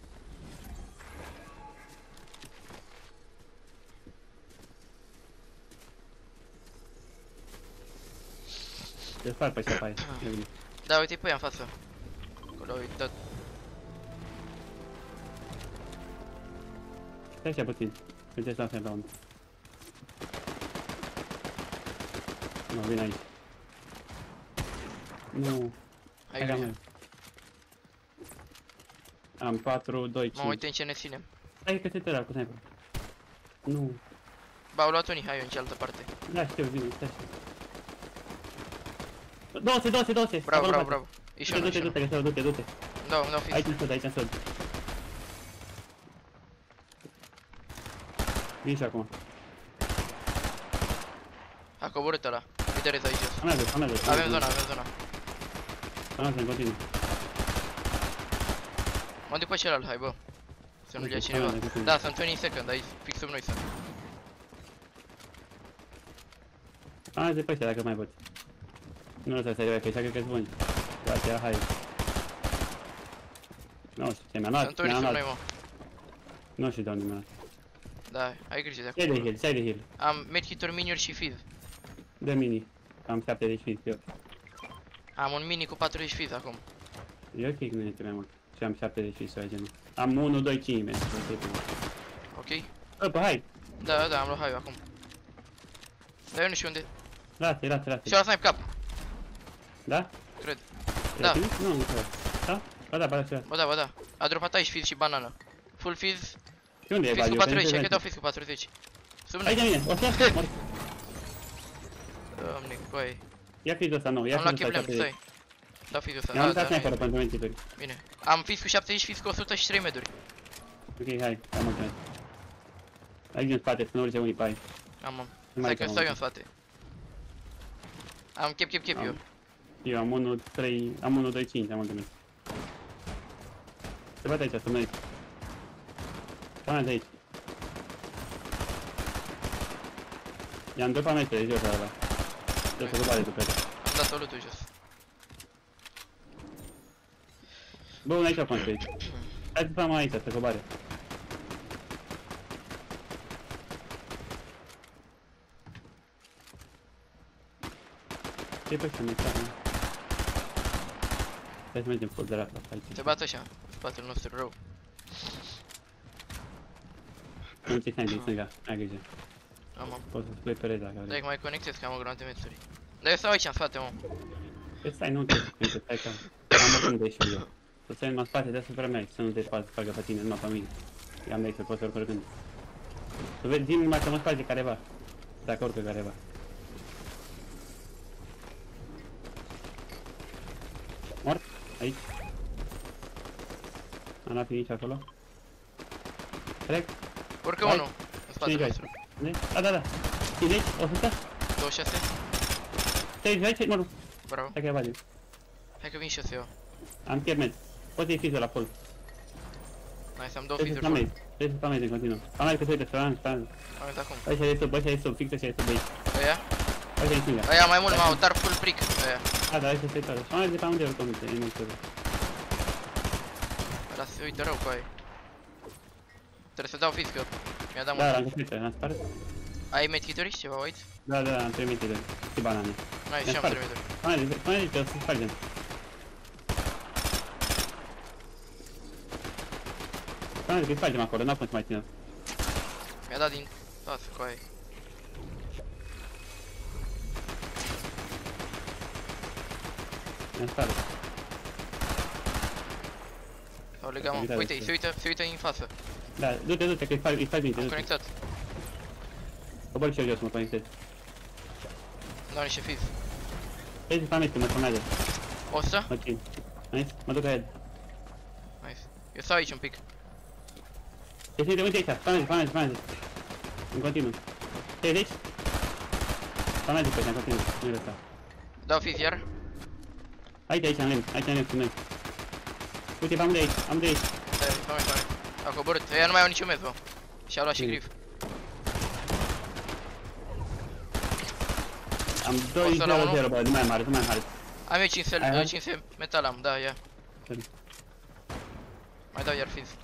Te fac pe ăștia pe aia. Ia vine. Da, uite pe ea în față. Acolo, uite, da. Stai așa puțin. Uite să aflăm la unul. Nu, vin aici. Nu. Ai Hai, grijă. mă. Am patru, doi, Mă cinci. uite în ce ne ținem. Hai că te tăra cu sniper. Nu. Ba, au luat unii, hai eu în cealaltă parte. Da, știu, vine, stai așa. douăzeci, douăzeci, douăzeci. Bravo, acolo bravo, în față. bravo. Ești unul, Du-te, ești du-te, unul. du-te, du-te, du-te. Da, îmi dau Aici fix. în sud, aici în sud. Vin și acum. A coborât ăla. Uite reza aici jos. Am mers, am mers. Avem zona, avem zona. Am mers, în continuu. Mă duc pe celălalt, hai bă. Să nu-l ia Ok, cineva. hai, hai, Da, sunt douăzeci second, aici, fix sub noi sunt. Hai de pe ăștia dacă mai poți. Nu lăsa să ai că ăștia cred că-s buni. Grația, hai. Nu știu ce mi-a luat, Sunt unii mi-a sub luat. noi, mă. Nu știu de unde mi-a luat. Da, ai grijă de Stai de acolo. heal, stai de heal. Am medkit-uri, miniuri și fiz. Dă mini. Am șaptezeci și cinci eu. Am un mini cu patruzeci fiz acum. E ok că nu este mai mult. Și am șaptezeci și cinci sau genul. Am unu, doi, cinci, man. Ok. ok? Bă, hai! Da, da, da, am luat haiul acum. Dar eu nu știu unde. Lasă-i, lasă-i, Și lasă-i. ăla snipe cap, Da? cred. E Da. activ? Nu, nu cred. Da? Ba da, ba da, Bă, da, bă, da. A dropat aici fizz și banană. Full fizz, și unde e fizz cu Valiu? patruzeci, Că hai nu că dau fizz cu patruzeci. Sub Aici noi. de mine, o să mor. Doamne, băi. Ia fizul ăsta nou, ia Am luat fizul ăsta. chip stai. Dau fizz-ul ăsta, I-am da, dat da, sniper nu e. pentru mentituri. Bine. Am fizz cu șaptezeci, fizz cu o sută și trei meduri. Ok, hai, am mulțumesc. Aici în spate, să nu urce unii pe aici. Am, am. Nu mai Stai că am stau eu în mulțumesc. spate. Am chep, chep, chep Am. eu. Eu am unu, trei, am unu, doi, cinci, am mulțumesc. Se bate aici, să mergi. Până aici. I-am doi pametre de jos ăla. Trebuie să bate după ele. Am dat o lutul jos. Bă, unul aici până aici. Hai să stăm aici, să coboare. Ce-i pe ăștia mai tare? Hai să mergem full dreapta aici. Se bate așa, spatele nostru rău. Nu ți stai din stânga, ai grijă. Am, am. Poți să spui pe reza dacă Dai vrei. că mai conectez că am o grămadă de metri. Dar eu stau aici în spate, mă. Păi stai, nu te spui, stai că am oricum de ieși eu. Să stai în spate deasupra mea, să nu te facă pe tine, nu pe mine. I-am de aici, poți să urc oricând. Să vezi, zi-mi numai că mă sparge careva. Dacă urcă careva. Mort? Aici. Am luat nici acolo. Trec. Urcă Hai. unul în spatele Cine-i nostru. aici? Da, da, da. Cine-i aici? o sută? douăzeci și șase. treizeci, aici, mă rog. Bravo. Hai că e valiu. Hai că vin și eu. Am piermet. Poți să-i fizul la full. Nice, am două Trebuie să fizuri. spamezi. Trebuie să spamezi în continuu. Spamezi că se uite, spamezi, spamezi. Am dat acum. Aici e sub, aici e sub, fix aici e sub aici. Ăia? Aici e în stânga. Ăia mai mult m-au dar full brick. Ăia. A, da, aici e toate. Spamezi de pe unde oricum, e nu știu. Ăla se uită rău cu aia. Trebuie să dau fizz că mi-a dat Da, mult. l-am găsit, l-am spart. Ai medkituri ceva aici? Da, da, am trei metri de și banane. N-ai și Mi-a am spart. trei meduri. Spamezi, spamezi că o să spargem. Spamezi că spargem acolo, n-am cum să mai țină. Mi-a dat din față cu aia. Mi-am spart. S-au legat, mă. Uite, Uite, uite. se uită, se uită în față. Da, du-te, du-te, că îi spargi, îi spargi minte, Am du-te. conectat. Cobor și eu jos, mă conectez. Dau niște fizz. Vezi, spamezi că mă spameze. o sută? Mă țin. Nice, mă duc ahead. Nice. Eu stau aici un pic. Deci uite, uite aici, spamezi, spamezi, spamezi. În continuu. Te aici? Spamezi pe aici, în continuu, nu-i lăsa. Dau fizz iar. Aici, aici, în lemn, aici, în lemn, cu noi. Uite, am de aici, am de aici. Stai, stai, stai. A coborât. Ăia nu mai au niciun med, bă. Și-a luat și Bine. grif. Am doi O să la zero unul? zero, bă, nu mai am mare, nu mai am mare. Am eu cinci Ai, ai? cinci metal am, da, ia. Bine. Mai dau iar fizz.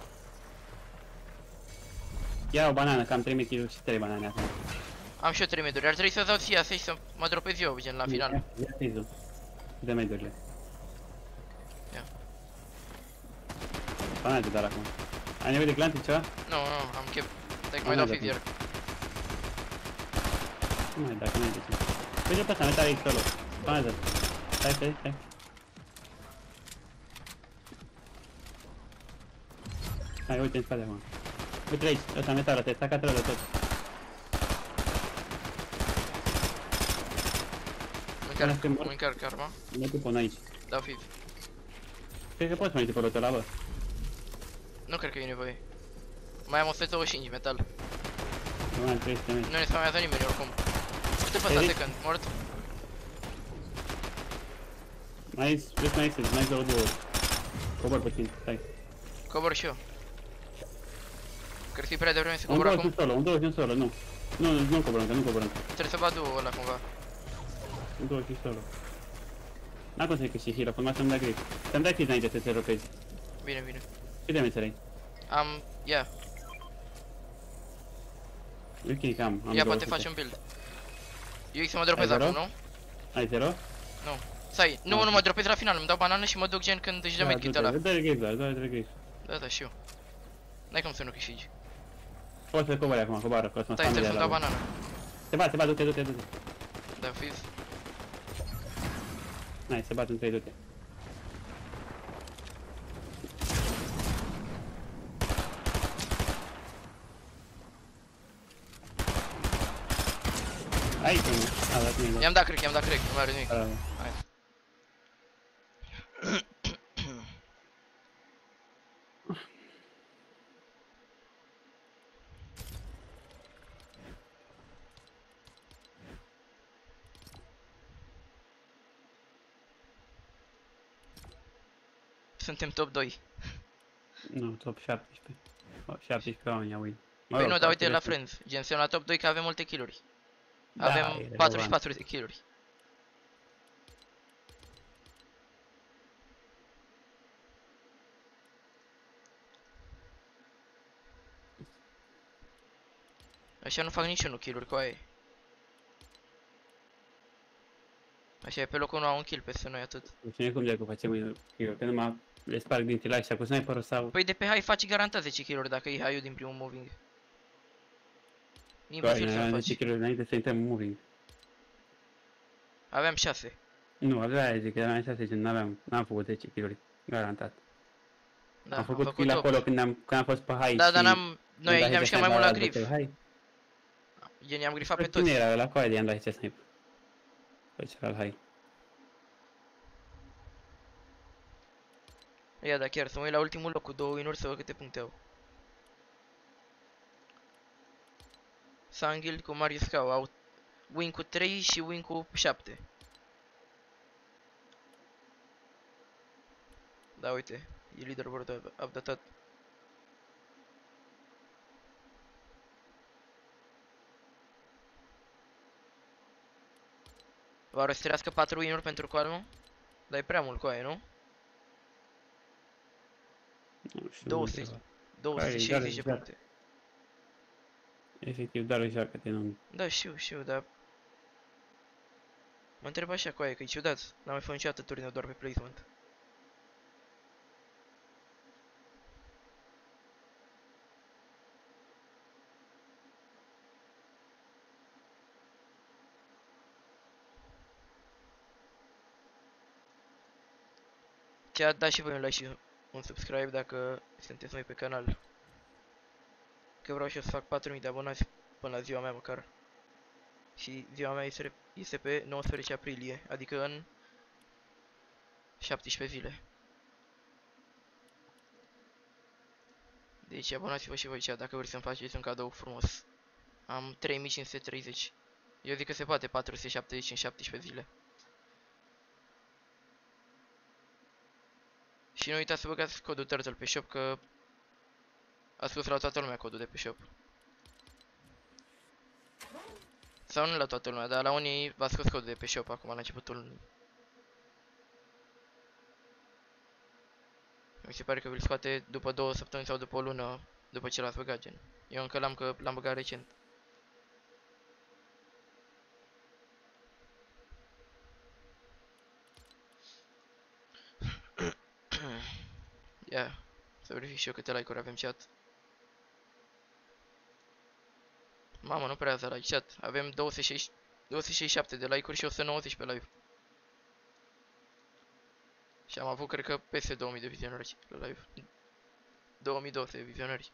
Ia o banană, că am trei metri și trei banane acum. Am și eu trei meduri. Ar trebui să dau ție asta și să mă dropez eu, gen, la final. Ia, ia fizul. De medurile. Ia. Banane doar acum. Ai nevoie de glante ceva? Nu, nu, am chef. Stai că Am mai dau dat fizz iar. Nu mai, dacă nu ai de ce. Uite pe ăsta, metal aici solo. Banane. Stai, stai, stai. Hai, uite în spate acum. Uite aici, ăsta metalul, te stacat rău de tot. Mă încarc, Lasă-mi mă mort. încarc arma. Nu te pun aici. Dau fizz. Cred că poți mai pe rotul ăla, bă. Nu cred că e nevoie. Mai am o sută douăzeci și cinci metal. Nu mai am trei sute metri. Nu ne spamează nimeni oricum. Uite pe ăsta Eric? second, mort. Mai ești, vreți mai ești, mai ești două două. Cobor puțin, stai. Cobor și eu. Cred că e prea devreme să Un cobor douăzeci acum. solo, un douăzeci solo, nu. Nu, nu, nu coborăm, că nu coborăm. Trebuie să bat duo ăla cumva. Un douăzeci solo. N-am cum să zic că și hero, până să-mi dea grip. Să-mi dai fiz înainte să te ropezi. Bine, bine. Câte metri ai? Am, ia, Ok, că am, am ia două poate sute. faci un build. Eu să mă dropez Ai acum, zero? nu? Ai zero? Nu. Stai, nu, Ah, nu mă dropez la final, îmi dau banană și mă duc gen când își dă medkit ăla. Dă-le grip doar, dă-le grip. Da, da, știu. N-ai cum să nu câștigi. Poți să cobori acum, coboară, că o să mă Stai, spam trebuie de să-mi la dau lui. banana. Se bat, se bat, du-te, du-te, du-te. Da, fiz. Nice, se bat în trei, du-te. Aici nu, a dat mie. I-am dat crack, i-am dat crack, nu mai are nimic. Bravo. Hai. Suntem top doi. Nu, top șaptesprezece. O, șaptesprezece oameni au win. Mă Păi rog, nu, dar uite poate la restul- Friends. Gen, suntem la top doi că avem multe kill-uri. Da, Avem e relevant. patruzeci și patru de kill-uri. Așa nu fac niciunul kill-uri cu aia. Așa e, pe locul unu au un kill peste noi, atât. Nu știu cum de că facem win eu, că numai le sparg din tilac și cu sniperul sau... Păi de pe high faci garantat zece kill-uri dacă iei high-ul din primul moving. Băi, Imposibil să aveam faci. zece kill înainte să intrăm în moving. Aveam șase. Nu, avea aia zic, eram șase, gen, n-aveam, n-am făcut zece kill-uri, garantat. Da, am făcut, kill opt. acolo când am, când am fost pe high Da, și... dar n-am... Noi când ne-am am jucat mai mult la grif. High. Gen, i-am grifat pe Cine toți. era la coaie de i-am dat ce sniper. Pe celălalt high. Ia, da, chiar, să mă uit la ultimul loc cu două win-uri să văd câte puncte au. Sangil cu Marius Cau au win cu trei și win cu șapte. Da, uite, e leaderboard updatat. Va rosterească patru win-uri pentru Coalmo? Dar e prea mult cu aia, nu? Nu știu, două nu sute, întreba. două sute șaizeci de Care, puncte. Efectiv, doar joacă-te, nu... Da, știu, știu, dar... Mă întreb așa cu aia, că e ciudat. N-am mai făcut niciodată turneu doar pe placement. Ce dați și voi un like și un subscribe dacă sunteți noi pe canal. Că vreau și eu să fac patru mii de abonați până la ziua mea măcar. Și ziua mea este, este pe nouăsprezece aprilie, adică în șaptesprezece zile. Deci abonați-vă și voi cea dacă vreți să-mi faceți un cadou frumos. Am trei mii cinci sute treizeci. Eu zic că se poate patru sute șaptezeci în șaptesprezece zile. Și nu uitați să băgați codul Turtle pe shop, că a spus la toată lumea codul de pe shop. Sau nu la toată lumea, dar la unii v-a scos codul de pe shop acum la începutul lunii. Mi se pare că vi-l scoate după două săptămâni sau după o lună după ce l-ați băgat, gen. Eu încă l-am, că l-am băgat recent. Ia, yeah. Să verific și eu câte like-uri avem chat. Mamă, nu prea la like chat. Avem două sute șaizeci și șapte de like-uri și o sută nouăzeci pe live. Și am avut, cred că, peste două mii de vizionări la live. două mii două sute de vizionări.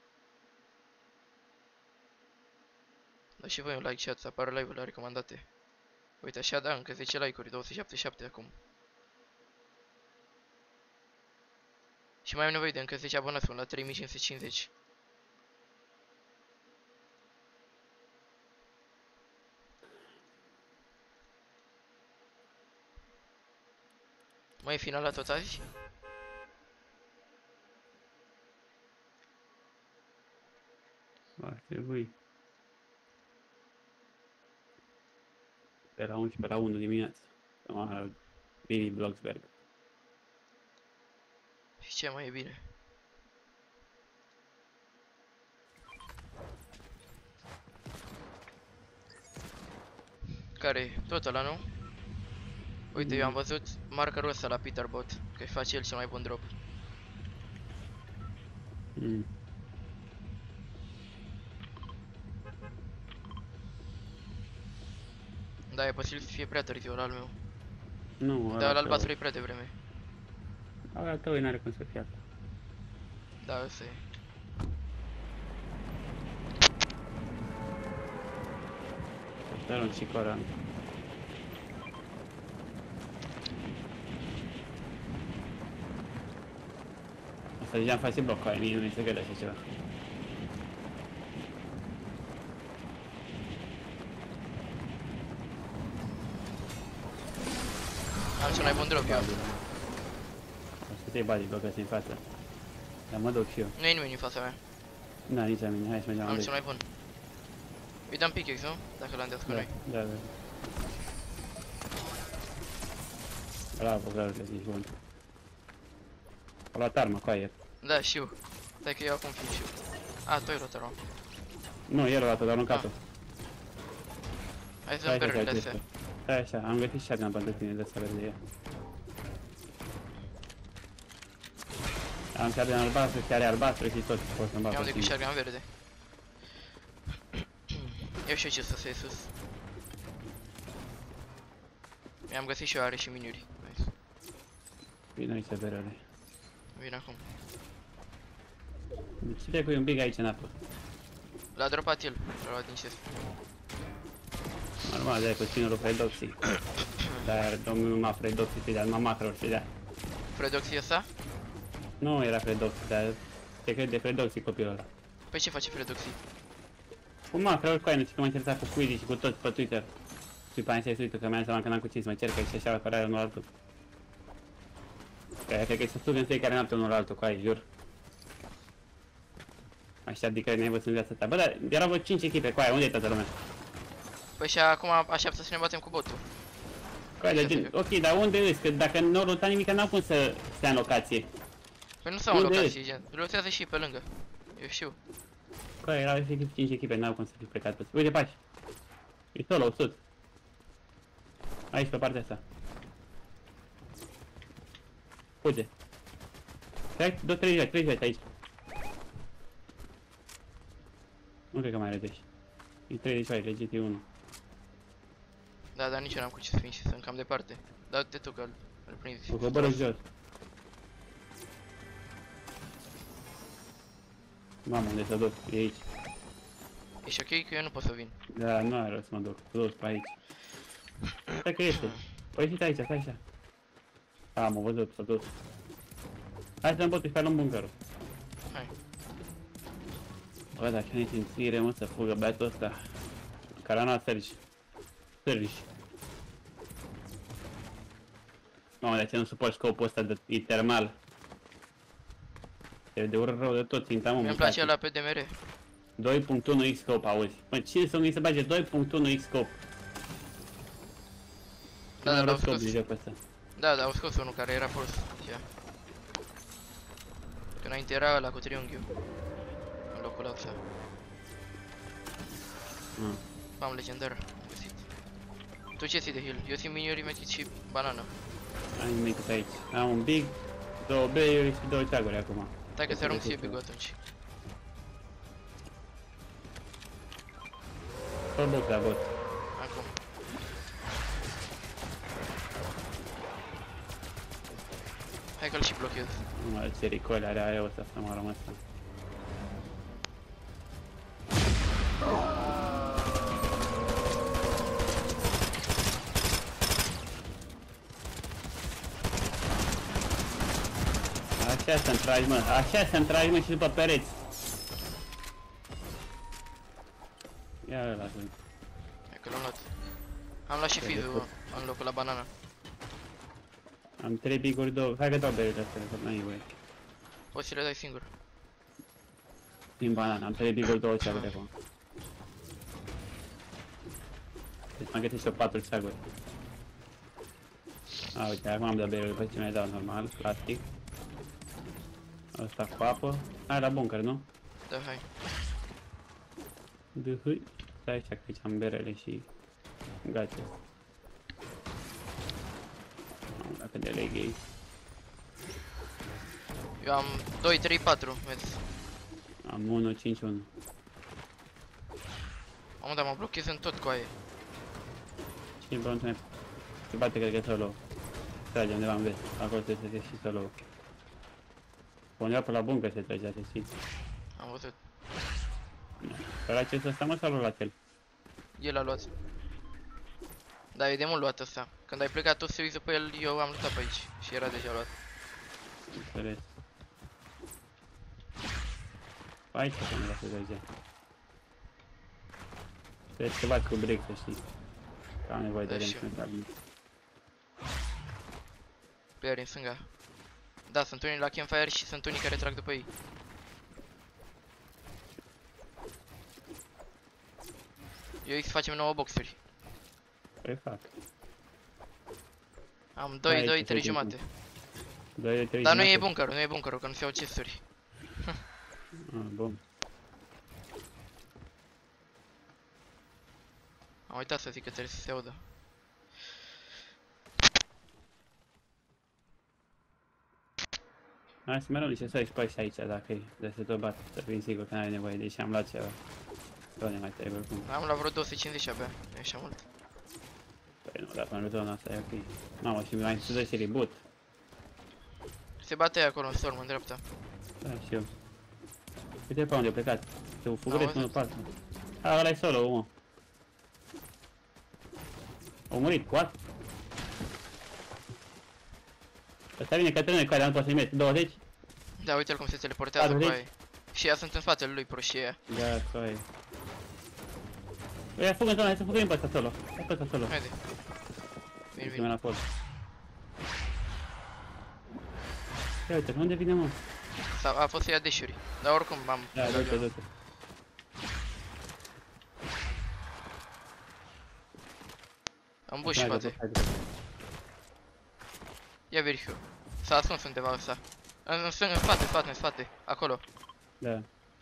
Dați și voi un like chat să apară live-urile recomandate. Uite așa, da, încă zece like-uri, două sute șaptezeci și șapte acum. Și mai am nevoie de încă zece abonați până la trei mii cinci sute cincizeci. Mai e finala tot azi? Ar trebui. Pe la unsprezece, la unu dimineața. La Billy Blocksberg. Și ce mai e bine? Care? Tot ăla, nu? Uite, eu am văzut markerul ăsta la Peterbot, că îi face el cel mai bun drop. Mm. Da, e posibil să fie prea târziu ăla al meu. Nu, Da, al albastru e prea devreme. Ăla tău n-are cum să fie acolo. Da, ăsta e. Să arunc și Coran. Asta deja îmi face bloc cu aia, mie nu mi se vede așa ceva. Am cel mai bun drop eu. O să te bagi blocați în față. Dar mă duc și eu. Nu e nimeni în fața mea. Na, nici la mine, hai să mergem la Am lui. cel mai bun. Îi dăm pickaxe, nu? Dacă l-am dat cu Da, noi. da, da. Bravo, bravo, că zici bun. A luat arma cu aia. Da, și eu. Stai că eu acum fiu și eu. A, tu ai luat arma. Nu, el a luat-o, dar a aruncat-o. Hai să dăm perele astea. Stai așa, am găsit shotgun pentru tine, de să vezi ea. Am shotgun albastru, și are albastru și tot, pot să-mi bag Eu am pe decât tine. shotgun verde. Eu știu ce să se sus. Mi-am găsit și eu are și miniuri. Nice. Vino aici, berele. Vin acum. Cite cu un pic aici în apă. L-a dropat el. L-a luat din chest. Normal, de-aia cu skinul Fredoxy. Dar domnul numai Fredoxy ședea, numai macro ședea. Fredoxy ăsta? Nu era Fredoxy, dar te cred de Fredoxy copilul ăla. Păi ce face Fredoxy? Cu macro cu aia, nu știu că m-a încercat cu Quidditch și cu toți pe Twitter. Și pe aia să-i uită, că mi-am seama că n-am cu cine să mă cercă și așa apărea unul altul. Că aia cred că se stugă în fiecare noapte unul altul cu aia, jur. Așa, adică n-ai văzut în viața ta. Bă, dar erau vreo cinci echipe cu aia, unde e toată lumea? Păi și acum așteaptă să ne batem cu botul. Cu aia de gen, ok, dar unde ești? Că dacă nu au rotat nimic, n-au cum să stea în locație. Păi nu s-au în Unde locații, gen. Rotează și pe lângă. Eu știu. Cu aia erau efectiv cinci echipe, n-au cum să fi plecat toți. Uite, pași. E solo, sus. Aici, pe partea asta. Fuge. Stai, dă trei joi, trei joi aici. Nu cred că mai are deci. E treizeci joi, legit e unu. Da, dar nici eu n-am cu ce să fim și sunt cam departe. Dau-te tu că îl îl prinzi. Cu coboră jos. Mamă, unde s-a dus? E aici. Ești ok că eu nu pot să vin. Da, nu are rost să mă duc. S-a dus pe aici. Stai că este. Păi ieșiți aici, stai așa. Am văzut, s-a dus. Hai să-mi botul și pe luăm bunkerul. Hai. Bă, dacă ne simțire, mă, să fugă băiatul ăsta. Carana, Sergi. Sergi. Mamă, de ce nu suporti scopul ăsta de e termal? Se vede urât rău de tot, ținta mă, Mi-mi place ăla pe D M R. doi punct unu X scope, auzi. Mă, cine să mi se bage doi punct unu X scope? Da, dar l-au scope scos. de jocul ăsta. Da, dar au scos unul care era prost. Ia. Că înainte era ăla cu triunghiul. În locul ăsta. Ah. Am legendar. Am găsit. Tu ce ții de heal? Eu țin miniuri, medkit și banană. Am nimic pe aici. Am un big, două beiuri și două ceaguri acum. Stai că te arunc ție big-ul atunci. Fă bot la bot. Acum. Hai că-l și blochez. Nu mai ce ricole are aia ăsta să mă rămas. Așa să-mi tragi, mă, așa să-mi tragi, mă, și după pereți. Ia ăla, bă. Hai că l-am luat. Am luat și fizul în locul la banana. Am trei biguri, două, hai că dau berile astea, că n-ai voie. Poți să le dai singur. Din banana, am trei biguri, două ceaguri acum. Deci m-am găsit și eu patru ceaguri. A, uite, acum am dat berile după ce mi-ai dat normal, plastic. Asta cu apă. Hai la bunker, nu? Da, hai. Dâhâi. Stai așa că aici am berele și gace. Am dacă de leghei. Eu am doi, trei, patru, vezi. Am unu, cinci, unu. Mamă, dar mă blochez în tot cu aia. Și bă, ne se bate, cred că solo. Trage undeva în vest. Acolo trebuie să fie și solo. Undeva pe la buncă se trage, să știi. Am văzut. Pe la ce ăsta mă sau la cel? El a luat. Da, e de mult luat ăsta. Când ai plecat tu să uiți pe el, eu am luptat pe aici. Și era deja luat. Înțeles. Aici să nu lasă deja. Trebuie să bat cu break, să știi. Că am nevoie de Da, și eu. remnant. Player în stânga. Da, sunt unii la campfire și sunt unii care trag după ei. Eu X facem nouă boxuri. Păi fac. Am doi, Hai, doi, să trei facem jumate. doi de trei Dar nu e jumate. bunkerul, nu e bunkerul, că nu se iau chesturi. Ah, bun. Am uitat să zic că trebuie să se audă. Hai să mereu niște să-i spași aici, dacă e. De să tot bat, să fii sigur că n-ai nevoie, deși am luat ceva. Tot ne mai trebuie oricum. Am la vreo două sute cincizeci abia, nu e așa mult. Păi nu, dar pentru zona asta e ok. Mamă, și mai se dă și reboot. Se bate acolo în storm, în dreapta. Da, și eu. Uite pe unde a plecat. Se fugărește Am unul văzut. pe altul. A, ăla e solo, mă. Au murit, what? Ăsta vine Cătăline, care am poate să-i mergi. douăzeci? Da, uite-l cum se teleportează patruzeci? cu aia. Și ea sunt în spatele lui, proșii ăia. Da, asta e. Ia, fugă în zona, hai să fugărim pe ăsta solo. Hai pe ăsta solo. Haide. Vin, Vin vin. acolo. Ia uite, unde vine, mă? S-a, a fost să ia deșuri. Dar oricum am... Da, du-te, du-te. Am bush, Hai, poate. du-te, hai, du-te. Ia verifiu. S-a ascuns undeva ăsta. În, în, stâng- în spate, în spate, în spate. Acolo. Da.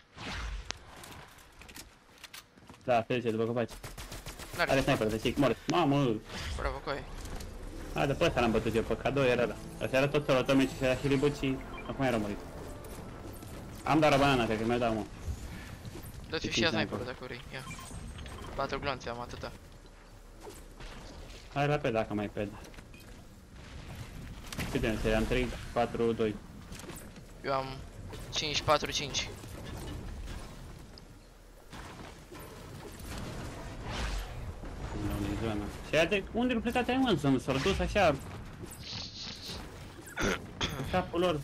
Da, trece, după copaci. N-are Are să facă. sniper, de zic, mort. Mamă! Bravo cu aia. Haide, pe ăsta l-am bătut eu, pe cadou era ăla. Ăsta era tot solo, tot meci și era și reboot și acum era murit. Am doar o banana, cred că mi-o dau, mă. Dă-ți și ia sniperul dacă vrei. Ia. Patru glonțe am atâta. Hai rapid dacă mai ped. Câte ne seria? Am trei, patru, doi. Eu am cinci, patru, cinci. Nu, din zona. Și aia de unde nu plecați ai, mă? Să s-au dus așa... Capul lor.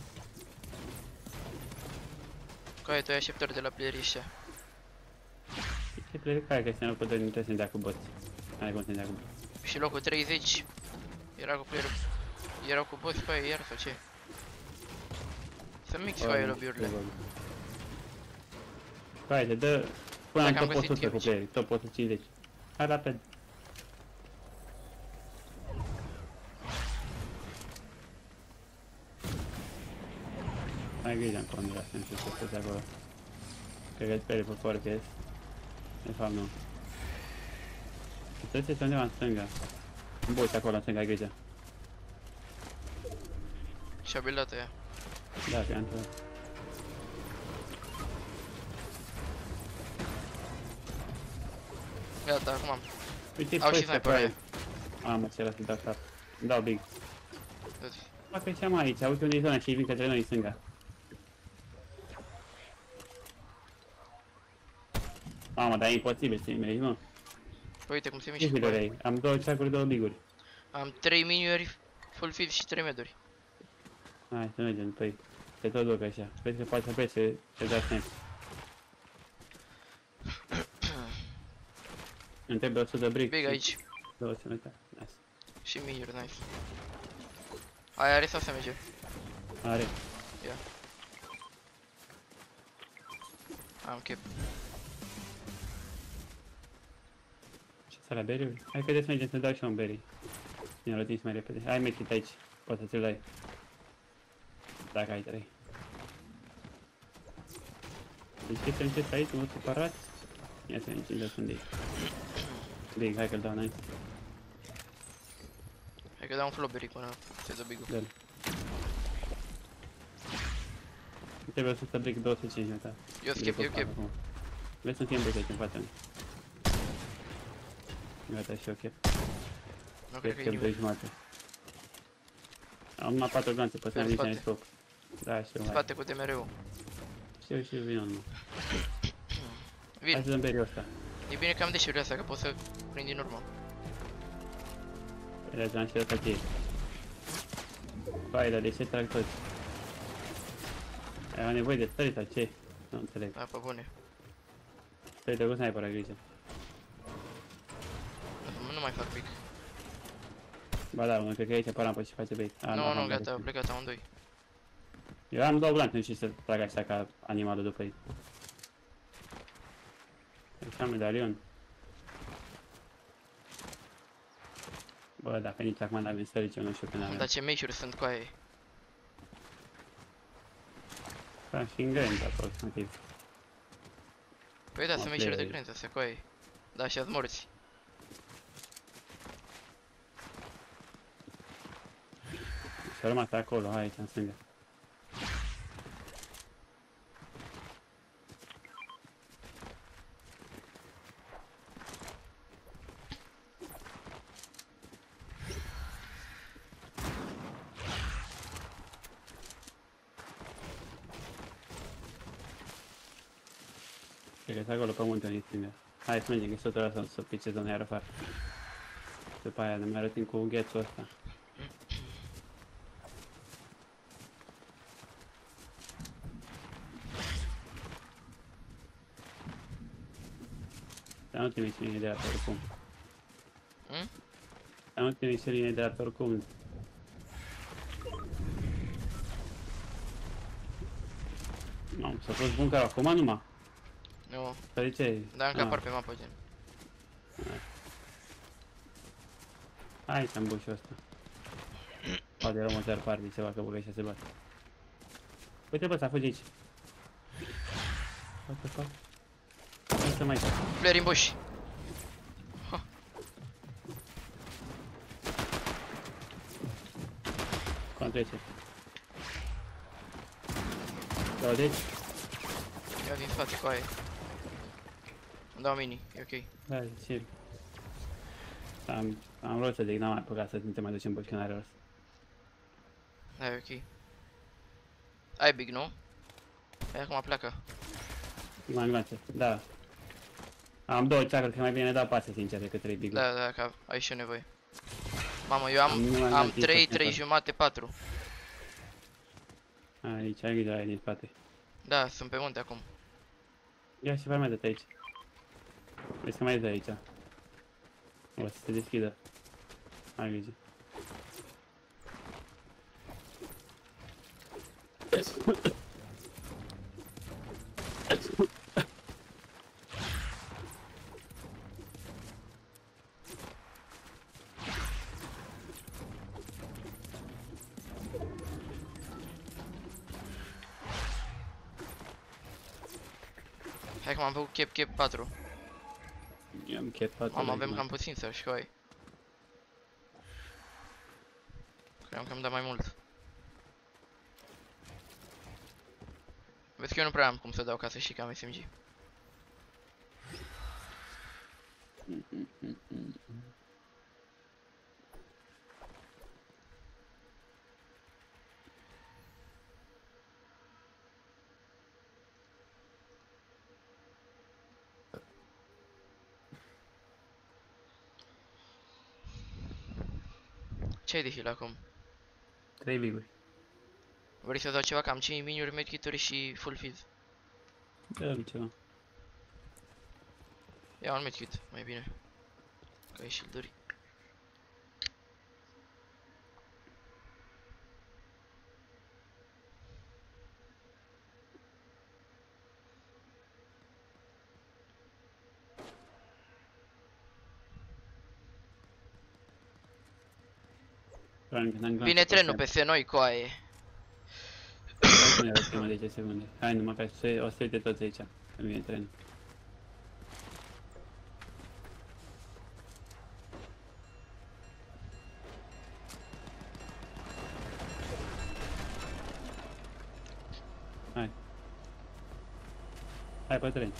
Cu aia tu ai așteptări de la playerii ăștia. Ce plec? Hai că suntem pe doi, nu trebuie să ne dea cu băți. Hai cum să ne dea cu băți. Și locul treizeci era cu playerul. Erau cu boss cu aia iar sau ce? Să mix cu aia lobby-urile. Hai, te dă... Până în Dacă am top o găsit sută cu eu playerii, top o sută cincizeci. Hai rapid. Ai grijă în contra, să nu știu ce stai acolo. Cred că speri pe Forkes. De fapt nu. Trebuie să se undeva în stânga. Un bolt acolo în stânga, ai grijă. Și-a build-at ea. Da, că am întrebat. Gata, acum am. Uite, Au pe și ăsta sniper pe aia. aia. Mamă, ce era să dau cap. Îmi dau big. Dă-ți. Facă și am aici, uite unde e zona și vin către noi în stânga. Mamă, dar e imposibil să-i mergi, mă. Păi uite cum se Ce mișcă cu viduri aia. ai? Am două ceacuri, două biguri. Am trei miniuri, full feed și trei meduri. Hai să mergem, păi. Se tot duc așa. Vezi că poate să pleci să te dai snap. Îmi trebuie o sută brick. Big și aici. două sute, uite. Nice. Și miniuri, nice. Aia are sau se merge? Are. Ia. Am cap. Ce să la berry? Hai că de să mergem să dau și un berry. Ne-am rătins mai repede. Hai mechit aici. Poți să ți-l dai. Dacă ai trei. Deci ce să încet aici, mă separat. Ia să ne încindă unde e. Big, hai că-l dau nice. Hai că dau un flobbery până se dă big-ul. Dă-l. Trebuie să brick două sute cincizeci, da. Eu skip, eu skip. Vrei să fie în brick aici în fața mea. Gata, și ok. cred că e Cred că doi nimeni. jumate. Am numai patru glanțe, pe să În nici spate. n-ai scop. Da, știu, hai. Spate cu D M R-ul. Știu, știu, vin urmă. Hai Vin. să dăm beriul ăsta. E bine că am deșurile astea, că pot să prind din urmă. Le am și ăsta cheie. Vai, dar de ce trag toți? Ai nevoie de stări sau ce? Nu înțeleg. Da, pe bune. Stări de cu sniper, ai grijă. Nu, nu mai fac pic. Ba da, unul cred că aici pe rampă și face bait. A, Nu, am nu, gata, dat. au plecat amândoi. Eu am două glanțe, nu știu să trag așa ca animalul după ei. Așa medalion. Bă, dacă nici acum n-avem stărici, eu nu știu când avem. Dar ce meciuri sunt cu aia. Da, și în grand, aproximativ. Păi da, sunt Ok. meciuri de grânță, astea cu aia. Da, și ați morți. Și-a rămas acolo, aici, în stânga. Cred că e acolo pe munte, în stânga. Hai să mergem, că sunt ăla să, să pice zona iar afară. După aia ne mai arătim cu ghețul ăsta. Dar nu trimiți linie de arată oricum. Hmm? Dar nu trimiți linie de arată oricum. Mamă, s-a fost bunkerul acum numai. Nu, Dar de ce? dar încă Ah, apar pe mapă, gen. Aici am bușul ăsta. Poate rău mă ți-ar par de ceva că băgai și se bate. Uite bă, s-a fugi aici. What the fuck? Hai să mai aici. Player în bush. Cum trece? Dau deci? Ia din spate cu aia. Îmi dau mini, e ok. Da, ce? Am, am vrut să zic, n-am mai apucat să nu te mai ducem buș când are rost. Da, e ok. Ai big, nu? Hai acum pleacă. Mai învață, da. Am două ceacră, că mai bine dau pase sincer decât trei big. Da, da, că ai și eu nevoie. Mamă, eu am, Nu mai am am timp trei, să trei fac. jumate, patru. Aici, ai grijă, ai din spate. Da, sunt pe munte acum. Ia și mai de aici. Vezi că mai e de aici. O să se deschidă. Ai grijă. Hai că m-am făcut cap, cap patru. Eu am chet patru. Mamă, avem cam puțin să și coi. Cream că am dat mai mult. Vezi că eu nu prea am cum să dau ca să știi că am S M G. Ce ai de heal acum? trei biguri. Vrei să dau ceva? Că am cinci miniuri, medkit-uri și full fizz. Dă-mi ceva. Ia un medkit, mai bine. Că ai shield-uri. Vine trenul peste noi, coaie. Nu era prima de zece secunde. Hai numai ca să o să uite toți aici. Când vine trenul. Hai. Hai pe tren.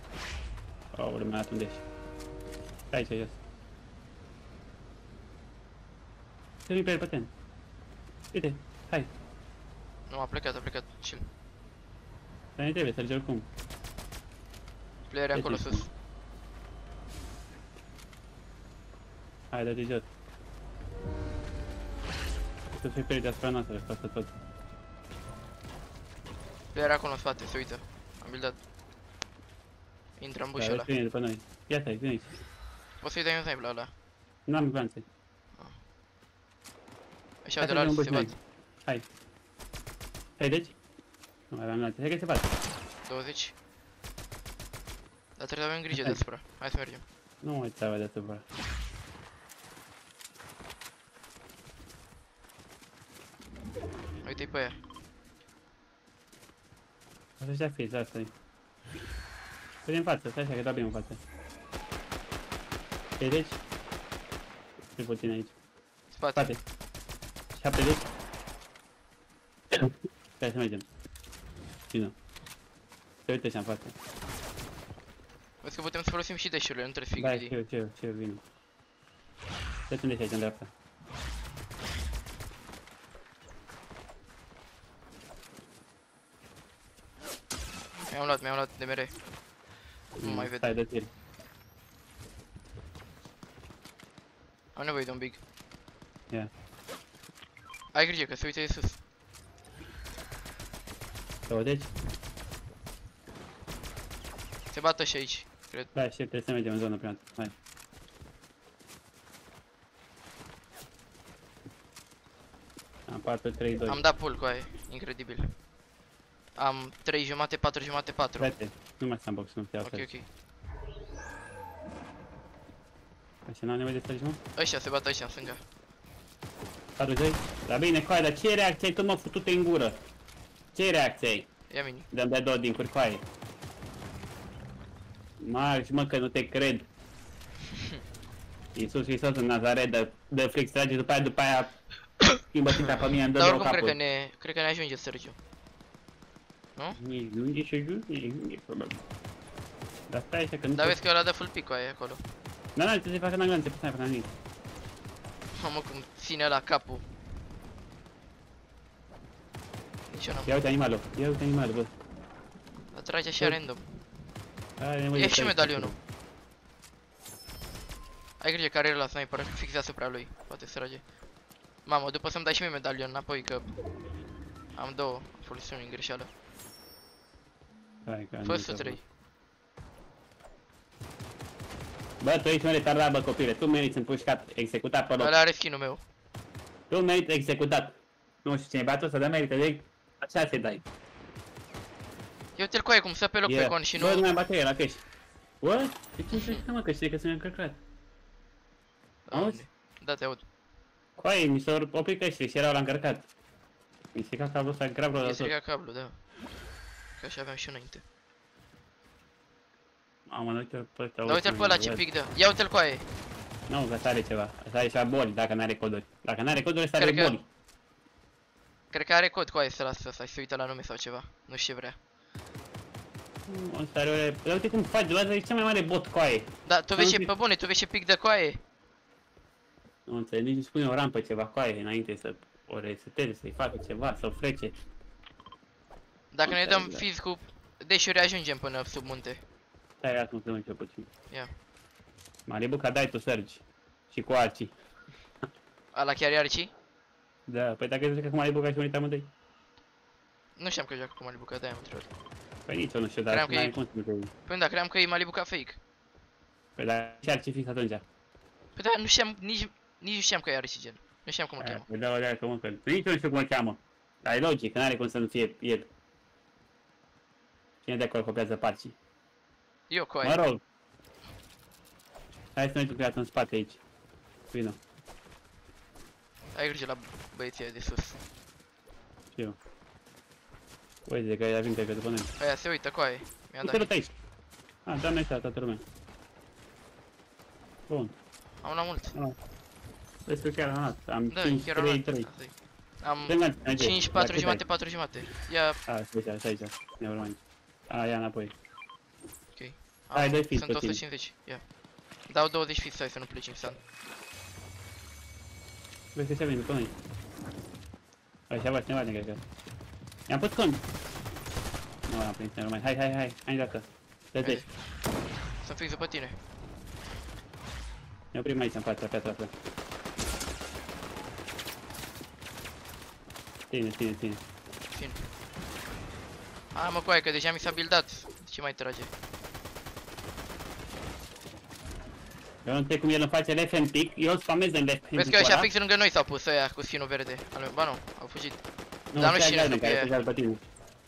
Aoleu, mi-a dat unde ești. Aici, jos. Să vin pe el pe ten. Uite, hai. Nu, a plecat, a plecat. Chill. Dar ne trebuie, Sergio, oricum. Player e acolo Ce sus. Hai, dă-te jos. Să fie pe el deasupra noastră, față tot. Player e acolo în spate, se uită. Am buildat. Intră în bușul Da, ăla. vine după noi. Ia stai, vine aici. Poți să-i dai un snipe la ăla. N-am glanțe. Așa Hai de să la vedem alții se bușul bat. Hai. Hai, deci? Nu mai aveam glanțe. Hai că se bate. douăzeci. Dar trebuie să avem grijă Hai. deasupra. Hai să mergem. Nu mai treaba deasupra. Uite-i pe ea. Asta și-a fiți, asta e. Vede în față, stai așa că dau bine în față. Hai, deci? Ce puțin aici. Spate. Spate. șapte deci. Hai să mergem. Vino. Se uite așa în față. Vezi că putem să folosim și dash-urile, nu trebuie să fii Da, greedy. știu, știu, știu, vino. Dă-te unde ești aici în dreapta. Mi-am luat, mi-am luat D M R. Nu mai vede. Stai, dă tir. Am nevoie de un big. Ia. Ai grijă că se uite de sus. Două deci? Se bată și aici, cred. Da, și trebuie să mergem în zonă prima dată. Hai. Am patru, trei, doi. Am dat pull cu aia, incredibil. Am trei jumate, patru jumate, patru. Frate, nu mai sandbox, nu te Ok, altfel. ok. Așa n-am nevoie de stai, mă? Ăștia se bat ăștia în stânga. patruzeci? Dar bine, coaie, dar ce reacție ai tu, mă, futute în gură? Ce reacție ai? Ia mini. Dăm de două din curcoaie. Marci, mă, că nu te cred. Iisus Hristos în Nazaret, dă, dă flick trage, după aia, după aia schimbă ținta pe mine, îmi dă Dar două oricum cred că capuri. ne, cred că ne ajunge Sergiu. Nici lungi și jur, nici lungi, probabil. Dar stai așa că nu Dar pot. vezi că ăla dă full pick cu aia acolo. Da, da, trebuie să facă n-am glanțe, pe n-am nimic. Mamă cum ține la capul. Nici eu n-am. Ia uite animalul, ia uite animalul, bă. Atrage așa random. Are nevoie Ia de și stai. medalionul. Ai grijă că are el la sniper, fix deasupra lui. Poate să trage. Mamă, după să-mi dai și mie medalion înapoi că am două, am folosit unul în greșeală. Hai, că am Fă nimic să trei. Bă, tu ești un retardat, bă, copile, tu meriți împușcat, executat pe loc. Ăla are skin-ul meu. Tu meriți executat. Nu știu cine bate, o să dă merită, de așa se dai. Eu te-l coaie cum să pe loc pe con și Bă, nu nu... mai bate el la cash. What? De ce se mă, că știi că sunt încărcat? Auzi? Da, te aud. Coaie, mi s-au oprit căștile și erau la încărcat. Mi se ca cablul ăsta grav rău E de tot. stricat cablu, da. Că așa aveam și înainte. Mamă, nu uite-l pe ăsta. Dar uite-l pe ăla ce pic dă. Ia uite-l coaie. Nu, că ăsta are ceva. Ăsta are ceva boli, dacă n-are coduri. Dacă n-are coduri, ăsta are Cred că- boli. Cred că are cod coaie să lasă ăsta și se uită la nume sau ceva. Nu știu ce vrea. Nu, ăsta are... Dar uite cum faci, ăsta e cel mai mare bot coaie. Da, tu vezi nu ce, știu. pe bune, tu vezi ce pic de coaie. Nu înțeleg, nici nu spune o rampă ceva coaie înainte să o reseteze, să-i facă ceva, să o frece. Dacă ne Ok, dăm da. fiz cu deșuri ajungem până sub munte. Stai, acum să cel puțin. Ia. Malibuca dai tu, Sergi. Și cu alții. Ala chiar e arci? Da, păi dacă zici că cu Malibuca și unita amândoi. Nu știam că joacă cu Malibuca, de-aia am întrebat. Păi nici eu nu știu, dar Cream că n-ai e- cum să nu te... Păi da, cream că e Malibuca fake. Păi dar ce ar ce fix atunci? Păi da, nu știam, nici, nici nu știam că e arci gen. Nu știam cum îl Aia, cheamă. Păi da, o leacă, mă, că nici eu nu știu cum îl cheamă. Dar e logic, că n-are cum să nu fie el. Cine de acolo copiază parcii? Eu Mă coaie. rog. Hai să mergem creat în spate aici. Vino, Ai grijă la băieții ăia de sus. știu. Uite că ea vin cred că după noi. Aia se uită coaie. Mi-a Nu te dat. aici. Ah, doamne ăștia, toată lumea. Bun. Am una mult. Vezi că chiar am luat. Am Da, cinci, chiar am trei, luat. trei. Asta e. Am Dă-mi merge. cinci, patru Dacă jumate, dai. patru jumate. Ia, A, stai aici, stai aici. Nevermind. A, ia înapoi. ok. Hai, Am, dă-i fix sunt pe o sută tine. cincizeci. Ia. Dau douăzeci fix, hai să nu pleci instant. Vezi că se vine pe noi. Așa va cineva, cred că. I-am pus cont. Nu am prins numai. Hai, hai, hai, hai dacă. Dă-te. Sunt fix după tine. Ne oprim aici în fața, piatra asta. Ține, ține, ține. Țin. A, mă, coaie, că deja mi s-a buildat. Ce mai trage? Eu nu știu cum el îmi face left hand pick, eu îl spamez în left hand Vezi că ăștia fix lângă noi s-au pus ăia cu skinul verde. Ba nu, au fugit. Dar nu știu cine sunt pe ei.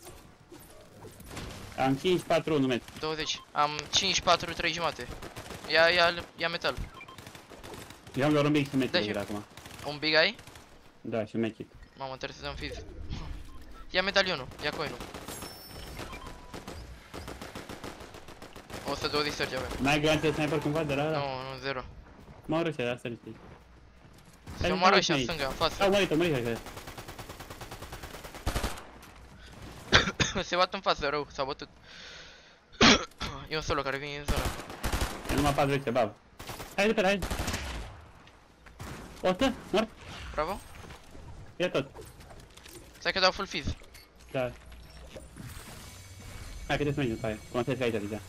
Am cinci patru unu metri. douăzeci. Am cinci patru trei jumate. Ia, ia, ia metal. Eu am doar un big și Da, metri și- acum. Un big ai? Da, și make it. Mamă, trebuie să dăm fiz. Ia medalionul, ia coinul. o sută douăzeci sărgi avem. N-ai garanție sniper cumva de la ăla? Nu, nu, zero. Mă oară ăștia, asta știi. Se omoară ăștia în stânga, în față. Au murit, au murit ăștia. Se bat în față, rău, s-au bătut. E un solo care vine în zona. E numai patru ăștia, bav. Hai repede, hai. o sută, mort. Bravo. Ia tot. Stai că dau full fiz. Da. Hai că te mergem după aia. Contezi aici deja.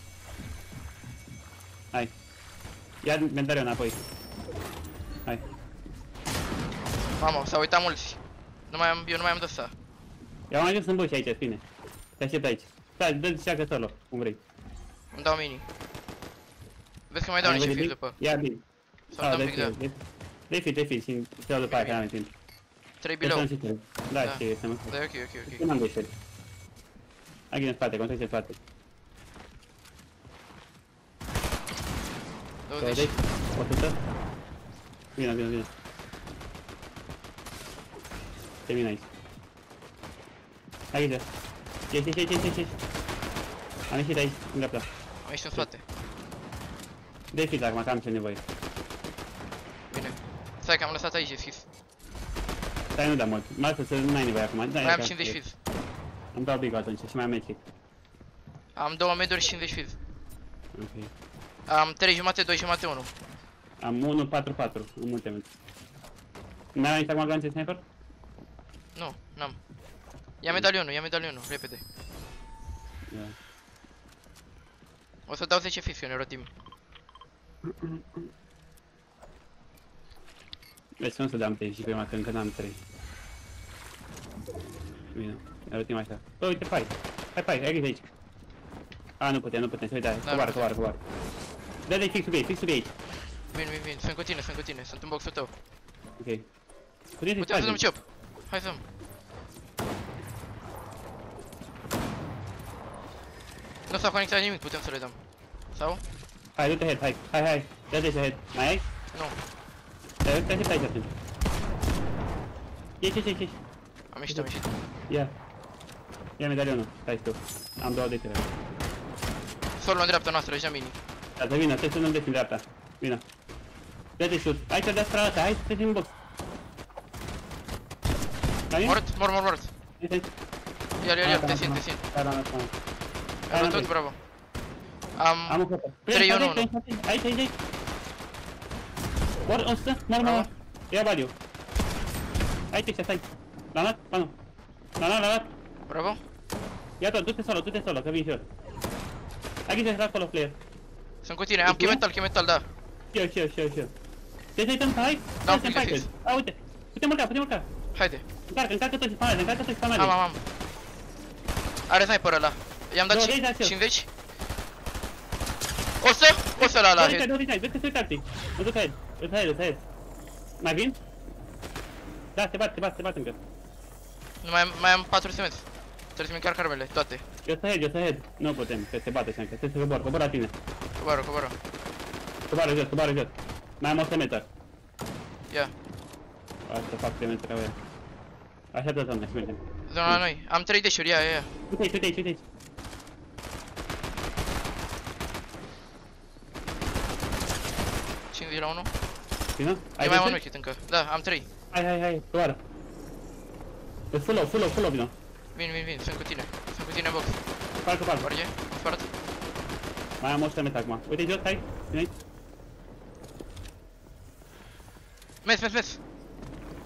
Hai. Ia medalion înapoi. Hai. Mamă, s-au uitat mulți. Nu mai am, eu nu mai am de asta. Eu am ajuns în buș aici, spine. Te aștept aici. Stai, dă-ți ceacă solo, cum vrei. Îmi dau mini. Vezi că mai dau Ai niște văzut fiz bine? după. Ia bine. Sau dăm pic de Dă-i fi, dă-i fi și te iau după aia, că n-am timp. trei below. Da, Da. știu, este mă. Da, e ok, ok, ok. Nu m-am deșert. Hai ghin în spate, controlezi în spate. douăzeci. o sută. Vină, vină, vină. Te vin aici. Hai grijă. Ieși, ieși, ieși, ieși, ieși. Am ieșit aici, în dreapta. Am ieșit în spate. Dă-i fi acum, că am ce nevoie. Bine. Stai că am lăsat aici deschis. Stai, nu da mult. Mai lasă să nu ai nevoie acum. Da, Mai am cincizeci fiz. Îmi dau big atunci și mai am magic. Am două meduri și cincizeci fiz. Ok. Am trei jumate, doi jumate, unu. Am unu patru patru, în multe multe. N-ai aici acum garanție sniper? Nu, n-am. Ia medalionul, ia medalionul, repede. Da. O să dau zece fiz, că ne rotim. Deci nu să dăm trei și prima, că încă n-am trei. Bine, ne rotim așa. Bă, uite, pai. Hai, pai, ai grijă aici. A, nu putem, nu putem, să uite, Da, coboară, nu coboară, coboară. Dă-le fix sub ei, fix sub ei aici. Vin, vin, vin, sunt cu tine, sunt cu tine, sunt în boxul tău. Ok. Putem să-i Putem să dăm spargem. chop. Hai să-mi. Nu s-a conectat nimic, putem să le dăm. Sau? Hai, du-te head, hai, hai, hai. Dă-te head. Mai ai? Nu. Te te aștept aici atunci. Ieși, ieși, ieși, ieși. Am ieșit, am ieșit. Ia. Ia medalionul, stai tu. Am două detele. Solo în dreapta noastră, deja mini. Da, să vină, trebuie să nu-mi deci în dreapta. Vină. Dă-te șut. Aici deasupra asta, hai să te în box. Ai? Mort, mort, mort, mort. Aici, aici. Ia, ia, Ah, ia, da, te da, țin, da. te țin. Da, da, da, da. Am Da, tot, da. bravo. Am Am... o foto. trei unu unu. Aici, aici, aici. Ori, o sută, normal. Bravo. Ia baliu. Aici, aici, stai. L-am luat? Ba nu. L-am luat, l-am luat. Bravo. Ia tot, du-te solo, du-te solo, că vin și eu. Hai grijă la acolo, player. Sunt cu tine, am Ești bun? chemetal, chemetal, da. Și eu, și eu, și eu, și eu. Te să uităm, hai? Da, Hai un pic să de facă. fix. A, uite. Putem urca, putem urca. Haide. Încarcă, încarcă toți spamele, încarcă toți spamele. Am, am, am. Are sniper ăla. I-am dat douăzeci, da, și eu. cincizeci. O să? O să la la douăzeci, head. douăzeci, vezi că se uită tactic. Mă duc ahead, îți ahead, îți ahead. Mai vin? Da, se bat, se bat, se bat încă. Nu mai am, mai am patru semenți. Trebuie să-mi încarc armele, toate. Eu să ahead, eu să ahead. Nu putem, că se bate așa încă. Trebuie să cobor, cobor la tine. Coboară, coboară. Coboară jos, coboară jos. Mai am o semetă. Ia. Asta fac semetă ca aia. Așa tot doamne, mergem. Zona la noi. Am trei deșuri, ia, ia, ia. Uite aici, uite aici, uite aici. cincizeci la unu. Vină? E mai doi? am un wicket încă. Da, am trei. Hai, hai, hai, coboară. E full-o, full-o, full-o, vină. Vin, vin, vin, sunt cu tine. Sunt cu tine în box. Parcă, parcă. Sparge, spart. Mai am o semetă acum. Uite jos, hai. Vine aici. Mes, mes, mes.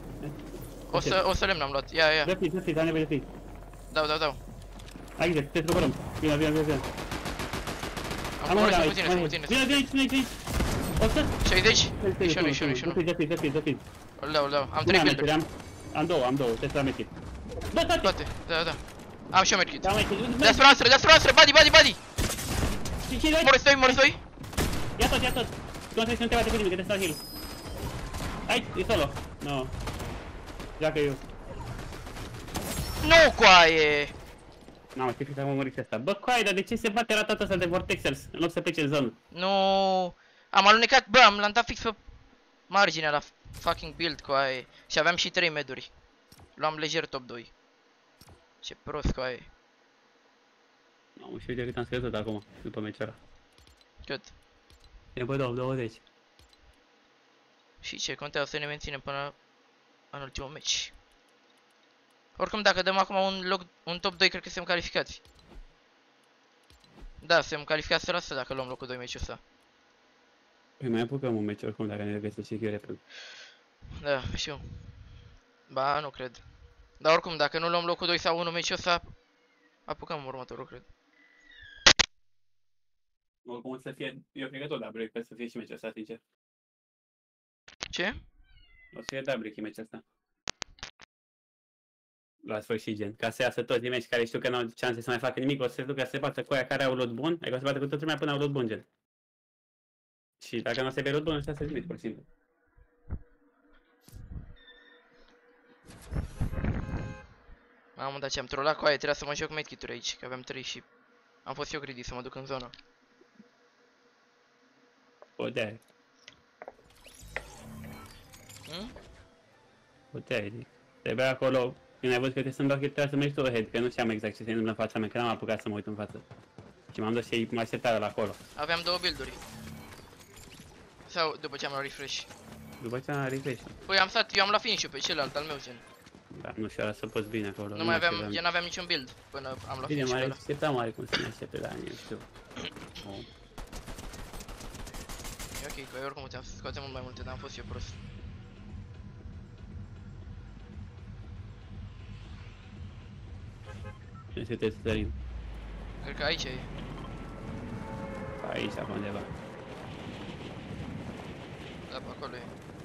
O să, o să lemn am luat, ia, ia, ia. Dă fi, dă fi, am nevoie de fi. Dau, dau, dau. Hai, grijă, te trupărăm. Vină, vină, vină, vină. Am coborât, sunt puține, sunt puține. Vină, vină aici, vină aici, aici. o sută? șaizeci? Și unu, și unu, și unu. Dă fi, dă fi, dă fi. Îl dau, îl dau. Am trei build-uri. Am, am două, am două, trebuie să am medkit. Bă, toate! Toate, da, da. Am și eu medkit. Da, medkit. Deasupra noastră, deasupra noastră, body, body, body! Și și doi? Morți doi, morți doi. Ia tot, ia tot. Tu trebuie să nu te bate cu nimic, că te stau heal. Hai, e solo. No. Joacă eu. Nu, coaie! N-am știu că am murit asta. Bă, coaie, dar de ce se bate ratatul ăsta de vortexers în loc să plece în zonă? Nu. Am alunecat, bă, am l-am dat fix pe marginea la fucking build, coaie. Și aveam și trei meduri. Luam lejer top doi. Ce prost, coaie. Mamă, și uite cât am scăzut acum, după meciul ăla. Cât? E pe douăzeci. Și ce, contează să ne menținem până în ultimul meci. Oricum, dacă dăm acum un loc, un top doi, cred că suntem calificați. Da, suntem calificați o sută la sută dacă luăm locul doi meciul ăsta. Păi mai apucăm un meci oricum dacă ne regăsim și eu repede. Da, și eu. Ba, nu cred. Dar oricum, dacă nu luăm locul doi sau unu meciul ăsta, apucăm următorul, cred. Oricum o să fie, eu cred că tot da-break, că să fie și meciul ăsta, sincer. Ce? O să fie da-break meciul ăsta. La sfârșit, gen. Ca să iasă toți din meci care știu că n-au șanse să mai facă nimic, o să se ducă să se bată cu aia care au loot bun, adică o să se bată cu toată lumea până au loot bun, gen. Și dacă nu o să aibă loot bun, ăsta se limit, pur și simplu. Mamă, dar ce am trollat cu aia, trebuia să mă joc medkit-uri aici, că aveam trei și am fost eu greedy să mă duc în zonă. Puteai. Hmm? Puteai, zic. Trebuia acolo, când ai văzut că te sunt doar că trebuia să mergi tu ahead, că nu știam exact ce se întâmplă în fața mea, că n-am apucat să mă uit în față. Și m-am dus și mă așteptau la acolo. Aveam două build-uri. Sau după ce am luat refresh. După ce am refresh. Păi am stat, eu am luat finish-ul pe celălalt al meu, gen. Da, nu știu, să poți bine acolo. Nu mai aveam, gen n-aveam niciun build până am luat Bine, finish-ul mai ăla. așteptam mare cum să ne aștepte, dar nu știu. Oh. E ok, că eu oricum puteam să scoatem mult mai multe, dar am fost eu prost. Nu știu, trebuie să sărim. Cred că aici e. Aici, pe undeva. Da, pe acolo e.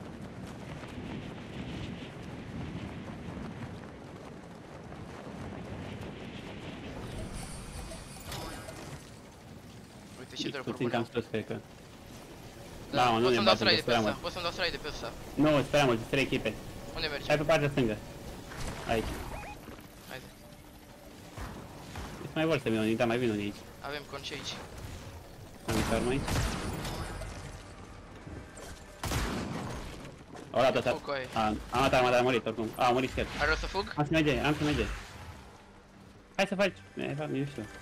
Uite ce drop Puțin cam sus, cred că. Da, Da, mă, nu pot ne să-mi dau batem, slide că de pe prea ăsta, mult. pot să-mi dau slide de pe ăsta. Nu, spera mult, trei echipe. Unde mergi? Hai pe partea stângă. Aici. Haide. Deci mai vor să vină unii, dar mai vin unii aici. Avem conci aici. Am intrat urmă aici. O luat tot. Fug cu aia. Am matat, am matat, am murit oricum. A, a murit chiar. Are rost să fug? Am să merge, am să merge. Hai să faci, e, fac, nu știu.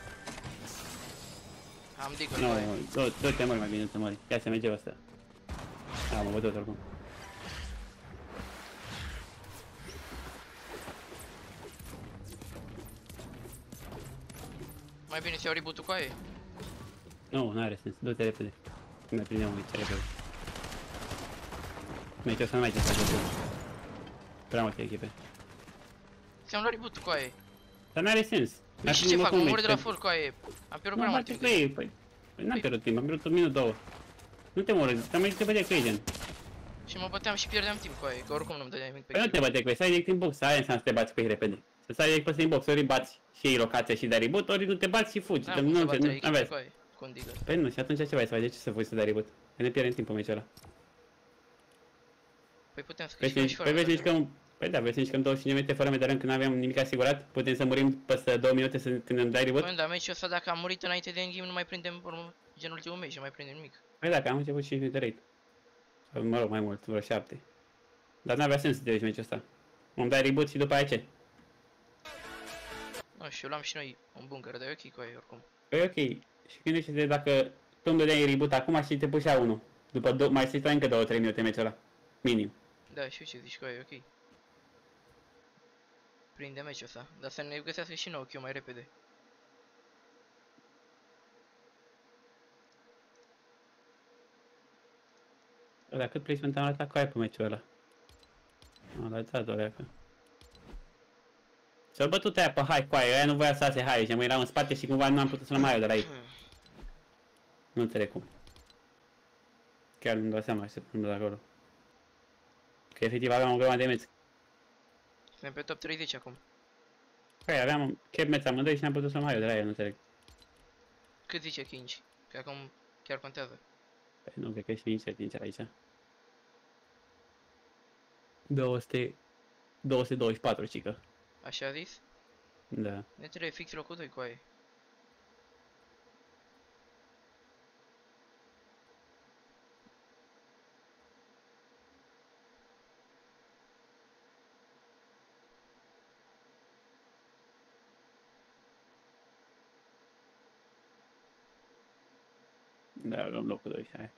Am deagle Nu, cu aia. două, două te mori mai bine să mori. Ia să merge ăsta. Da, mă văd oricum. Mai bine să iau reboot-ul cu aia. Nu, n-are sens, du-te repede. Ne prindem aici repede. Merge, o să nu mai ce să faci. Prea multe echipe. Ți-am luat reboot-ul cu aia. Dar n-are sens. Păi și ce fac? Mă mor de la full cu aia. Am pierdut prea Nu, mult bate timp. cu ei, păi. Păi n-am pierdut timp, am pierdut un minut, două. Nu te mori, te mai te băteai cu ei, gen. Și mă băteam și pierdeam timp cu aia, că oricum nu-mi dădea nimic pe Păi nu te kill. băteai cu ei, stai direct în box, aia înseamnă să te bați cu ei repede. Să stai direct pe în box, ori bați și iei locația și dai reboot, ori nu te bați și fugi. N-am Că cum nu, să nu, bat nu, trei echipe aveți. cu aia, cu un deagle. Păi nu, și atunci ce vai să faci? De ce să fugi să dai reboot? Că ne pierdem timpul meciul ăla. Păi putem să Păi câștigăm și să fără păi vezi medală. că Păi da, vrei să mișcăm douăzeci și cinci de minute fără medalăm când aveam nimic asigurat? Putem să murim peste două minute să, când îmi dai reboot? Bă, dar meciul ăsta dacă am murit înainte de endgame nu mai prindem urmă, gen ultimul meci, nu mai prindem nimic. Păi dacă am început cinci minute rate. Sau, mă rog, mai mult, vreo șapte. Dar n-avea sens să te duci meciul ăsta. Îmi dai reboot și după aia ce? Nu știu, luam și noi un bunker, dar e ok cu aia oricum. Păi ok, și gândește-te dacă tu îmi dădeai reboot acum și te pușea unul. După do- mai stai încă două trei minute meciul ăla. Minim. Da, știu ce zici cu aia, e ok. Prinde meciul ăsta, dar să ne găsească și nou Q mai repede. Dar cât placement am arătat cu aia pe meciul ăla? Am arătat o leacă. S-au bătut aia pe hai cu aia, aia nu voia să lase hai, și mă erau în spate și cumva nu am putut să-l mai iau de la ei. Nu înțeleg cum. Chiar nu-mi dau seama ce se întâmplă de acolo. Că efectiv aveam o grămadă de meți. Suntem pe top treizeci acum. Păi aveam cap meți amândoi și n-am putut să-l mai iau de la ei, nu înțeleg. Cât zice Kingi? Că acum chiar contează. Păi nu, cred că ești nici sincer aici. două sute douăzeci și patru, cică. Așa a zis? Da. Ne trebuie fix locul doi cu aia. Da, luăm locul doi, hai.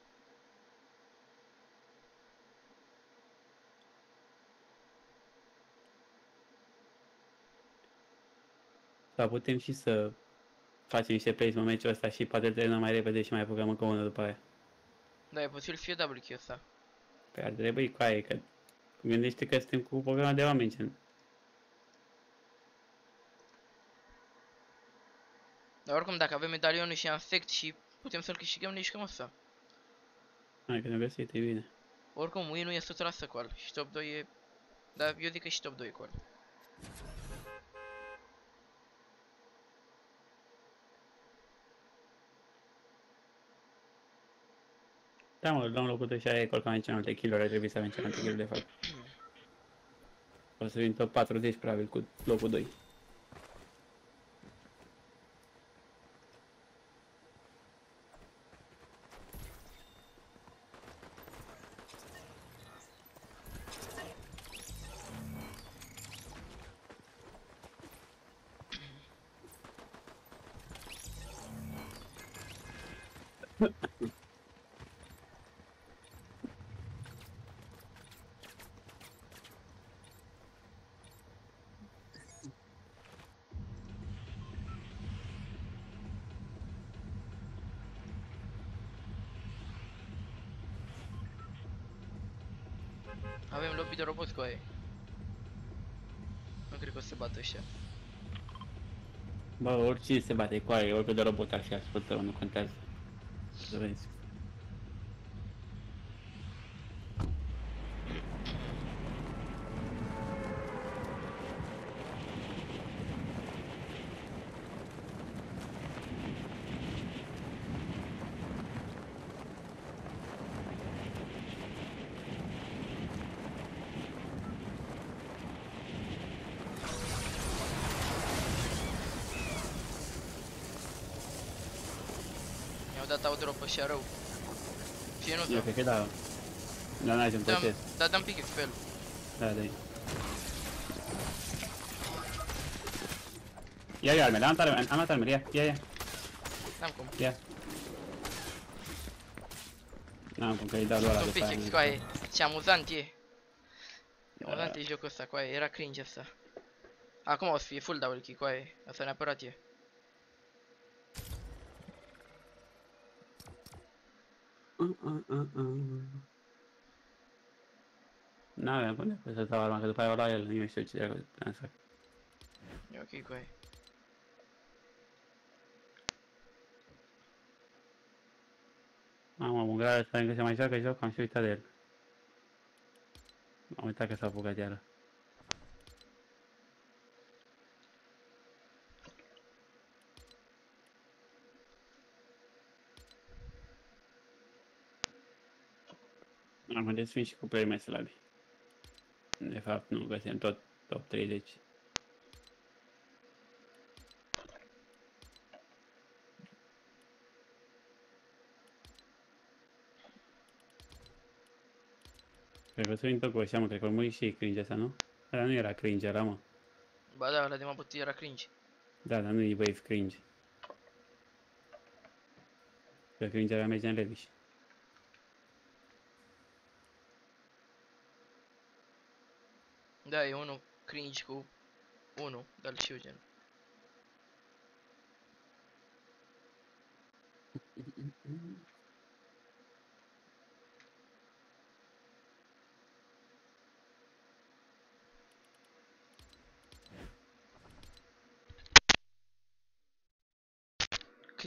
Sau putem și să facem niște plays în meciul ăsta și poate terminăm mai repede și mai apucăm încă unul după aia. Da, e posibil să fie double kill ăsta. Păi ar trebui cu aia, că gândește că suntem cu o grămadă de oameni, ce... Dar oricum dacă avem medalionul și ansect și putem să-l câștigăm, ne jucăm ăsta. Hai că ne-am găsit, e bine. Oricum, win-ul e o sută la sută cu al și top doi e... Dar eu zic că și top doi e cu al. Da, mă, luăm locul doi și aia e acolo, că avem cel mai multe kill-uri, ar trebui să avem cel mai multe kill-uri de fapt. O să vin top patruzeci probabil cu locul doi. Avem lobby de roboți cu aia. Nu cred că o să se bată ăștia. Bă, oricine se bate cu aia, oricât de robot ar fi ascultă, nu contează. Să vezi. Mi-au dat autodrop ăștia rău. Fie nu Eu sau? cred că da. Dar n-ai să-mi Dăm, plătesc. da, dăm pick expel. Da, da. Ia, ia armele, am luat armele, am luat armele, ia, ia, ia, N-am cum. ia. N-am cum că îi dau doar la Un după pick aia. ex cu aia. Ce amuzant e. Amuzant e jocul ăsta cu aia, era cringe ăsta. Acum o să fie full double kick cu aia, asta neapărat e. Uh, uh, uh, uh. N-aveam până să stau arma, că după aia o la el, nu știu ce dracu puteam să fac. E ok cu aia. Mamă, Ungaria ăsta încă se mai joacă joc, am și uitat de el. Am uitat că s-a apucat iară. Am desfin și cu play mai slabi. De fapt, nu, că suntem tot top treizeci. Cred că o să vin tot cu așa, mă, cred că urmări și cringe asta, nu? Dar nu era cringe, era, mă. Ba da, ăla de m-a bătut era cringe. Da, dar nu e wave cringe. Că cringe avea merge în Leviș. Da, e unul cringe cu unul, dar și eu gen.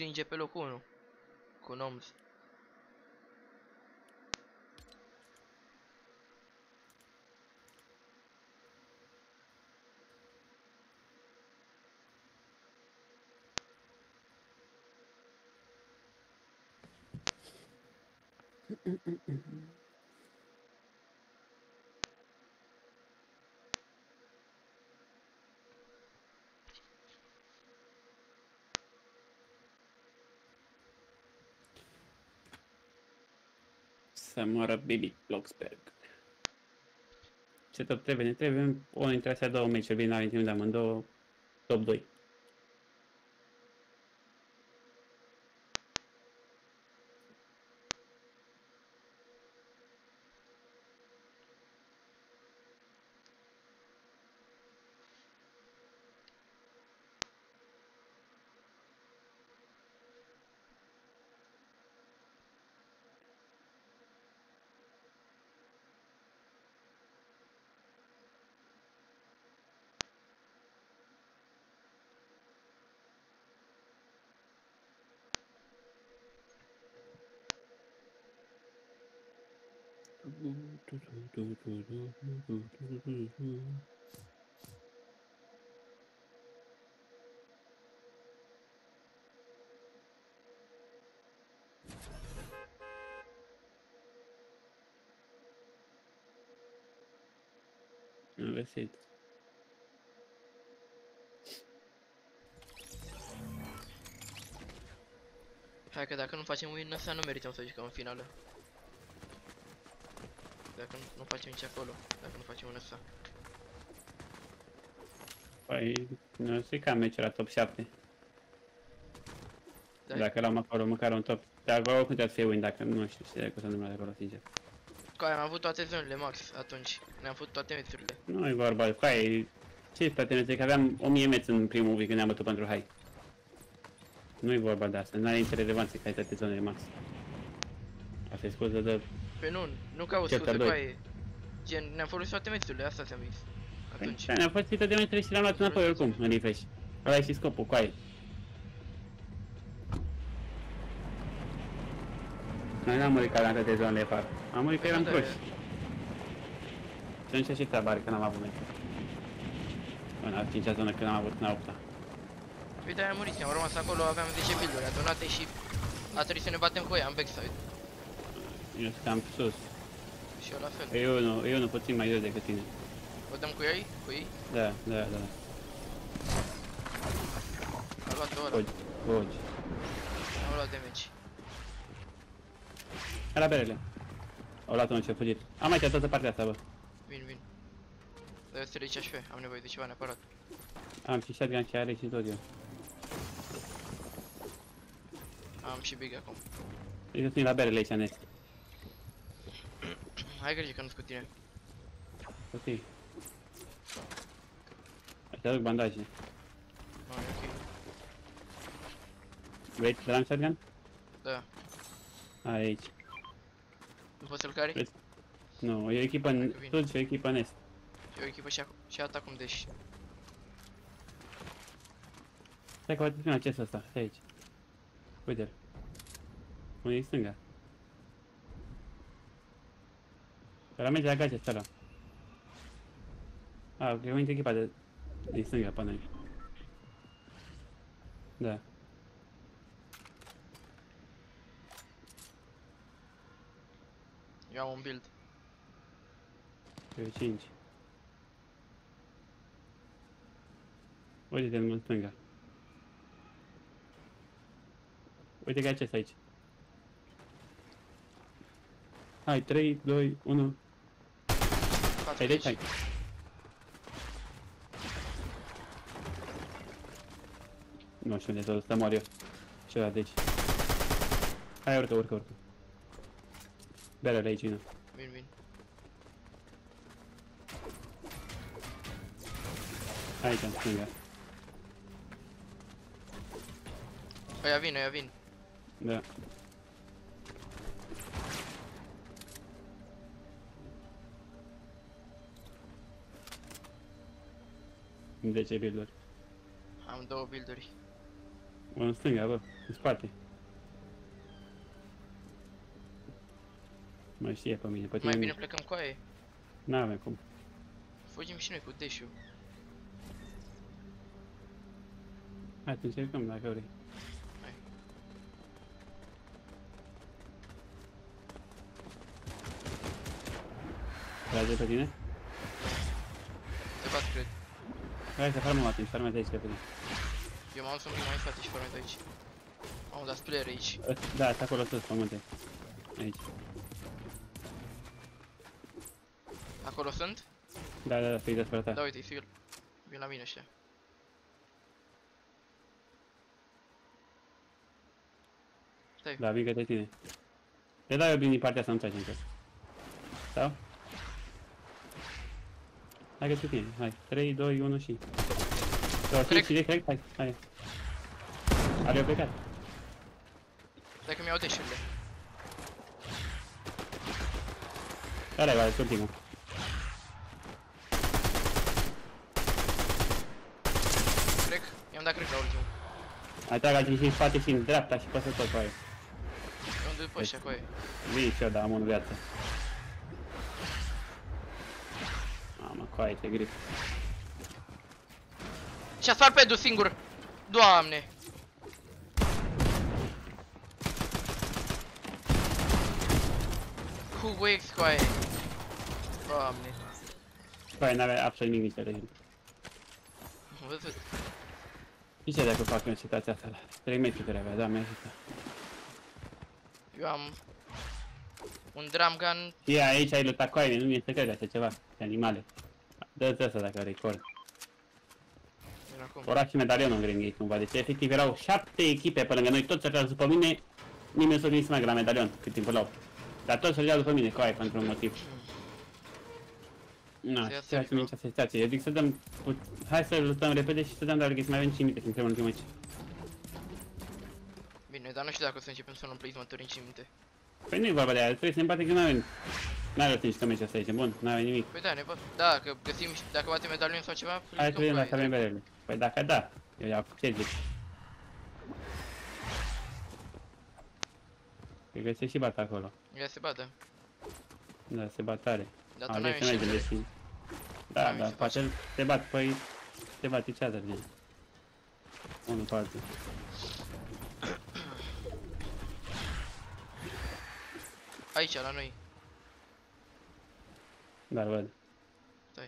clinge pe locul unu. Cu Noms. Să moară Bibi Blocksberg. Ce top trebuie? Ne trebuie unul dintre astea două meciuri. Bine, n-avem timp de amândouă. Top doi. Am găsit. Hai că dacă nu facem win ăsta, nu merităm să jucăm în finală. Dacă nu, nu facem nici acolo, dacă nu facem în ăsta. Păi, nu știu cam meci la top șapte. Da. Dacă l-am acolo, măcar un top. Dar acolo cum trebuie să fie win, dacă nu știu ce dacă o să întâmple acolo, sincer. Că am avut toate zonele max atunci. Ne-am făcut toate meciurile. Nu e vorba de coaie. Ce toate meciurile? Că aveam o mie meți în primul week când ne-am bătut pentru high. Nu e vorba de asta, n-are nicio relevanță că ai toate zonele max. Asta e scuză de... Pe nu, nu ca o Chapter scuză, doi. coaie. Gen, ne-am folosit toate meciurile, asta ți-am zis. Atunci. Da, ne-am făcut toate meciurile și le-am luat înapoi oricum, în refresh. Ăla e și scopul, coaie. Noi n-am murit ca la toate zonele afară. Am murit că eram Da, proști. Și atunci și treaba are că n-am avut meciuri. Până la cincea zonă când am avut până la opta. Păi de-aia am murit, am rămas acolo, aveam zece build-uri adunate și a trebuit să ne batem cu ea în backside. Eu sunt cam sus. Și eu la fel. Eu nu, eu nu puțin mai jos decât tine. O dăm cu ei? Cu ei? Da, da, da. A luat ora. Fogi, fogi. Am luat damage. Hai la berele. Au luat unul ce-a fugit. Am aici toată partea asta, bă. Vin, vin. Dar eu să H P, am nevoie de ceva neapărat. Am și shotgun și are și tot eu. Am și big acum. Deci sunt la berele aici, în est. Hai grijă că nu-s cu tine. Ok. Aștia aduc bandaje. Nu, e ok. Vrei să dăm shotgun? Da. Aici. Nu poți să-l cari? Vezi? Nu, e o echipă în Vin. sud și o echipă în est. Și o echipă și, ac și atac cum deși. Stai că poate fi acesta ăsta, stai aici. Uite-l. Unde e stânga? Ăla merge la gaze, ăla. A, ok, uite echipa de... din stânga până aici. Da. Eu am un build. Eu cinci. Uite-te în stânga. Uite că e acesta aici. Hai, trei, doi, unu. Hai, deci, hai. Nu știu unde să mor eu. Ce da, deci. Hai, urcă, urcă, urcă. Berele aici, vină. Vin, vin. Aici, în stânga. Ăia vin, ăia vin. Da. zece build-uri. Am două build-uri. Unul în stânga, bă, în spate. Mă știe pe mine, pe tine Mai nu. bine plecăm cu aia. N-avem cum. Fugim și noi cu dash-ul. Hai, să încercăm dacă vrei. Hai. Trage pe tine? Te bat, cred. Hai să farmăm atunci, farmează aici repede. Eu m-am dus un pic mai în spate și formez aici. Mamă, dar player aici. Da, asta acolo sus, pe munte. Aici. Acolo sunt? Da, da, da, să-i despre ta. Da, uite, e sigur. Vin la mine ăștia. Stai. Da, vin către tine. Te dau eu bine din partea asta, nu tragi încă. Sau? Hai către tine, hai. trei, doi, unu și... Două, Cred. cinci, cred, hai, hai. Are eu plecat. Stai că mi-au dash-urile. Care ai, vale, ultimul. Cred. I-am dat cred la ultimul. Hai, trag aici și în spate și în dreapta și păsă tot cu aia. Eu îmi duc pe ăștia cu aia. Vine și eu, dar am unul viață. Mamă, cu aia te grip. Și-a spart pe singur. Doamne. Cu Wix cu aia. Doamne. Cu aia n-avea absolut nimic de regim. Am văzut. Și ce dacă fac eu în situația asta? trei metri care avea, da, mi-a ajutat. Eu am un drum gun. Și aici ai luptat cu aia, nu mi este cred așa ceva, de animale. Dă-ți asta dacă vrei, cor. Era acum. Ora și medalionul în Green Gate cumva, deci efectiv erau șapte echipe pe lângă noi, toți săreau după mine, nimeni s-a gândit să meargă la medalion cât timp îl dar toți săreau după mine, cu aia, pentru un motiv. Na, Se ia ceea ce serios, mi-e situație, eu zic să dăm, hai să luptăm repede și să dăm Dark Gate, mai avem cinci minute, suntem în ultimul aici. Bine, dar nu știu dacă o să începem să luăm placement-uri în cinci minute. Păi nu e vorba de aia, trebuie să ne bate că n-avem, n-are rost să meciul ăsta aici, bun, n-avem nimic. Păi da, ne pot. Da, că găsim, dacă batem medalion sau ceva, Hai să vedem cu dacă aia, avem da. berele. Păi dacă da, eu iau ce zic. Cred că se și bat acolo. Ia se bată. Da, se bat tare. Dar tu Am n-ai zis să mergem înșelere. deși. Da, N-ai da, ce poate se bat, păi se bate cea de gen. Unul pe altul. Aici, la noi. Dar văd. Stai.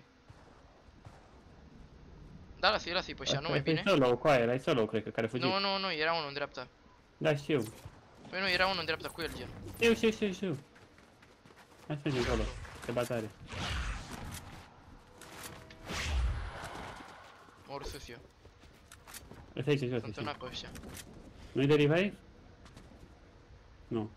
Da, lasă-i, lasă-i pe ăștia, nu mai Asta e bine? solo, cu aia, erai solo, cred că, care fugi. Nu, nu, nu, era unul în dreapta. Da, știu. Păi nu, era unul în dreapta cu el, gen. Știu, știu, știu, știu. Hai să mergem acolo. Se bat tare. Mă urc sus eu. Ăsta aici, jos, Sunt știu. una pe ăștia. Nu-i de revive? Nu.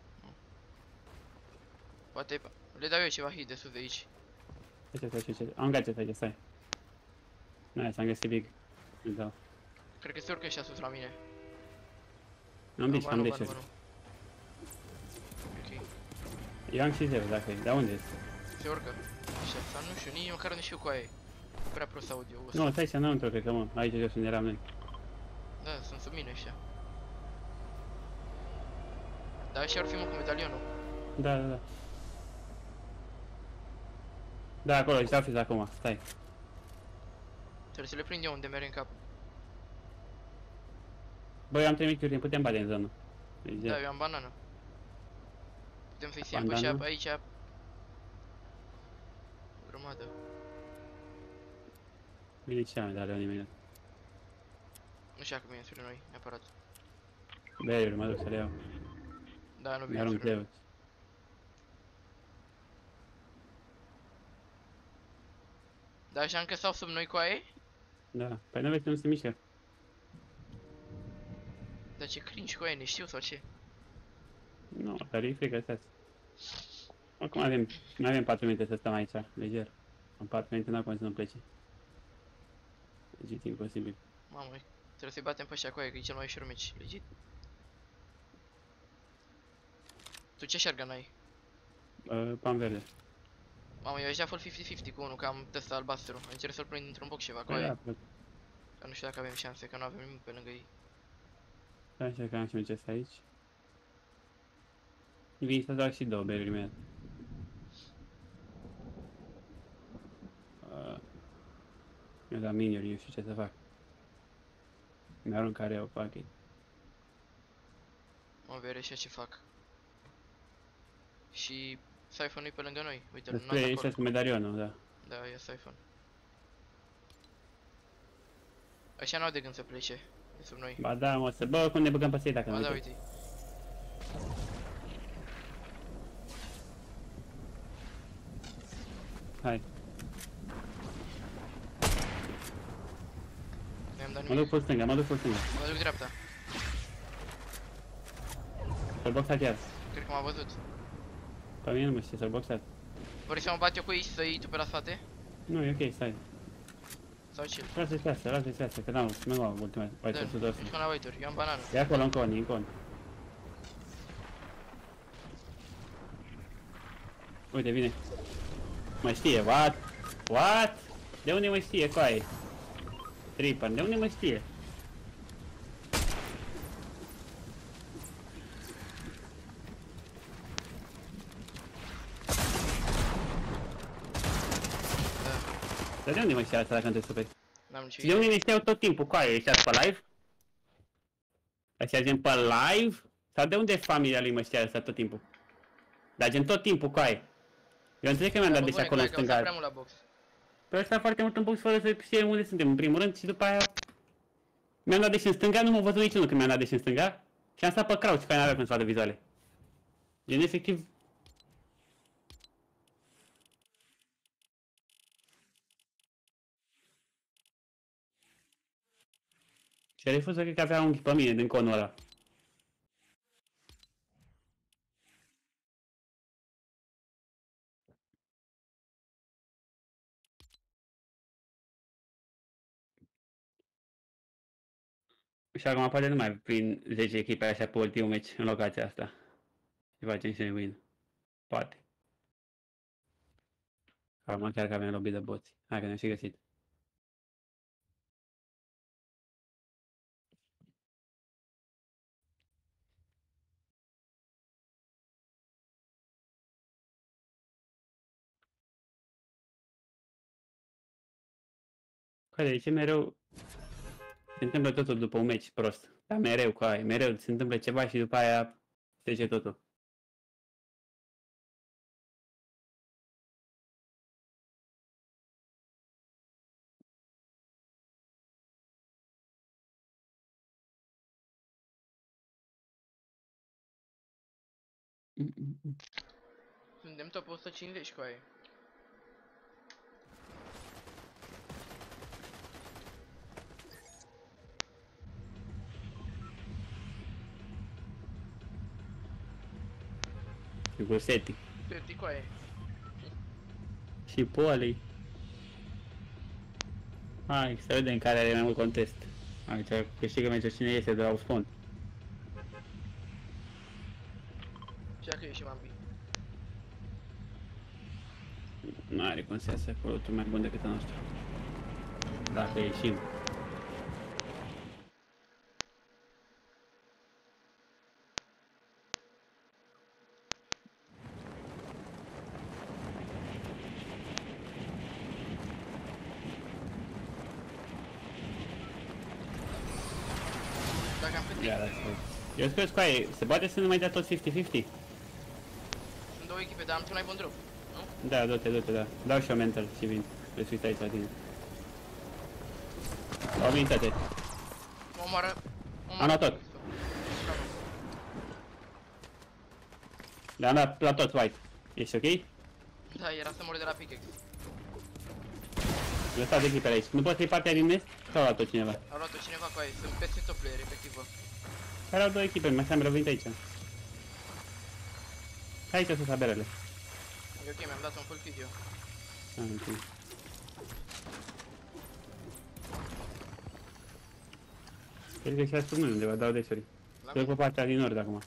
Poate le dau eu ceva hit de sus de aici. Ce, ce, ce, ce, am gadget aici, stai. Nice, am găsit big. Îl dau. Cred că se urcă ăștia sus la mine. Am bici, Ba am nu, ba bici. nu, ba nu. Ok, Eu am și zero, dacă e. Dar unde ești? se urcă. Așa, sau nu știu, nici măcar nu știu cu aia e. Prea prost audio ăsta. Nu, stai aici înăuntru, cred că, mă. Aici jos unde eram noi. Da, sunt sub mine ăștia. Dar ăștia ar fi mă cu medalionul. Da, da, da. Da, acolo, ești office acum, stai. Trebuie să le prind eu unde merg în cap. Băi, am trei meciuri, putem bate în zonă. Deci, Da, eu am banană. Putem să-i siem pe Bandană? ăștia aici. O grămadă. Vine și am, dar le imediat. Nu știu dacă vine spre noi, neapărat. Beiuri, mă duc să le iau. Da, nu vine Mi-arunc spre noi. leu. Dar așa încă stau sub noi cu aia? Da, păi nu vezi că nu se mișcă. Dar ce cringe cu aia, ne știu sau ce? Nu, dar e frică, stați. Acum avem, mai avem patru minute să stăm aici, leger. În patru minute n-am cum să nu plece. Legit imposibil. Mamă, trebuie să-i batem pe ăștia cu aia, că e cel mai ușor meci, legit. Tu ce shotgun ai? Uh, pan verde. Mamă, eu aș da full cincizeci cincizeci cu unul, că am ăsta albastru. Încerc să-l prind într-un box ceva cu Păi da, aia. păi, Dar nu știu dacă avem șanse, că nu avem nimic pe lângă ei. Stai așa că am și un chest aici. Vin să dau și două berry imediat. Uh, Mi-a dat miniuri, eu știu ce să fac. Mi-arunc care eu fac ei. Mă vere și ce fac. Și Siphon e pe lângă noi, uite-l, Despre n-am ăsta acolo. cu medalionul, da. Da, e Siphon. Așa n-au de gând să plece de sub noi. Ba da, mă, să bă, cum ne băgăm pe ei dacă Ba nu da, uite. uite. Hai, Mi-am dat mă nimic. duc full stânga, mă duc full stânga. Mă duc dreapta. Să-l boxa chiar. Cred că m-a văzut. Pe mine nu mă știe să-l boxa. Vrei să mă bat eu cu ei și să iei tu pe la spate? Nu, e ok, stai. Sau chill? Lasă-i speasă, lasă-i speasă, că n-am, nu am ultima, Da, uite, o sută, o ești sută. până la waiter, eu am banană. E acolo în coni, în coni. Uite, vine. Mă știe, what? What? De unde mă știe, coaie? Tripper, de unde mă știe? Da, Dar de unde mă știe asta dacă nu te superi? n-am nicio Și de unde idee. ne știau tot timpul, coaie? Ăștia pe live? Ăștia gen pe live? Sau de unde familia lui mă știa asta tot timpul? Dar gen tot timpul, coaie. Eu înțeleg că mi-am Da, dat bă, de și bune, acolo în cred că am stat prea stânga. mult la box. Păi ăsta foarte mult în box fără să știe unde suntem în primul rând și după aia mi-am dat deși în stânga, nu m-a văzut niciunul când mi-am dat deși în stânga și am stat pe crouch, care n-avea cum să vadă vizuale. Gen efectiv. Și refuză cred că avea un pe mine din conul ăla. Și acum poate nu mai prin zece echipe așa pe ultimul meci în locația asta. Și facem și noi win. Poate. Acum chiar că avem lobby de boți. Hai că ne-am și găsit. Care de ce mereu se întâmplă totul după un meci prost? Dar mereu, cu aia, mereu se întâmplă ceva și după aia trece totul. Mm, mm, mm. Suntem top o sută cincizeci cu aia. Și cu Seti. Pe cu aia. Și Poli. Hai, să vedem care are mai mult contest. Aici câștigă meciul cine iese de la spawn. Și dacă ieșim ambii. Nu are cum să iasă acolo, tu mai bun decât al nostru. Dacă ieșim. Dacă am cât Ia, lasă. Eu sper cu aia, se poate să nu mai dea tot cincizeci cincizeci? Sunt două echipe, dar am cel mai bun drop. Nu? Da, du-te, du-te, da. Dau și eu mental și vin. Trebuie să uiți aici la tine. Au venit toate. Mă omoară. mă Am luat tot. Le-am dat la tot white. Ești ok? Da, era să mori de la pickaxe. Lăsați echipele aici. Nu poți să-i partea din nest? Sau a luat-o cineva? A luat-o cineva cu aia, sunt peste top player, efectiv. Bă. Care au două echipe, mai am revenit aici. Hai aici sus aberele. E ok, mi-am dat un full video. Ah, ok. Cred că și-a spus mâine undeva, dau desuri. La Cred mine, pe partea din nord acum.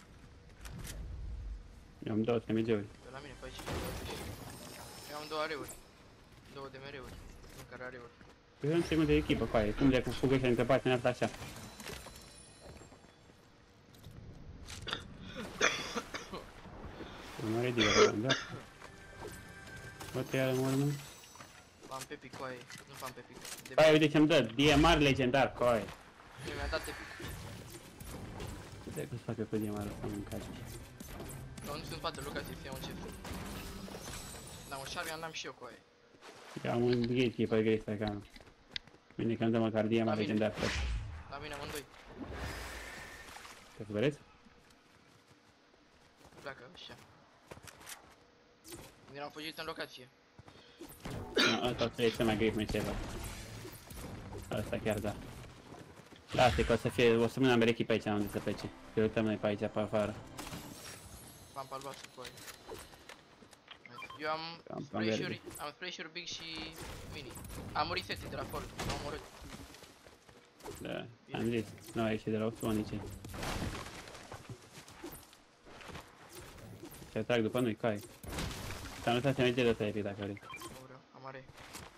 Eu am două S M G-uri. de la mine, pe aici. Eu am două areuri. Două de mereuri. În care areuri. Păi eu nu știu de echipă cu aia. Cum de cu fugă și între partea ne-a așa. Nu mă ridică de la dreapta. Bă, te iară mă urmă. Am pe pic, coaie. Nu am pe pic. De Păi, uite ce-mi dă, D M R legendar, coaie. bine, mi-a dat pe pic. Uite cum să fac eu cu D M R-ul ăsta, mâncați. Dar nu sunt față locație, să iau un ce sunt. Dar un shotgun n-am și eu, coaie. Am un gatekeeper grey pe canal. Bine că îmi dă măcar D M R legendar pe. La mine amândoi. Te vreți? Pleacă, așa. Bine, am fugit în locație. Nu, ăsta e cel mai greu mețelă. Asta chiar da. Lasă că o să fie, o să mână ambele echipe aici unde să plece. Că uităm noi pe aici, pe afară. M-am palbat cu aia. Eu am Am spray-uri, am spray-uri big și mini. Am murit seții de la fol, m-am omorât. Da, am zis, nu a ieșit de la opțioanice. Se atrag după noi, cai. S-a lăsat să merge de ăsta epic dacă vrei. Nu vreau, am are.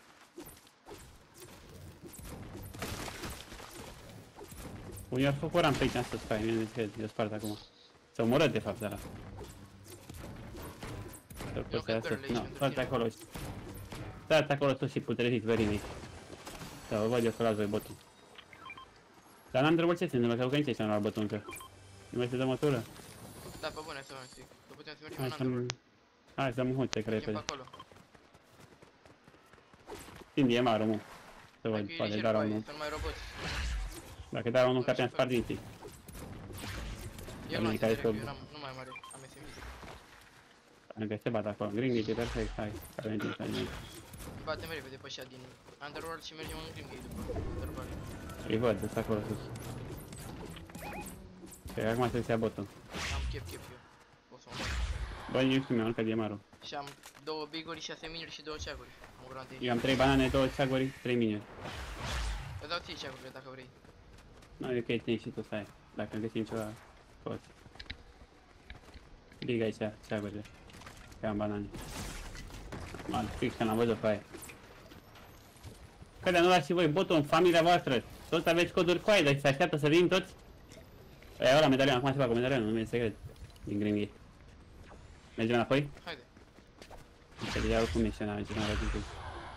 Unii au făcut ramp pe aici în sus, cai, mie nu cred, eu spart acum. S-a omorât de fapt ăla. Să poți să iasă, nu, stați acolo. Stați acolo sus și putreziți verii. Da, vă văd eu să las voi botul. Dar n-am întrebat ce se întâmplă, că nici aici n-am luat botul încă. Nu mai se dă mătură? Da, pe bune să mă zic. Că putem să mergem Hai în să Underworld. Hai să mă huțe, că Mergem pe repede. acolo. Timp e mare, mă. Să văd, Dacă e poate lejer, dar coaie, unul. sunt mai roboți. Dacă dar unul, ca te-am spart dinții. Eu Mine nu care înțeleg, sunt- eu n-am, nu mai mare, am S M G. Încă se bat acolo. Gringhi, e perfect, hai. Care mergem să ajungem. Batem repede pe ăștia din Underworld și mergem în Grimgate după Underworld. Îi văd, sunt acolo sus. Cred că acum să-ți ia botul. Am chef, chef eu. O să mă bag. Bă, nici nu mi-am urcat diemarul. Și am două biguri, șase mini și două ceaguri. Mă vreau de Eu am trei banane, două ceaguri, trei miniuri. Îți dau ție ceagurile dacă vrei. Nu, e ok, țin și tu, stai. Dacă găsim ceva, poți. Big aici, ceagurile. Că am banane. Man, fix că l-am văzut pe aia. Că de nu luați și voi botul în familia voastră. Toți aveți coduri cu aia, dar se așteaptă să vin toți. Aia ăla medalion, acum se fac cu medalionul, nu mi-e secret. Din Grimgate. Mergem înapoi? Haide. Că deja oricum misionare, ce n-am văzut tu.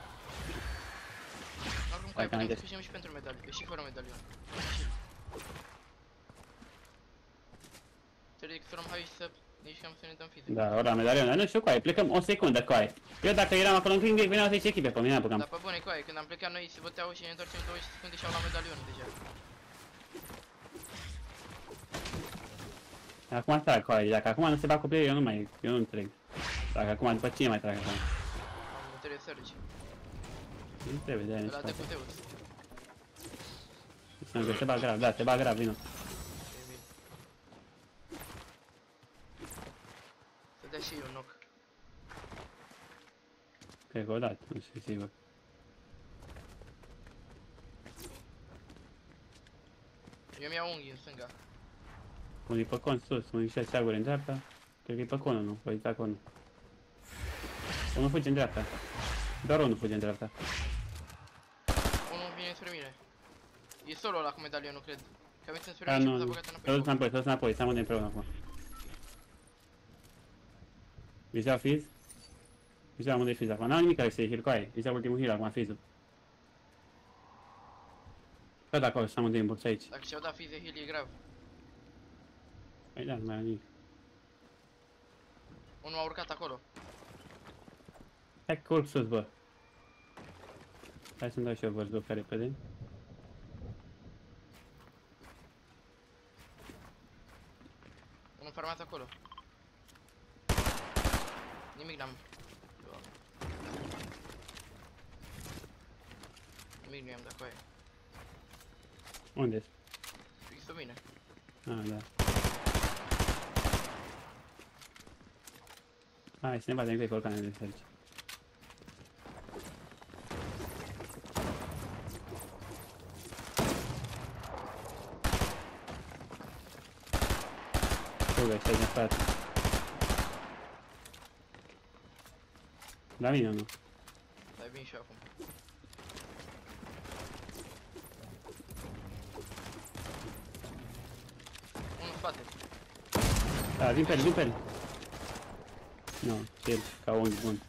Oricum, Hai coi, că putem am să găsit. câștigăm și pentru medalii, și fără medalion. Trebuie să luăm hai și să nici cam să ne dăm fizic. Da, ora medalion, dar nu știu cu aia, plecăm o secundă cu aia. Eu dacă eram acolo în Grimgate, veneau zece echipe pe mine, apucam. Dar pe bune, coaie, când am plecat noi se băteau și ne întorcem douăzeci de secunde și au luat medalionul deja. Acum trag cu aia, dacă acum nu se bat cu player, eu nu mai, eu nu înțeleg. Dacă acum, după cine mai trag acum? Am trebuie să râci. Nu trebuie, de aia nu De la se face. Decuteus. Să te bag grav, da, te bag grav, vino. E bine. Să dea și eu un knock. Cred că o dat, nu știu sigur. Eu mi-au unghii în stânga. Unii pe con sus, unii și ceaguri în dreapta. Cred că e pe conul, nu, pe aici conul. Unul fuge în dreapta. Doar unul fuge în dreapta. Unul vine spre mine. E solo ăla cu medalionul, cred. Că a venit spre A, mine nu, și nu. s-a băgat S-a dus înapoi. înapoi, s-a dus înapoi, s-a mutat împreună acum. Vizea Fizz. Vizea unde e Fizz acum, n-am nimic care să-i heal cu aia. Vizea ultimul heal acum, Fizz-ul. Da, de acolo, s-a mutat în box aici. Dacă și-au dat fize heal e grav. Păi da, nu mai am nimic. Unul a urcat acolo. Hai că urc sus, bă. Hai să-mi dau și eu vărzduc pe repede. Unul farmează acolo. Nimic n-am. Nimic nu i-am dat cu aia. Unde-s? Fix pe mine. Ah, da. Hai să ne batem cu ei pe oricane de aici. Fugă, stai din spate. La mine nu. Dar vin și eu acum. Unul în spate. Da, vin pe el, vin pe el. Nu, chill, ca un bun.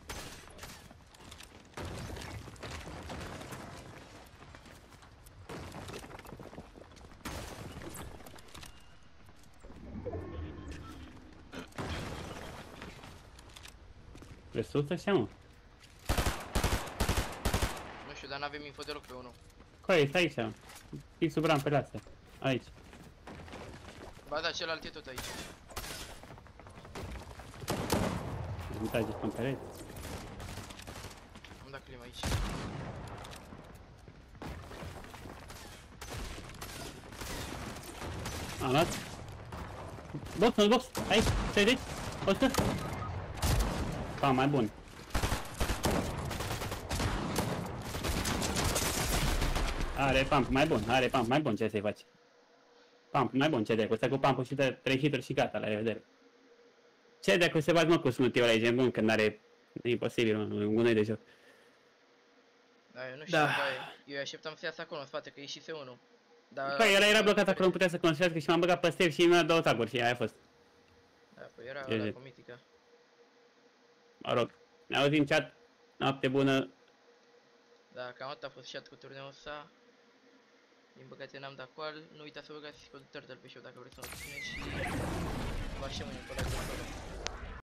Resus așa, mă? Nu știu, dar n-avem info deloc pe unul. Coi, stai aici, mă. Fix sub rampele astea. Aici. Ba da, celălalt e tot aici. Îmi trage pe perete. Am dat clima aici. Am luat. Box, în box, aici, treizeci, o sută. Pa, mai bun. Are pump mai bun, are pump mai bun, ce să-i faci? Pump mai bun, ce de-acu, stai cu pump-ul și dă trei hituri și gata, la revedere. Ce de-acu se bagi mă cu smutiul ăla, e bun, când are... E imposibil, mă, un gunoi de joc. Da, eu nu știu, Da. da. Eu așteptam să iasă acolo în spate, că ieșise unul. Dar... Păi, ăla era blocat acolo, nu putea să construiască și m-am băgat pe step și mi-a două taguri și aia a fost. Da, păi era E, ăla e. cu mitica. Mă rog, ne auzim chat, noapte bună. Da, cam atât a fost chat cu turneul ăsta. Din păcate n-am dat call. Nu uitați să băgați codul Turtle pe show dacă vreți să mă susțineți și vă așteptăm mâine pe live.